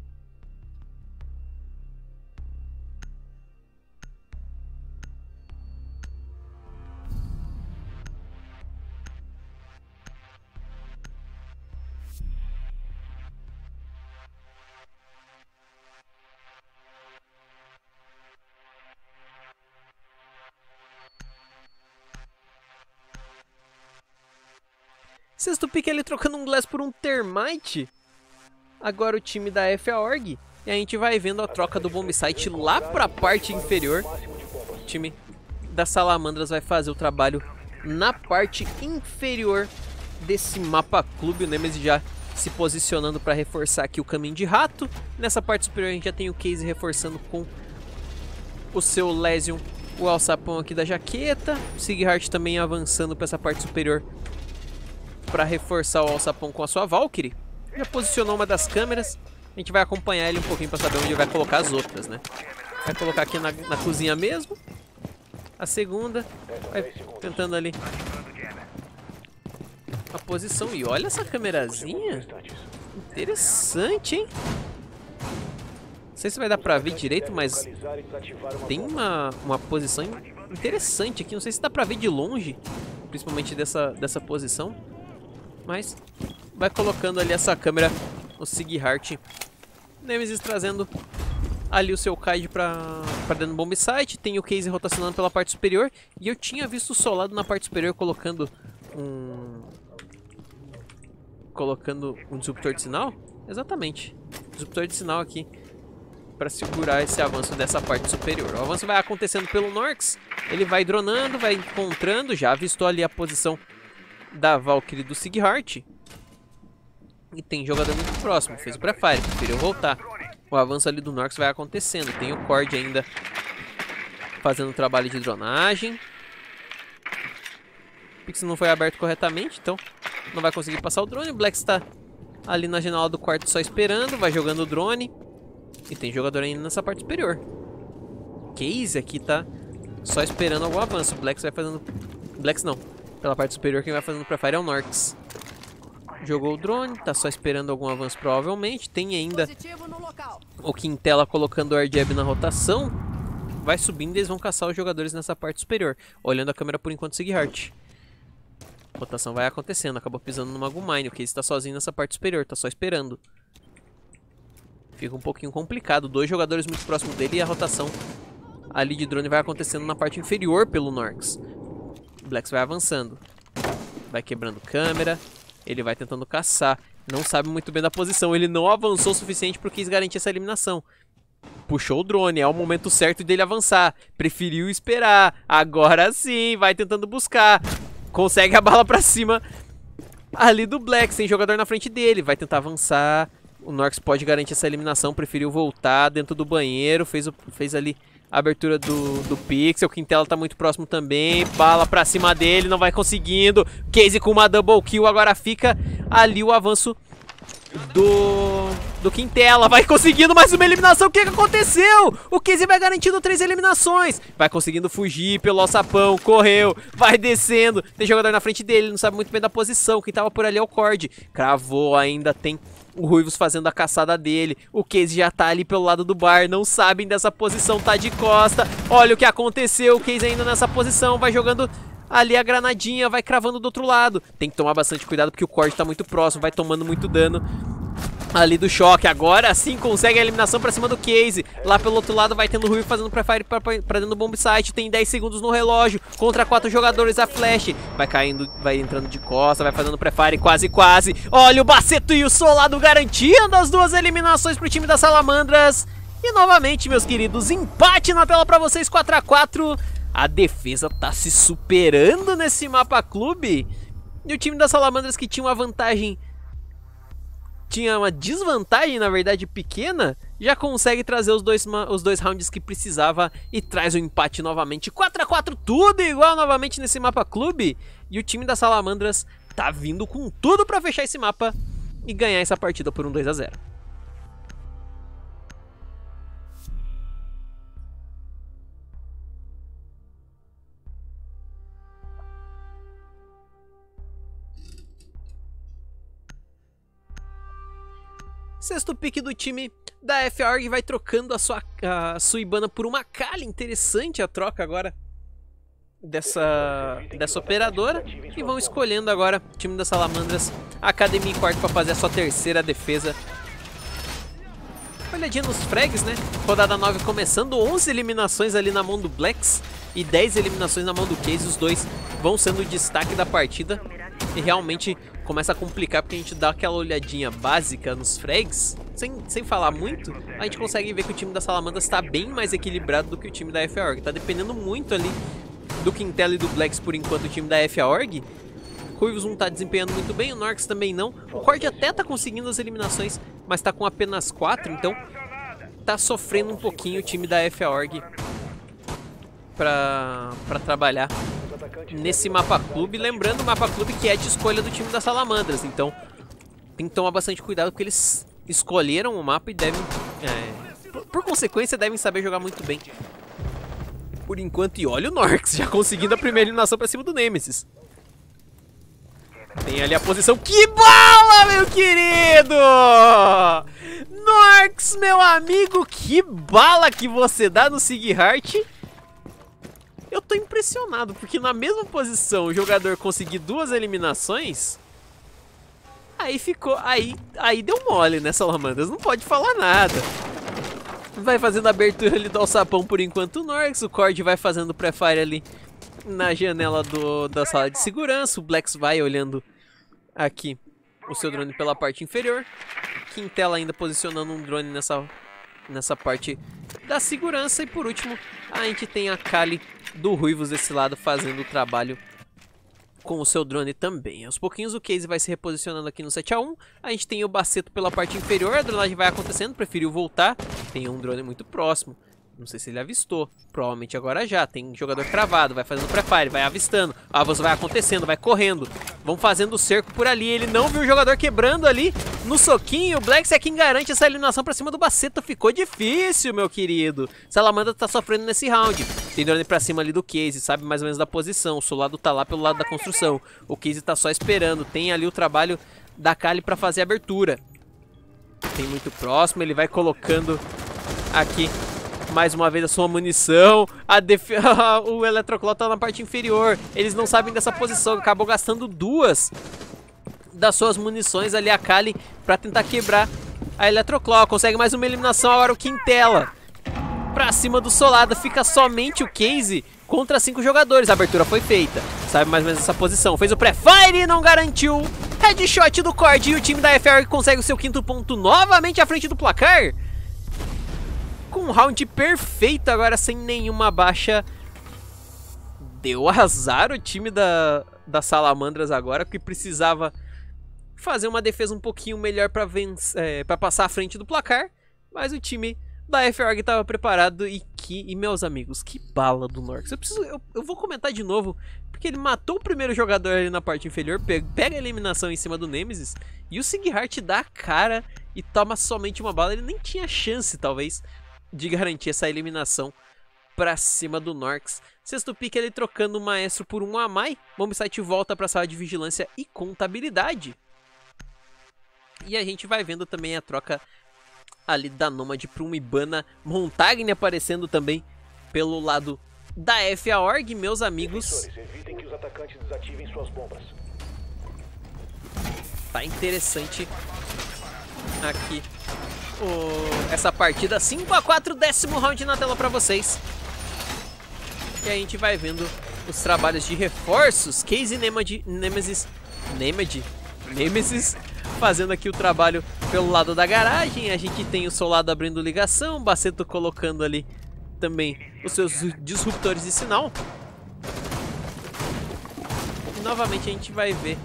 Sexto pick ele trocando um Glass por um Termite. Agora o time da FA-Org. E a gente vai vendo a troca do bomb site lá pra parte inferior. O time das Salamandras vai fazer o trabalho na parte inferior desse mapa clube. O Nemesis já se posicionando para reforçar aqui o caminho de rato. Nessa parte superior a gente já tem o Case reforçando com o seu Lesion, o alçapão aqui da jaqueta. O Sighart também avançando para essa parte superior para reforçar o alçapão com a sua Valkyrie. Já posicionou uma das câmeras. A gente vai acompanhar ele um pouquinho para saber onde vai colocar as outras, né? Vai colocar aqui na cozinha mesmo. A segunda. Vai tentando ali a posição. E olha essa câmerazinha. Interessante, hein? Não sei se vai dar pra ver direito, mas tem uma posição interessante aqui. Não sei se dá pra ver de longe, principalmente dessa posição. Mas vai colocando ali essa câmera, o Sighart. Nemesis trazendo ali o seu Kaid pra dentro do bomb site. Tem o Case rotacionando pela parte superior. E eu tinha visto o Solado na parte superior colocando um disruptor de sinal. Exatamente, disruptor de sinal aqui para segurar esse avanço dessa parte superior. O avanço vai acontecendo pelo Norx. Ele vai dronando, vai encontrando. Já avistou ali a posição da Valkyrie do Sighart. E tem jogador muito próximo. Fez o pré-fire, preferiu voltar. O avanço ali do Norx vai acontecendo. Tem o Cord ainda fazendo o trabalho de dronagem. O Pix não foi aberto corretamente, então não vai conseguir passar o drone. O Black está ali na janela do quarto só esperando. Vai jogando o drone. E tem jogador ainda nessa parte superior. Case aqui tá só esperando algum avanço. O Blacks vai fazendo... Blacks não. Pela parte superior quem vai fazendo pré-fire é o Norks. Jogou o drone, tá só esperando algum avanço provavelmente. Tem ainda o Quintela colocando o Air Jab na rotação. Vai subindo e eles vão caçar os jogadores nessa parte superior. Olhando a câmera por enquanto, Sigheart. Rotação vai acontecendo, acabou pisando no Magumine. O Case tá sozinho nessa parte superior, tá só esperando. Fica um pouquinho complicado. 2 jogadores muito próximos dele e a rotação ali de drone vai acontecendo na parte inferior pelo Norks. O Blacks vai avançando. Vai quebrando câmera. Ele vai tentando caçar. Não sabe muito bem da posição. Ele não avançou o suficiente para o Case garantir essa eliminação. Puxou o drone. É o momento certo dele avançar. Preferiu esperar. Agora sim. Vai tentando buscar. Consegue a bala pra cima ali do Blacks. Tem jogador na frente dele. Vai tentar avançar. O Norks pode garantir essa eliminação. Preferiu voltar dentro do banheiro. Fez ali a abertura do Pixel. O Quintela tá muito próximo também. Bala pra cima dele. Não vai conseguindo. Case com uma double kill. Agora fica ali o avanço do Quintela. Vai conseguindo mais uma eliminação. O que aconteceu? O Case vai garantindo 3 eliminações. Vai conseguindo fugir pelo alçapão. Correu. Vai descendo. Tem jogador na frente dele. Não sabe muito bem da posição. Quem tava por ali é o Cord. Cravou. Ainda tem o Ruivos fazendo a caçada dele. O Case já tá ali pelo lado do bar. Não sabem dessa posição. Tá de costa. Olha o que aconteceu. O Case ainda nessa posição. Vai jogando ali a granadinha. Vai cravando do outro lado. Tem que tomar bastante cuidado porque o Cord tá muito próximo. Vai tomando muito dano ali do choque. Agora sim consegue a eliminação pra cima do Case. Lá pelo outro lado vai tendo o Rui fazendo pré-fire pra dentro do bomb site. Tem 10 segundos no relógio. Contra 4 jogadores a flash. Vai caindo, vai entrando de costa. Vai fazendo pré-fire quase. Olha o Baceto e o Solado garantindo as 2 eliminações pro time das Salamandras. E novamente, meus queridos, empate na tela pra vocês, 4 a 4. A defesa tá se superando nesse mapa clube. E o time das Salamandras que tinha uma vantagem... Tinha uma desvantagem, na verdade, pequena. Já consegue trazer os dois rounds que precisava. E traz o empate novamente. 4 a 4, tudo igual novamente nesse mapa clube. E o time das Salamandras tá vindo com tudo pra fechar esse mapa. E ganhar essa partida por um 2 a 0. Sexto pick do time da FAORG vai trocando a sua Ibana por uma Kali. Interessante a troca agora dessa operadora. E vão escolhendo agora o time das Salamandras, a Academia em quarto para fazer a sua terceira defesa. Olhadinha nos frags, né? Rodada 9 começando, 11 eliminações ali na mão do Blacks e 10 eliminações na mão do Case. Os dois vão sendo o destaque da partida. E realmente começa a complicar porque a gente dá aquela olhadinha básica nos frags, sem falar muito, a gente consegue ver que o time da Salamandras está bem mais equilibrado do que o time da FAORG. Tá dependendo muito ali do Quintela e do Blacks por enquanto o time da FAORG. O Ruivos não tá desempenhando muito bem, o Norks também não. O Cord até tá conseguindo as eliminações, mas tá com apenas 4, então tá sofrendo um pouquinho o time da FAORG pra trabalhar nesse mapa clube. Lembrando, o mapa clube que é de escolha do time das Salamandras, então tem que tomar bastante cuidado porque eles escolheram o mapa e devem, por consequência, devem saber jogar muito bem por enquanto. E olha o Norks já conseguindo a primeira eliminação pra cima do Nemesis. Tem ali a posição. Que bala, meu querido! Norks, meu amigo, que bala que você dá no Sigheart. Eu tô impressionado, porque na mesma posição o jogador conseguir 2 eliminações, aí ficou, aí deu mole, né, Salamandras? Não pode falar nada. Vai fazendo a abertura ali do alçapão por enquanto o Norks, o Cord vai fazendo pré-fire ali na janela da sala de segurança, o Blacks vai olhando aqui o seu drone pela parte inferior, Quintela ainda posicionando um drone nessa parte da segurança, e por último a gente tem a Kali do Ruivos desse lado fazendo o trabalho com o seu drone também. Aos pouquinhos o Case vai se reposicionando aqui no 7 a 1. A gente tem o Baceto pela parte inferior, a dronagem vai acontecendo, preferiu voltar. Tem um drone muito próximo, não sei se ele avistou, provavelmente agora já. Tem jogador cravado, vai fazendo pré-fire, vai avistando, a avanço vai acontecendo, vai correndo. Vão fazendo o cerco por ali. Ele não viu o jogador quebrando ali no soquinho. O Blex é quem garante essa eliminação pra cima do Baceto. Ficou difícil, meu querido. Salamandra tá sofrendo nesse round. Tem drone pra cima ali do Case, sabe mais ou menos da posição. O Solado tá lá pelo lado da construção. O Case tá só esperando. Tem ali o trabalho da Kali pra fazer a abertura. Tem muito próximo. Ele vai colocando aqui mais uma vez a sua munição. O Electroclaw tá na parte inferior. Eles não sabem dessa posição. Acabou gastando 2 das suas munições ali, a Kali, pra tentar quebrar a Electroclaw. Consegue mais uma eliminação. Agora o Quintela pra cima do Solada. Fica somente o Case contra 5 jogadores. A abertura foi feita. Sabe mais ou menos essa posição. Fez o pré-fire e não garantiu. Headshot do Cord. E o time da FR consegue o seu 5º ponto novamente à frente do placar. Com um round perfeito agora, sem nenhuma baixa. Deu azar o time da Salamandras agora, que precisava fazer uma defesa um pouquinho melhor para passar à frente do placar. Mas o time da FR estava preparado e meus amigos, que bala do Norx. Eu vou comentar de novo, porque ele matou o primeiro jogador ali na parte inferior, pega a eliminação em cima do Nemesis, e o Sighart dá a cara e toma somente uma bala. Ele nem tinha chance, talvez, de garantir essa eliminação pra cima do Norx. Sexto pick ele trocando o Maestro por um Amai. Bombsite volta pra sala de vigilância e contabilidade. E a gente vai vendo também a troca ali da Nomad para um Ibana. Montagne aparecendo também pelo lado da FA.org, meus amigos. Evitem que os atacantes desativem suas bombas. Tá interessante aqui essa partida. 5-4, 10º round na tela para vocês. E a gente vai vendo os trabalhos de reforços. Case e Nemesis fazendo aqui o trabalho pelo lado da garagem. A gente tem o Solado abrindo ligação, Baceto colocando ali também os seus disruptores de sinal. E novamente a gente vai ver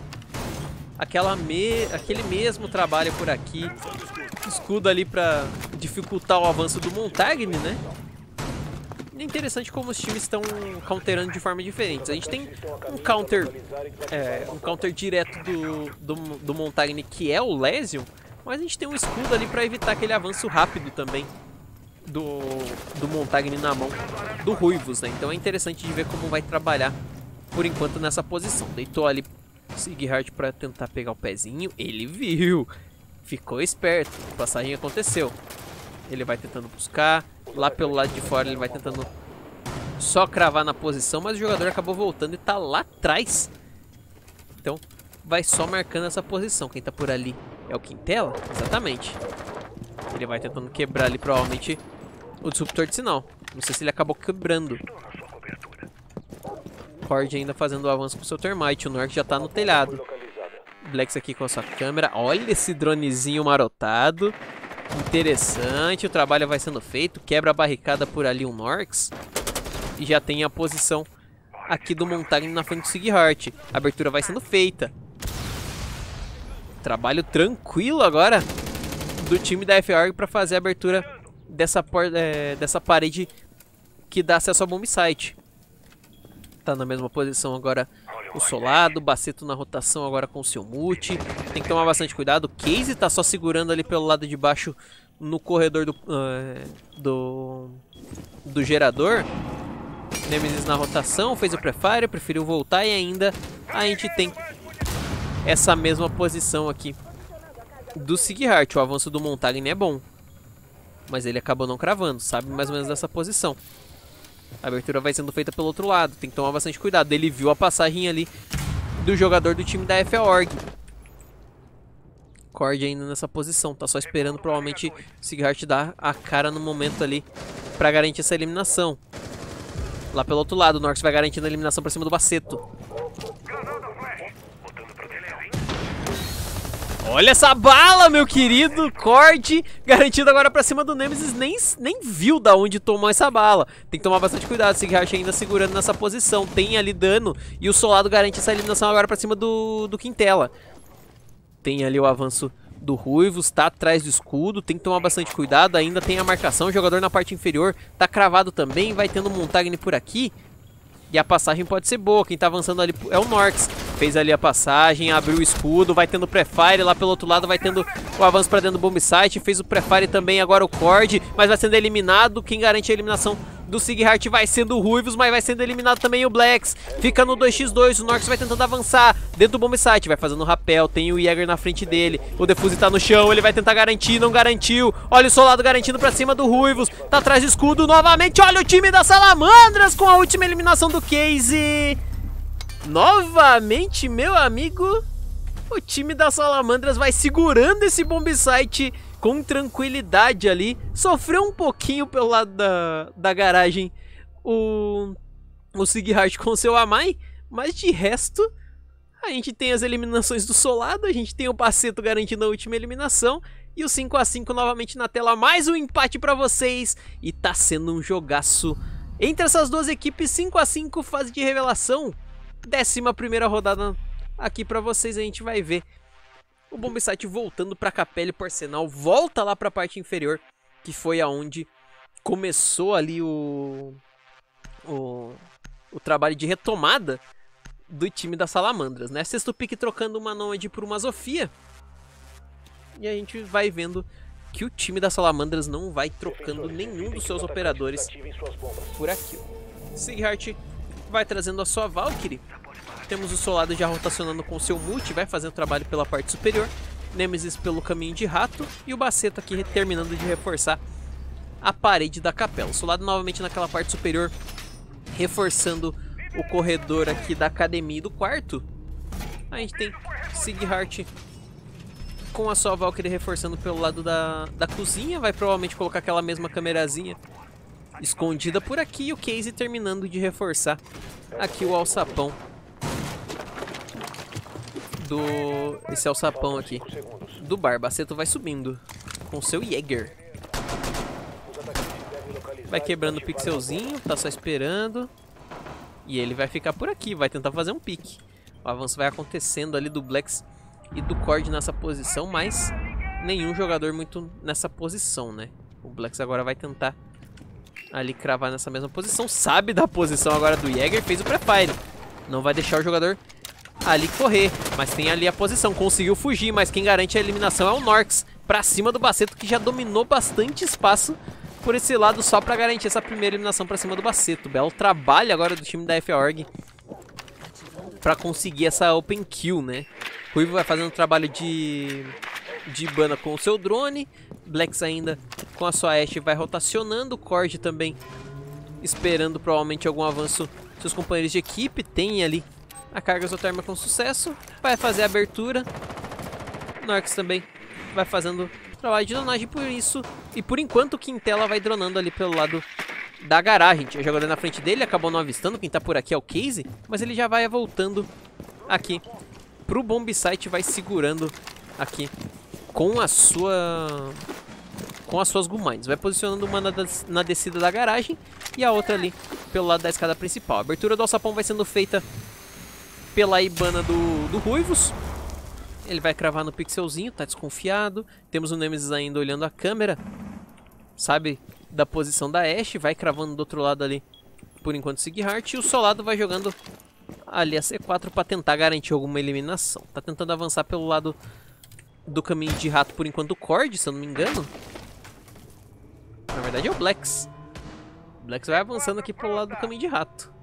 aquele mesmo trabalho por aqui. Escudo ali para dificultar o avanço do Montagne, né? É interessante como os times estão counterando de forma diferente. A gente tem um counter direto do Montagne, que é o Lesion, mas a gente tem um escudo ali para evitar aquele avanço rápido também do Montagne na mão do Ruivos, né? Então é interessante de ver como vai trabalhar por enquanto nessa posição. Deitou ali Sighart para tentar pegar o pezinho, ele viu, ficou esperto, a passagem aconteceu. Ele vai tentando buscar. Lá pelo lado de fora ele vai tentando só cravar na posição, mas o jogador acabou voltando e tá lá atrás. Então vai só marcando essa posição. Quem tá por ali é o Quintela? Exatamente. Ele vai tentando quebrar ali provavelmente o disruptor de sinal. Não sei se ele acabou quebrando. Cord ainda fazendo o avanço com o seu Termite. O Nork já tá no telhado. Blex aqui com a sua câmera. Olha esse dronezinho marotado. Interessante, o trabalho vai sendo feito. Quebra a barricada por ali um Norx. E já tem a posição aqui do Montagne na frente do Sighart. A abertura vai sendo feita. Trabalho tranquilo agora do time da FA.org para fazer a abertura dessa parede que dá acesso ao bombsite. Tá na mesma posição agora o Solado, Baceto na rotação agora com o seu mute. Tem que tomar bastante cuidado. O Case tá só segurando ali pelo lado de baixo no corredor do gerador. Nemesis na rotação, fez o prefire, preferiu voltar e ainda a gente tem essa mesma posição aqui do Sighart. O avanço do Montagne é bom, mas ele acabou não cravando, sabe mais ou menos dessa posição. A abertura vai sendo feita pelo outro lado, tem que tomar bastante cuidado. Ele viu a passagem ali do jogador do time da FA.org. Cord ainda nessa posição, tá só esperando provavelmente o Sighart dar a cara no momento ali pra garantir essa eliminação. Lá pelo outro lado, o Norx vai garantindo a eliminação pra cima do Baceto. Olha essa bala, meu querido! Cord garantido agora pra cima do Nemesis. Nem viu da onde tomou essa bala. Tem que tomar bastante cuidado. Sighart ainda segurando nessa posição. Tem ali dano. E o Solado garante essa eliminação agora pra cima do Quintela. Tem ali o avanço do Ruivos. Tá atrás do escudo. Tem que tomar bastante cuidado. Ainda tem a marcação. O jogador na parte inferior tá cravado também. Vai tendo Montagne por aqui. E a passagem pode ser boa. Quem tá avançando ali é o Norx. Fez ali a passagem, abriu o escudo, vai tendo pré-fire. Lá pelo outro lado vai tendo o avanço pra dentro do bomb site. Fez o pré-fire também, agora o Cord, mas vai sendo eliminado. Quem garante a eliminação do Sigheart vai sendo o Ruivos, mas vai sendo eliminado também o Blacks. Fica no 2x2, o Norx vai tentando avançar dentro do bomb site, vai fazendo o rapel, tem o Jäger na frente dele. O Defuse tá no chão, ele vai tentar garantir, não garantiu. Olha o Solado garantindo pra cima do Ruivos, tá atrás do escudo novamente. Olha o time da Salamandras com a última eliminação do Case. Novamente, meu amigo, o time da Salamandras vai segurando esse bomb site com tranquilidade ali. Sofreu um pouquinho pelo lado da garagem o Sigheart com seu Amai, mas de resto a gente tem as eliminações do Solado, a gente tem o Baceto garantindo a última eliminação e o 5 a 5 novamente na tela, mais um empate pra vocês e tá sendo um jogaço entre essas duas equipes. 5 a 5, fase de revelação, 11ª rodada aqui pra vocês. A gente vai ver o bomb site voltando pra Capela e pro Arsenal, volta lá pra parte inferior, que foi aonde começou ali o trabalho de retomada do time da Salamandras, né? Sexto pick trocando uma Nomad por uma Zofia. E a gente vai vendo que o time da Salamandras não vai trocando nenhum dos seus operadores por aqui. Sigheart vai trazendo a sua Valkyrie. Temos o Solado já rotacionando com o seu multi, vai fazendo trabalho pela parte superior. Nemesis pelo caminho de rato e o Baceto aqui terminando de reforçar a parede da capela. O Solado novamente naquela parte superior, reforçando o corredor aqui da academia e do quarto. A gente tem Sigheart com a sua Valkyrie reforçando pelo lado da cozinha. Vai provavelmente colocar aquela mesma câmerazinha escondida por aqui. E o Case terminando de reforçar aqui o alçapão. Esse alçapão aqui do bar. Baceto vai subindo com seu Jäger. Vai quebrando o pixelzinho, tá só esperando. E ele vai ficar por aqui, vai tentar fazer um pique. O avanço vai acontecendo ali do Blacks e do Cord nessa posição, mas nenhum jogador muito nessa posição, né? O Blacks agora vai tentar ali cravar nessa mesma posição. Sabe da posição agora do Jäger, fez o pré-fire. Não vai deixar o jogador ali correr, mas tem ali a posição. Conseguiu fugir, mas quem garante a eliminação é o Norx. Pra cima do Baceto, que já dominou bastante espaço por esse lado só pra garantir essa primeira eliminação pra cima do Baceto. Belo trabalho agora do time da FORG pra conseguir essa open kill, né? Ruivo vai fazendo trabalho de bana com o seu drone. Blacks ainda com a sua Ashe vai rotacionando. Cord também esperando provavelmente algum avanço dos seus companheiros de equipe. Tem ali a carga exotérmica com sucesso. Vai fazer a abertura. Norx também vai fazendo trabalho de dronagem por isso. E por enquanto o Quintela vai dronando ali pelo lado da garagem. Tinha jogador na frente dele, acabou não avistando. Quem tá por aqui é o Case, mas ele já vai voltando aqui pro bomb site. Vai segurando aqui com a sua... com as suas Gumines. Vai posicionando uma na descida da garagem e a outra ali pelo lado da escada principal. A abertura do alçapão vai sendo feita pela Ibana do Ruivos. Ele vai cravar no pixelzinho, tá desconfiado. Temos o Nemesis ainda olhando a câmera. Sabe da posição da Ashe, vai cravando do outro lado ali por enquanto Sigheart. E o Solado vai jogando ali a C4 para tentar garantir alguma eliminação. Tá tentando avançar pelo lado do caminho de rato por enquanto o Cord, se eu não me engano. Na verdade é o Blacks. O Blacks vai avançando aqui pelo lado do caminho de rato.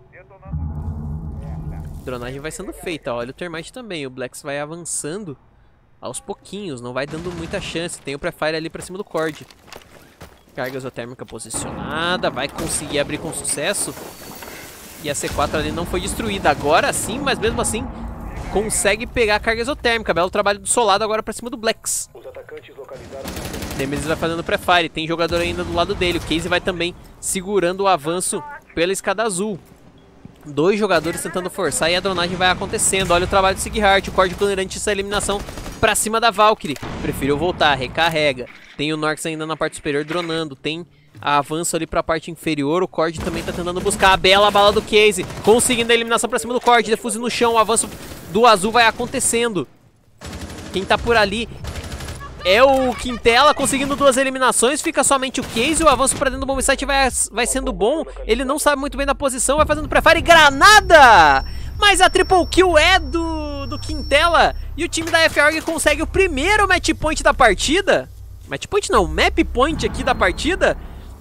A dronagem vai sendo feita, olha o Termite também. O Blacks vai avançando aos pouquinhos, não vai dando muita chance. Tem o pré-fire ali pra cima do Cord. Carga exotérmica posicionada, vai conseguir abrir com sucesso. E a C4 ali não foi destruída, agora sim, mas mesmo assim consegue pegar a carga exotérmica. Belo trabalho do Solado agora pra cima do Blacks. Nemesis vai fazendo pré-fire, tem jogador ainda do lado dele. O Case vai também segurando o avanço pela escada azul. Dois jogadores tentando forçar e a dronagem vai acontecendo. Olha o trabalho do Sigheart, o Cord garante essa eliminação pra cima da Valkyrie. Preferiu voltar, recarrega. Tem o Norx ainda na parte superior dronando. Tem avanço ali pra parte inferior. O Cord também tá tentando buscar a bela bala do Case. Conseguindo a eliminação pra cima do Cord. Defuse no chão, o avanço do azul vai acontecendo. Quem tá por ali é o Quintela conseguindo 2 eliminações, fica somente o Case, o avanço pra dentro do bomb site vai sendo bom, ele não sabe muito bem da posição, vai fazendo pré-fire, granada! Mas a triple kill é do Quintela, e o time da F-Org consegue o primeiro match point da partida, match point não, map point aqui da partida,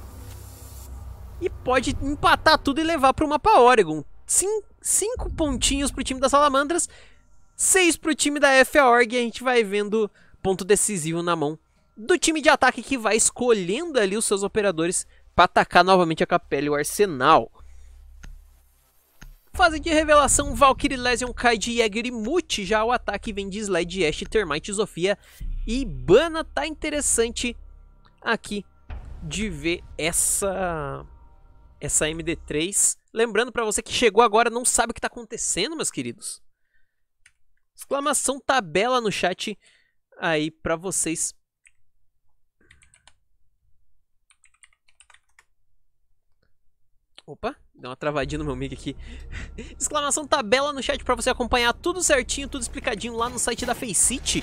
e pode empatar tudo e levar pro mapa Oregon. 5 pontinhos pro time das Salamandras, 6 pro time da F-Org, e a gente vai vendo ponto decisivo na mão do time de ataque que vai escolhendo ali os seus operadores para atacar novamente a Capela e o Arsenal. Fase de revelação, Valkyrie, Lesion, Kaid, Jäger e Muti. Já o ataque vem de Sled, Ashe, Termite, Zofia e Ibana. Tá interessante aqui de ver essa MD3. Lembrando para você que chegou agora, não sabe o que tá acontecendo, meus queridos. Exclamação tabela no chat aí pra vocês. Opa, deu uma travadinha no meu mic aqui. Exclamação tabela no chat pra você acompanhar tudo certinho, tudo explicadinho lá no site da Faceit.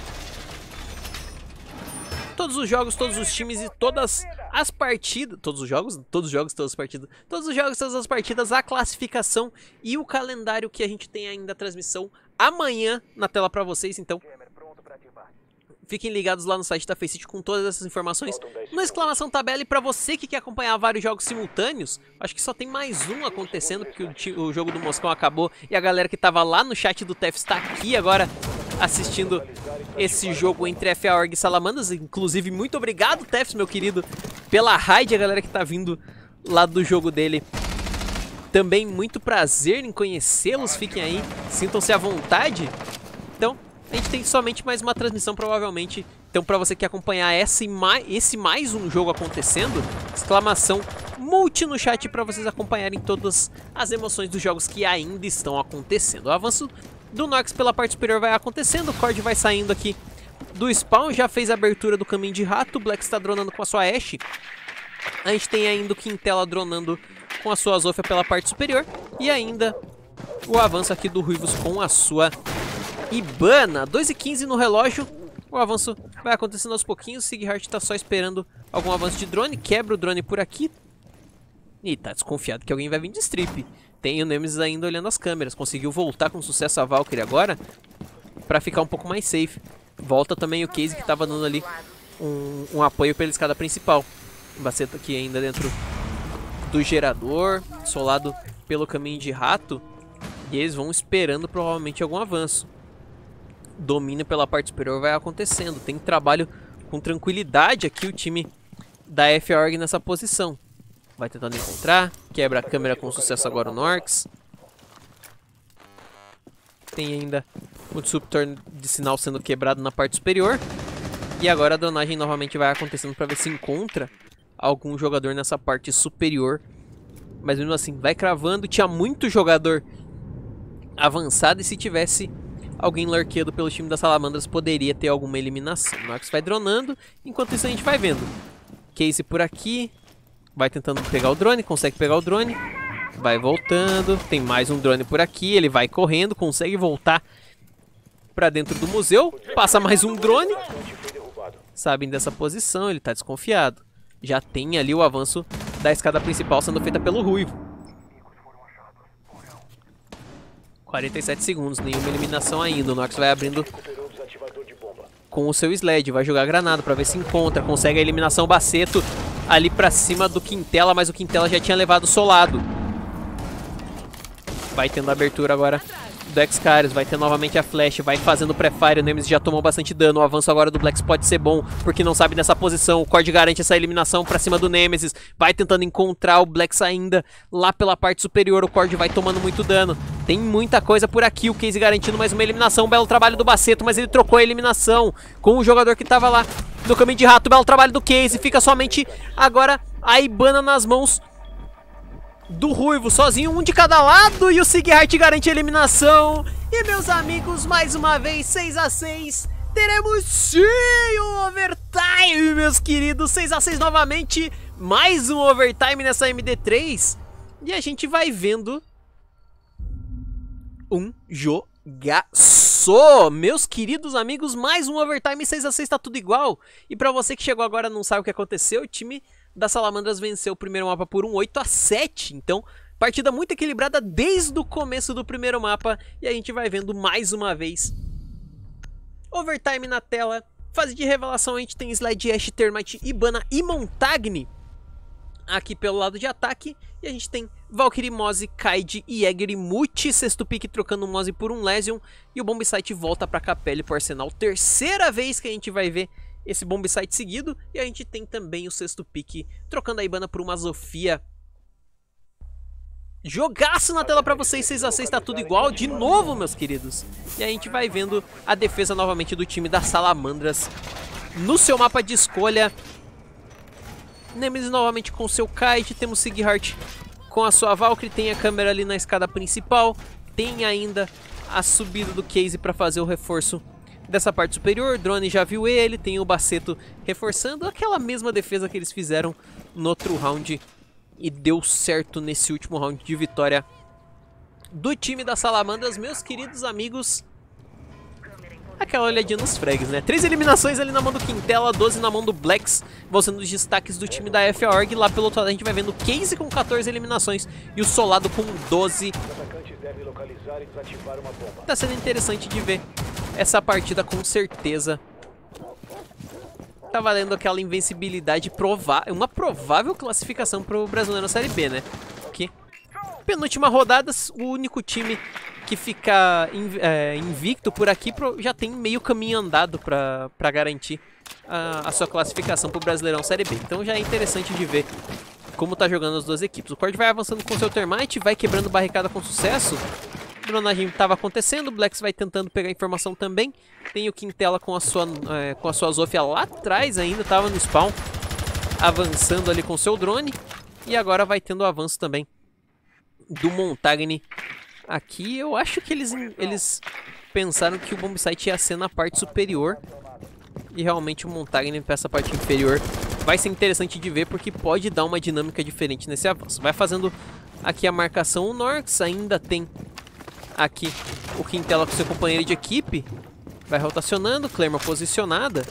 Todos os jogos, todos os times e todas as partidas. Todos os jogos, todas as partidas. Todos os jogos, todas as partidas, a classificação e o calendário que a gente tem ainda a transmissão amanhã na tela pra vocês, então fiquem ligados lá no site da Faceit com todas essas informações no exclamação tabela. E pra você que quer acompanhar vários jogos simultâneos, acho que só tem mais um acontecendo, porque o jogo do Moscão acabou e a galera que tava lá no chat do TEF está aqui agora assistindo esse jogo entre F-Org e Salamandras. Inclusive, muito obrigado, Tefs, meu querido, pela raid, a galera que tá vindo lá do jogo dele. Também muito prazer em conhecê-los, fiquem aí, sintam-se à vontade. Então, a gente tem somente mais uma transmissão, provavelmente. Então, para você que quer acompanhar esse mais um jogo acontecendo, exclamação multi no chat para vocês acompanharem todas as emoções dos jogos que ainda estão acontecendo. O avanço do Nox pela parte superior vai acontecendo, o Cord vai saindo aqui do spawn, já fez a abertura do caminho de rato, o Black está dronando com a sua Ashe. A gente tem ainda o Quintela dronando com a sua Zofia pela parte superior. E ainda o avanço aqui do Ruivos com a sua Ibana. 2h15 no relógio. O avanço vai acontecendo aos pouquinhos. O Sighart tá só esperando algum avanço de drone. Quebra o drone por aqui. E tá desconfiado que alguém vai vir de strip. Tem o Nemesis ainda olhando as câmeras. Conseguiu voltar com sucesso a Valkyrie agora pra ficar um pouco mais safe. Volta também o Case que tava dando ali um apoio pela escada principal. O Baceto aqui ainda dentro do gerador, solado pelo caminho de rato. E eles vão esperando provavelmente algum avanço. Domínio pela parte superior vai acontecendo. Tem trabalho com tranquilidade aqui o time da F-Org nessa posição. Vai tentando encontrar. Quebra a câmera com sucesso agora o Norx. Tem ainda o disruptor de sinal sendo quebrado na parte superior. E agora a dronagem novamente vai acontecendo para ver se encontra algum jogador nessa parte superior. Mas mesmo assim, vai cravando. Tinha muito jogador avançado e se tivesse alguém lurkeado pelo time das Salamandras poderia ter alguma eliminação. O Nox vai dronando, enquanto isso a gente vai vendo. Case por aqui, vai tentando pegar o drone, consegue pegar o drone. Vai voltando, tem mais um drone por aqui, ele vai correndo, consegue voltar pra dentro do museu. Passa mais um drone. Sabem dessa posição, ele tá desconfiado. Já tem ali o avanço da escada principal sendo feita pelo Ruivo. 47 segundos, nenhuma eliminação ainda. O Nox vai abrindo com o seu Sled, vai jogar granada pra ver se encontra. Consegue a eliminação, Baceto ali pra cima do Quintela, mas o Quintela já tinha levado solado. Vai tendo a abertura agora do Excarius, vai ter novamente a flash, vai fazendo pré-fire, o Nemesis já tomou bastante dano, o avanço agora do Black pode ser bom, porque não sabe nessa posição, o Cord garante essa eliminação pra cima do Nemesis, vai tentando encontrar o Black ainda lá pela parte superior, o Cord vai tomando muito dano, tem muita coisa por aqui, o Case garantindo mais uma eliminação, belo trabalho do Baceto, mas ele trocou a eliminação com o jogador que tava lá no caminho de rato, belo trabalho do Case, fica somente agora a Ibana nas mãos do Ruivo, sozinho, um de cada lado, e o Sighart garante a eliminação. E meus amigos, mais uma vez, 6-6, teremos sim um overtime, meus queridos, 6-6 novamente, mais um overtime nessa MD3, e a gente vai vendo um jogaço. avançou! Meus queridos amigos, mais um overtime 6-6, tá tudo igual. E pra você que chegou agora e não sabe o que aconteceu, o time da Salamandras venceu o primeiro mapa por um 8-7. Então, partida muito equilibrada desde o começo do primeiro mapa. E a gente vai vendo mais uma vez overtime na tela. Fase de revelação, a gente tem Slide, Ash, Termite, Ibana e Montagni aqui pelo lado de ataque. E a gente tem Valkyrie, Moze, Kaid, Jäger e Muti. Sexto pick trocando o Moze por um Lesion. E o Bombsite volta para Capelle pro Arsenal. Terceira vez que a gente vai ver esse Bombsite seguido. E a gente tem também o sexto pick trocando a Ibana por uma Zofia. Jogaço na tela pra vocês, 6-6, tá tudo igual de novo, meus queridos. E a gente vai vendo a defesa novamente do time da Salamandras no seu mapa de escolha. Nemesis novamente com o seu kite, temos Sighart com a sua Valkyrie, tem a câmera ali na escada principal, tem ainda a subida do Case para fazer o reforço dessa parte superior. Drone já viu ele, tem o Baceto reforçando aquela mesma defesa que eles fizeram no outro round e deu certo nesse último round de vitória do time da Salamandras, meus queridos amigos. Aquela olhadinha nos frags, né? 3 eliminações ali na mão do Quintela, 12 na mão do Blacks. Vão sendo os destaques do time da FA.org. Lá pelo outro lado a gente vai vendo o Case com 14 eliminações e o Solado com 12. Tá sendo interessante de ver essa partida, com certeza. Tá valendo aquela invencibilidade, uma provável classificação pro Brasileiro Série B, né? Que penúltima rodada, o único time que fica invicto por aqui já tem meio caminho andado para garantir a sua classificação para o Brasileirão Série B. Então já é interessante de ver como tá jogando as duas equipes. O Cord vai avançando com seu Termite, vai quebrando barricada com sucesso. A dronagem estava acontecendo, o Blacks vai tentando pegar informação também. Tem o Quintela com a sua Zofia lá atrás ainda, estava no spawn, avançando ali com seu drone. E agora vai tendo o avanço também do Montagni. Aqui eu acho que eles pensaram que o Bombsite ia ser na parte superior. E realmente o Montagni para essa parte inferior vai ser interessante de ver, porque pode dar uma dinâmica diferente nesse avanço. Vai fazendo aqui a marcação o Norx, ainda tem aqui o Quintela com seu companheiro de equipe. Vai rotacionando, Clerma posicionada.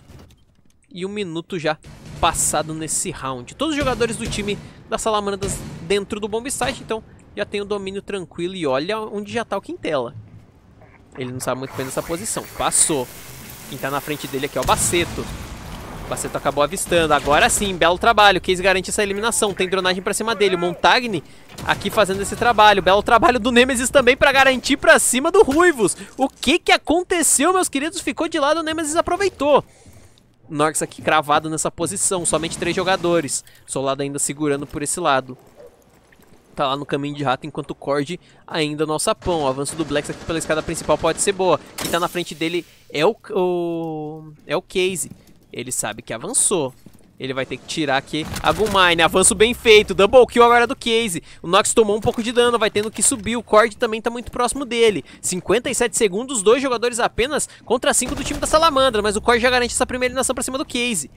E 1 minuto já passado nesse round. Todos os jogadores do time da Salamandras dentro do Bombsite, então já tem o domínio tranquilo. E olha onde já tá o Quintela. Ele não sabe muito bem dessa posição. Passou. Quem tá na frente dele aqui é o Baceto. O Baceto acabou avistando. Agora sim, belo trabalho. Case garante essa eliminação. Tem dronagem pra cima dele. O Montagni aqui fazendo esse trabalho. Belo trabalho do Nemesis também pra garantir pra cima do Ruivos. O que aconteceu, meus queridos? Ficou de lado, o Nemesis aproveitou. Norx aqui cravado nessa posição. Somente 3 jogadores. Solado ainda segurando por esse lado. Tá lá no caminho de rato, enquanto o Cord ainda no alçapão. O avanço do Blacks aqui pela escada principal pode ser boa. Quem tá na frente dele é o Case. Ele sabe que avançou. Ele vai ter que tirar aqui a Gumine. Avanço bem feito. Double kill agora do Case. O Nox tomou um pouco de dano, vai tendo que subir. O Cord também tá muito próximo dele. 57 segundos, 2 jogadores apenas contra 5 do time da Salamandra. Mas o Cord já garante essa primeira eliminação pra cima do Case.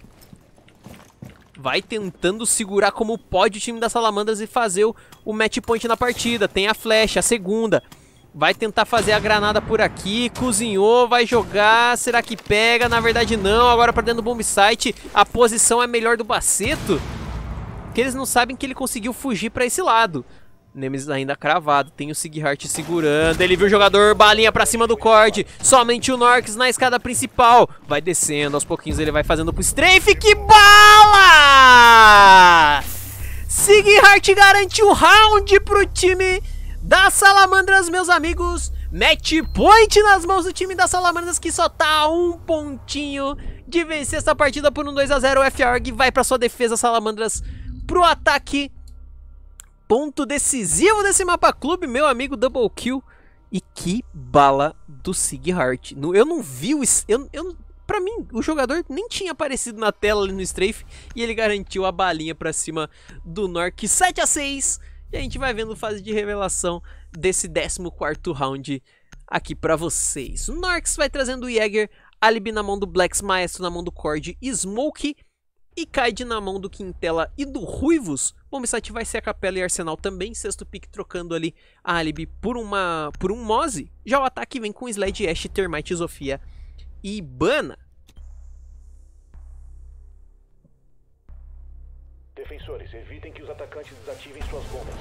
Vai tentando segurar como pode o time das Salamandras e fazer o match point na partida. Tem a flecha, a segunda. Vai tentar fazer a granada por aqui. Cozinhou, vai jogar. Será que pega? Na verdade não. Agora pra dentro do Bombsite. A posição é melhor do Baceto. Porque eles não sabem que ele conseguiu fugir pra esse lado. Nemesis ainda cravado, tem o Sighart segurando. Ele viu o jogador, balinha pra cima do Cord. Somente o Norx na escada principal. Vai descendo, aos pouquinhos ele vai fazendo pro strafe. Que bala! Sighart garante o round pro time da Salamandras, meus amigos. Match point nas mãos do time da Salamandras, que só tá a 1 pontinho de vencer essa partida por um 2-0. O FA.org vai pra sua defesa, Salamandras pro ataque. Ponto decisivo desse mapa clube, meu amigo, double kill. E que bala do Sighart. Eu não vi pra mim, o jogador nem tinha aparecido na tela ali no strafe. E ele garantiu a balinha pra cima do Norx. 7-6. E a gente vai vendo fase de revelação desse 14º round aqui pra vocês. O Norx vai trazendo o Jäger, Alibi na mão do Blacks, Maestro na mão do Cord, Smoke e Kaid na mão do Quintela e do Ruivos. Bombsite vai ser a capela e arsenal também. Sexto pick trocando ali a Alibi por um Moze. Já o ataque vem com Sled, Ash, Termite, Zofia e Ibana. Defensores, evitem que os atacantes desativem suas bombas.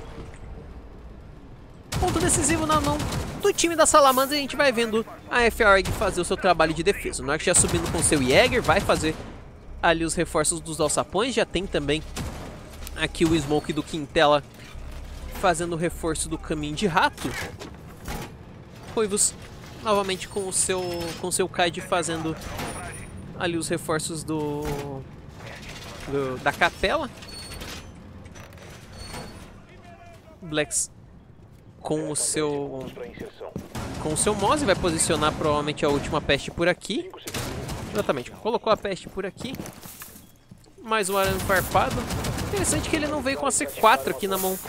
Ponto decisivo na mão do time da Salamandra. A gente vai vendo a FARG fazer o seu trabalho de defesa. O Nox já subindo com seu Jäger, vai fazer ali os reforços dos alçapões. Já tem também aqui o Smoke do Quintela fazendo o reforço do caminho de rato. Ruivos novamente com o seu Kaid fazendo ali os reforços da capela. Blacks com o seu Moze vai posicionar provavelmente a última peste por aqui. Exatamente, colocou a peste por aqui. Mais um arame farpado. Interessante que ele não veio com a C4 aqui na mão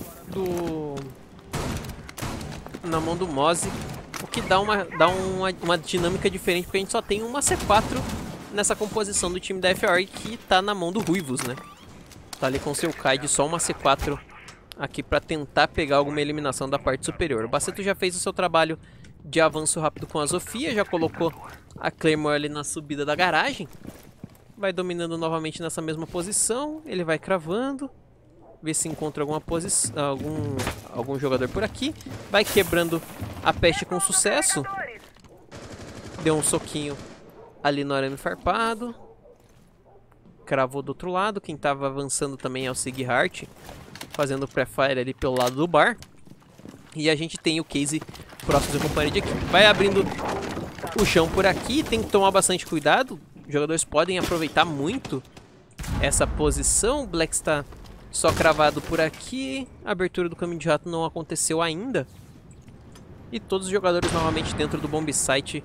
do Moze, o que dá uma dinâmica diferente, porque a gente só tem uma C4 nessa composição do time da FARG, que tá na mão do Ruivos, né? Tá ali com seu Kaid, só uma C4 aqui pra tentar pegar alguma eliminação da parte superior. O Baceto já fez o seu trabalho de avanço rápido com a Zofia, já colocou a Claymore ali na subida da garagem. Vai dominando novamente nessa mesma posição, ele vai cravando, vê se encontra algum jogador por aqui. Vai quebrando a peste com sucesso. Deu um soquinho ali no arame farpado. Cravou do outro lado. Quem estava avançando também é o Sighart, fazendo pré-fire ali pelo lado do bar. E a gente tem o Case próximo da companhia de equipe. Vai abrindo o chão por aqui. Tem que tomar bastante cuidado. Os jogadores podem aproveitar muito essa posição. O Black está só cravado por aqui. A abertura do caminho de rato não aconteceu ainda. E todos os jogadores novamente dentro do Bombsite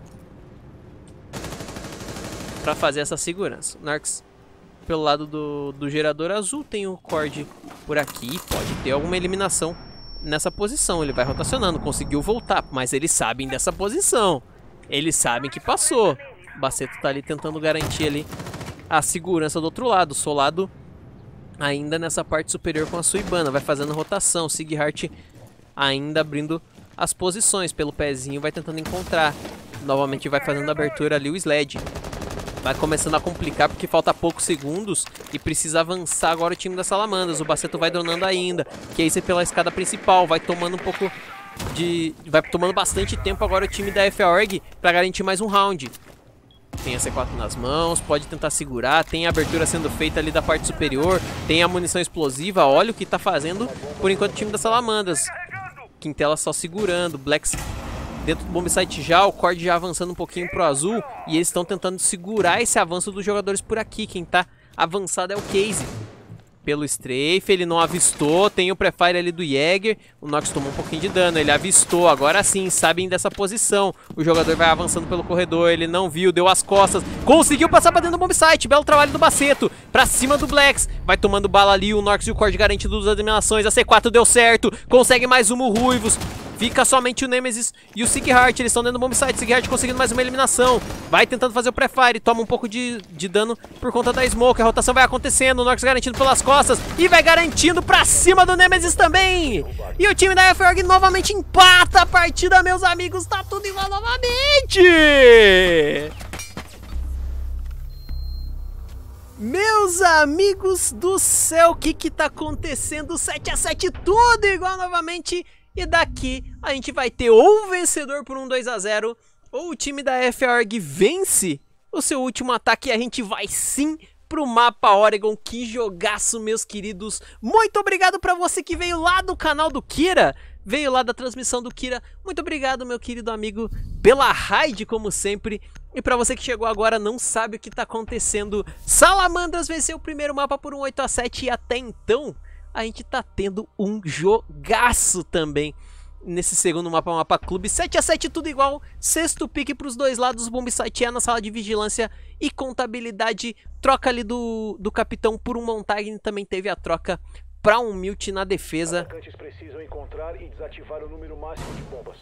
para fazer essa segurança. Narcs pelo lado do gerador azul. Tem o Cord por aqui. Pode ter alguma eliminação nessa posição. Ele vai rotacionando. Conseguiu voltar, mas eles sabem dessa posição. Eles sabem que passou. O Baceto tá ali tentando garantir ali a segurança do outro lado. Solado ainda nessa parte superior com a sua Ibana. Vai fazendo rotação. Sighart ainda abrindo as posições pelo pezinho. Vai tentando encontrar. Novamente vai fazendo a abertura ali o Sled. Vai começando a complicar porque falta poucos segundos e precisa avançar agora o time das Salamandras. O Baceto vai dronando ainda. Case pela escada principal. Vai tomando um pouco de... Vai tomando bastante tempo agora o time da FARG para garantir mais um round. Tem a C4 nas mãos, pode tentar segurar. Tem a abertura sendo feita ali da parte superior. Tem a munição explosiva. Olha o que tá fazendo por enquanto o time das Salamandras. Quintela só segurando. Blacks dentro do Bombsite já. O Cord já avançando um pouquinho pro azul. E eles estão tentando segurar esse avanço dos jogadores por aqui. Quem tá avançado é o Case. Pelo strafe, ele não avistou. Tem o pré-fire ali do Jäger. O Nox tomou um pouquinho de dano, ele avistou. Agora sim, sabem dessa posição. O jogador vai avançando pelo corredor. Ele não viu, deu as costas. Conseguiu passar pra dentro do Bombsite. Belo trabalho do Baceto. Pra cima do Blacks. Vai tomando bala ali. O Nox e o Cord garantindo duas eliminações. A C4 deu certo. Consegue mais uma o Ruivos. Fica somente o Nemesis e o Sighart. Eles estão dentro do Bombsite. Sighart conseguindo mais uma eliminação. Vai tentando fazer o pré-fire. Toma um pouco de dano por conta da Smoke. A rotação vai acontecendo. O Nox garantindo pelas costas. E vai garantindo pra cima do Nemesis também. E o time da FARG novamente empata a partida, meus amigos. Tá tudo igual novamente. Meus amigos do céu, o que tá acontecendo? 7-7, tudo igual novamente. E daqui a gente vai ter ou o vencedor por um 2-0, ou o time da FARG vence o seu último ataque e a gente vai sim pro mapa Oregon. Que jogaço, meus queridos. Muito obrigado pra você que veio lá do canal do Kira, veio lá da transmissão do Kira. Muito obrigado, meu querido amigo, pela raid, como sempre. E pra você que chegou agora, não sabe o que tá acontecendo. Salamandras venceu o primeiro mapa por um 8-7 e até então a gente tá tendo um jogaço também nesse segundo mapa, mapa clube. 7-7, tudo igual. Sexto pique pros dois lados. O Bombsite é na sala de vigilância e contabilidade. Troca ali do capitão por um montagem. Também teve a troca para um mute na defesa. Atacantes precisam encontrar e desativar o número máximo de bombas.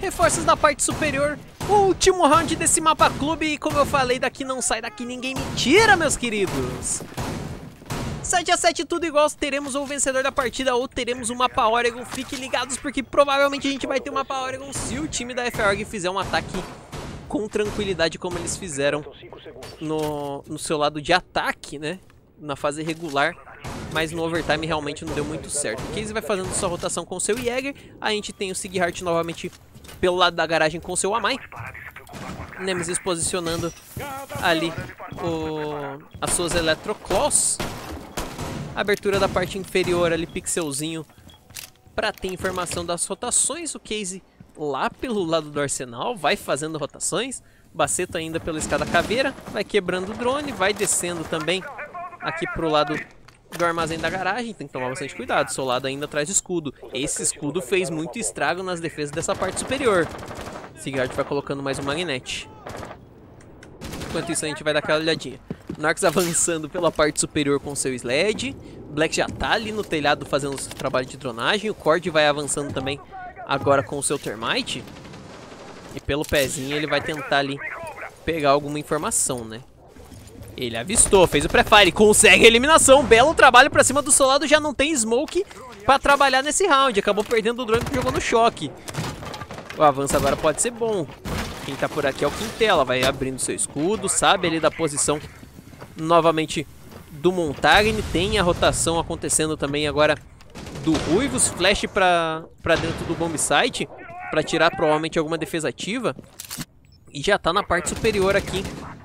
reforços da parte superior. Último round desse mapa clube e como eu falei, daqui não sai, daqui ninguém me tira, meus queridos. 7-7 tudo igual, teremos ou o vencedor da partida ou teremos o mapa Oregon. Fiquem ligados porque provavelmente a gente vai ter o mapa Oregon se o time da FAORG fizer um ataque com tranquilidade como eles fizeram no seu lado de ataque, né? Na fase regular, mas no overtime realmente não deu muito certo. O Casey vai fazendo sua rotação com o seu Jäger, a gente tem o Sighart novamente pelo lado da garagem com o seu Amai. Nemesis posicionando ali as suas Electroclaws. Abertura da parte inferior ali, pixelzinho, para ter informação das rotações. O Casey lá pelo lado do arsenal vai fazendo rotações. Baceto ainda pela escada caveira, vai quebrando o drone, vai descendo também aqui pro lado do armazém da garagem. Tem que tomar bastante cuidado, seu lado ainda traz escudo. Esse escudo fez muito estrago nas defesas dessa parte superior. Sighart vai colocando mais um magnete. Enquanto isso a gente vai dar aquela olhadinha. Narcos avançando pela parte superior com seu sled. Black já tá ali no telhado fazendo o seu trabalho de dronagem. O Cord vai avançando também agora com o seu Termite. E pelo pezinho ele vai tentar ali pegar alguma informação, né? Ele avistou, fez o pré-fire, consegue a eliminação. Belo trabalho pra cima do seu lado, já não tem smoke pra trabalhar nesse round. Acabou perdendo o drone que jogou no choque. O avanço agora pode ser bom. Quem tá por aqui é o Quintela, vai abrindo seu escudo, sabe ali da posição novamente do Montagne. Tem a rotação acontecendo também agora do Ruivos, flash pra dentro do bomb site, pra tirar provavelmente alguma defesa ativa. E já tá na parte superior aqui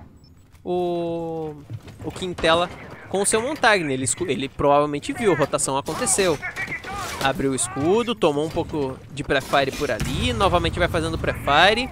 o Quintela com o seu Montagne. Ele provavelmente viu, a rotação aconteceu. Abriu o escudo, tomou um pouco de pré-fire por ali, novamente vai fazendo pré-fire.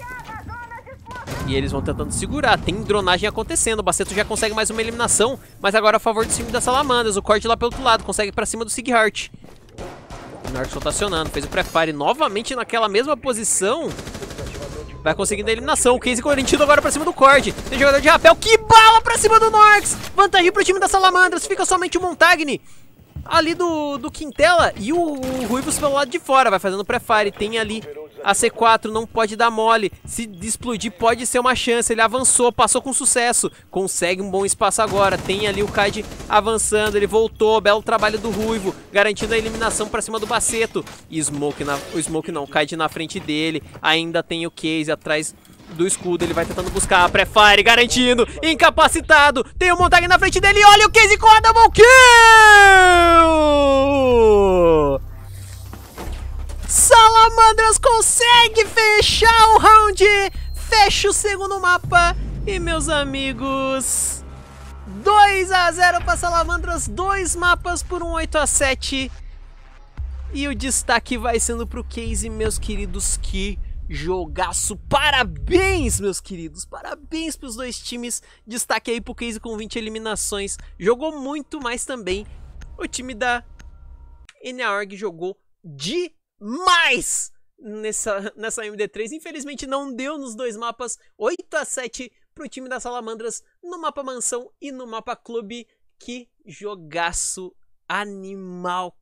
E eles vão tentando segurar, tem dronagem acontecendo. O Baceto já consegue mais uma eliminação, mas agora a favor do time das Salamandras. O Corte lá pelo outro lado, consegue pra cima do Sighart. O Narcos rotacionando, fez o pré-fire novamente naquela mesma posição. Vai conseguindo a eliminação, o Casey garantido agora pra cima do Cord. Tem jogador de rapel, que bala pra cima do Narcos. Vantagem pro time das Salamandras, fica somente o Montagne ali do Quintela e o Ruivos pelo lado de fora, vai fazendo pré-fire. Tem ali a C4, não pode dar mole. Se explodir pode ser uma chance. Ele avançou, passou com sucesso, consegue um bom espaço agora. Tem ali o Kaid avançando, ele voltou, belo trabalho do Ruivo, garantindo a eliminação pra cima do Baceto. E o Kaid na frente dele. Ainda tem o Casey atrás do escudo, ele vai tentando buscar a pré-fire, garantindo, incapacitado. Tem o Montagne na frente dele, olha o Casey com a double kill! Salamandras consegue fechar o round, fecha o segundo mapa. E meus amigos, 2-0 para Salamandras, 2 mapas por um 8-7. E o destaque vai sendo pro Casey, meus queridos, que jogaço, parabéns meus queridos, parabéns pros dois times. Destaque aí pro Casey com 20 eliminações, jogou muito, mas também o time da NAORG jogou demais nessa MD3. Infelizmente não deu nos dois mapas, 8-7 pro time da Salamandras no mapa Mansão e no mapa Clube. Que jogaço animal,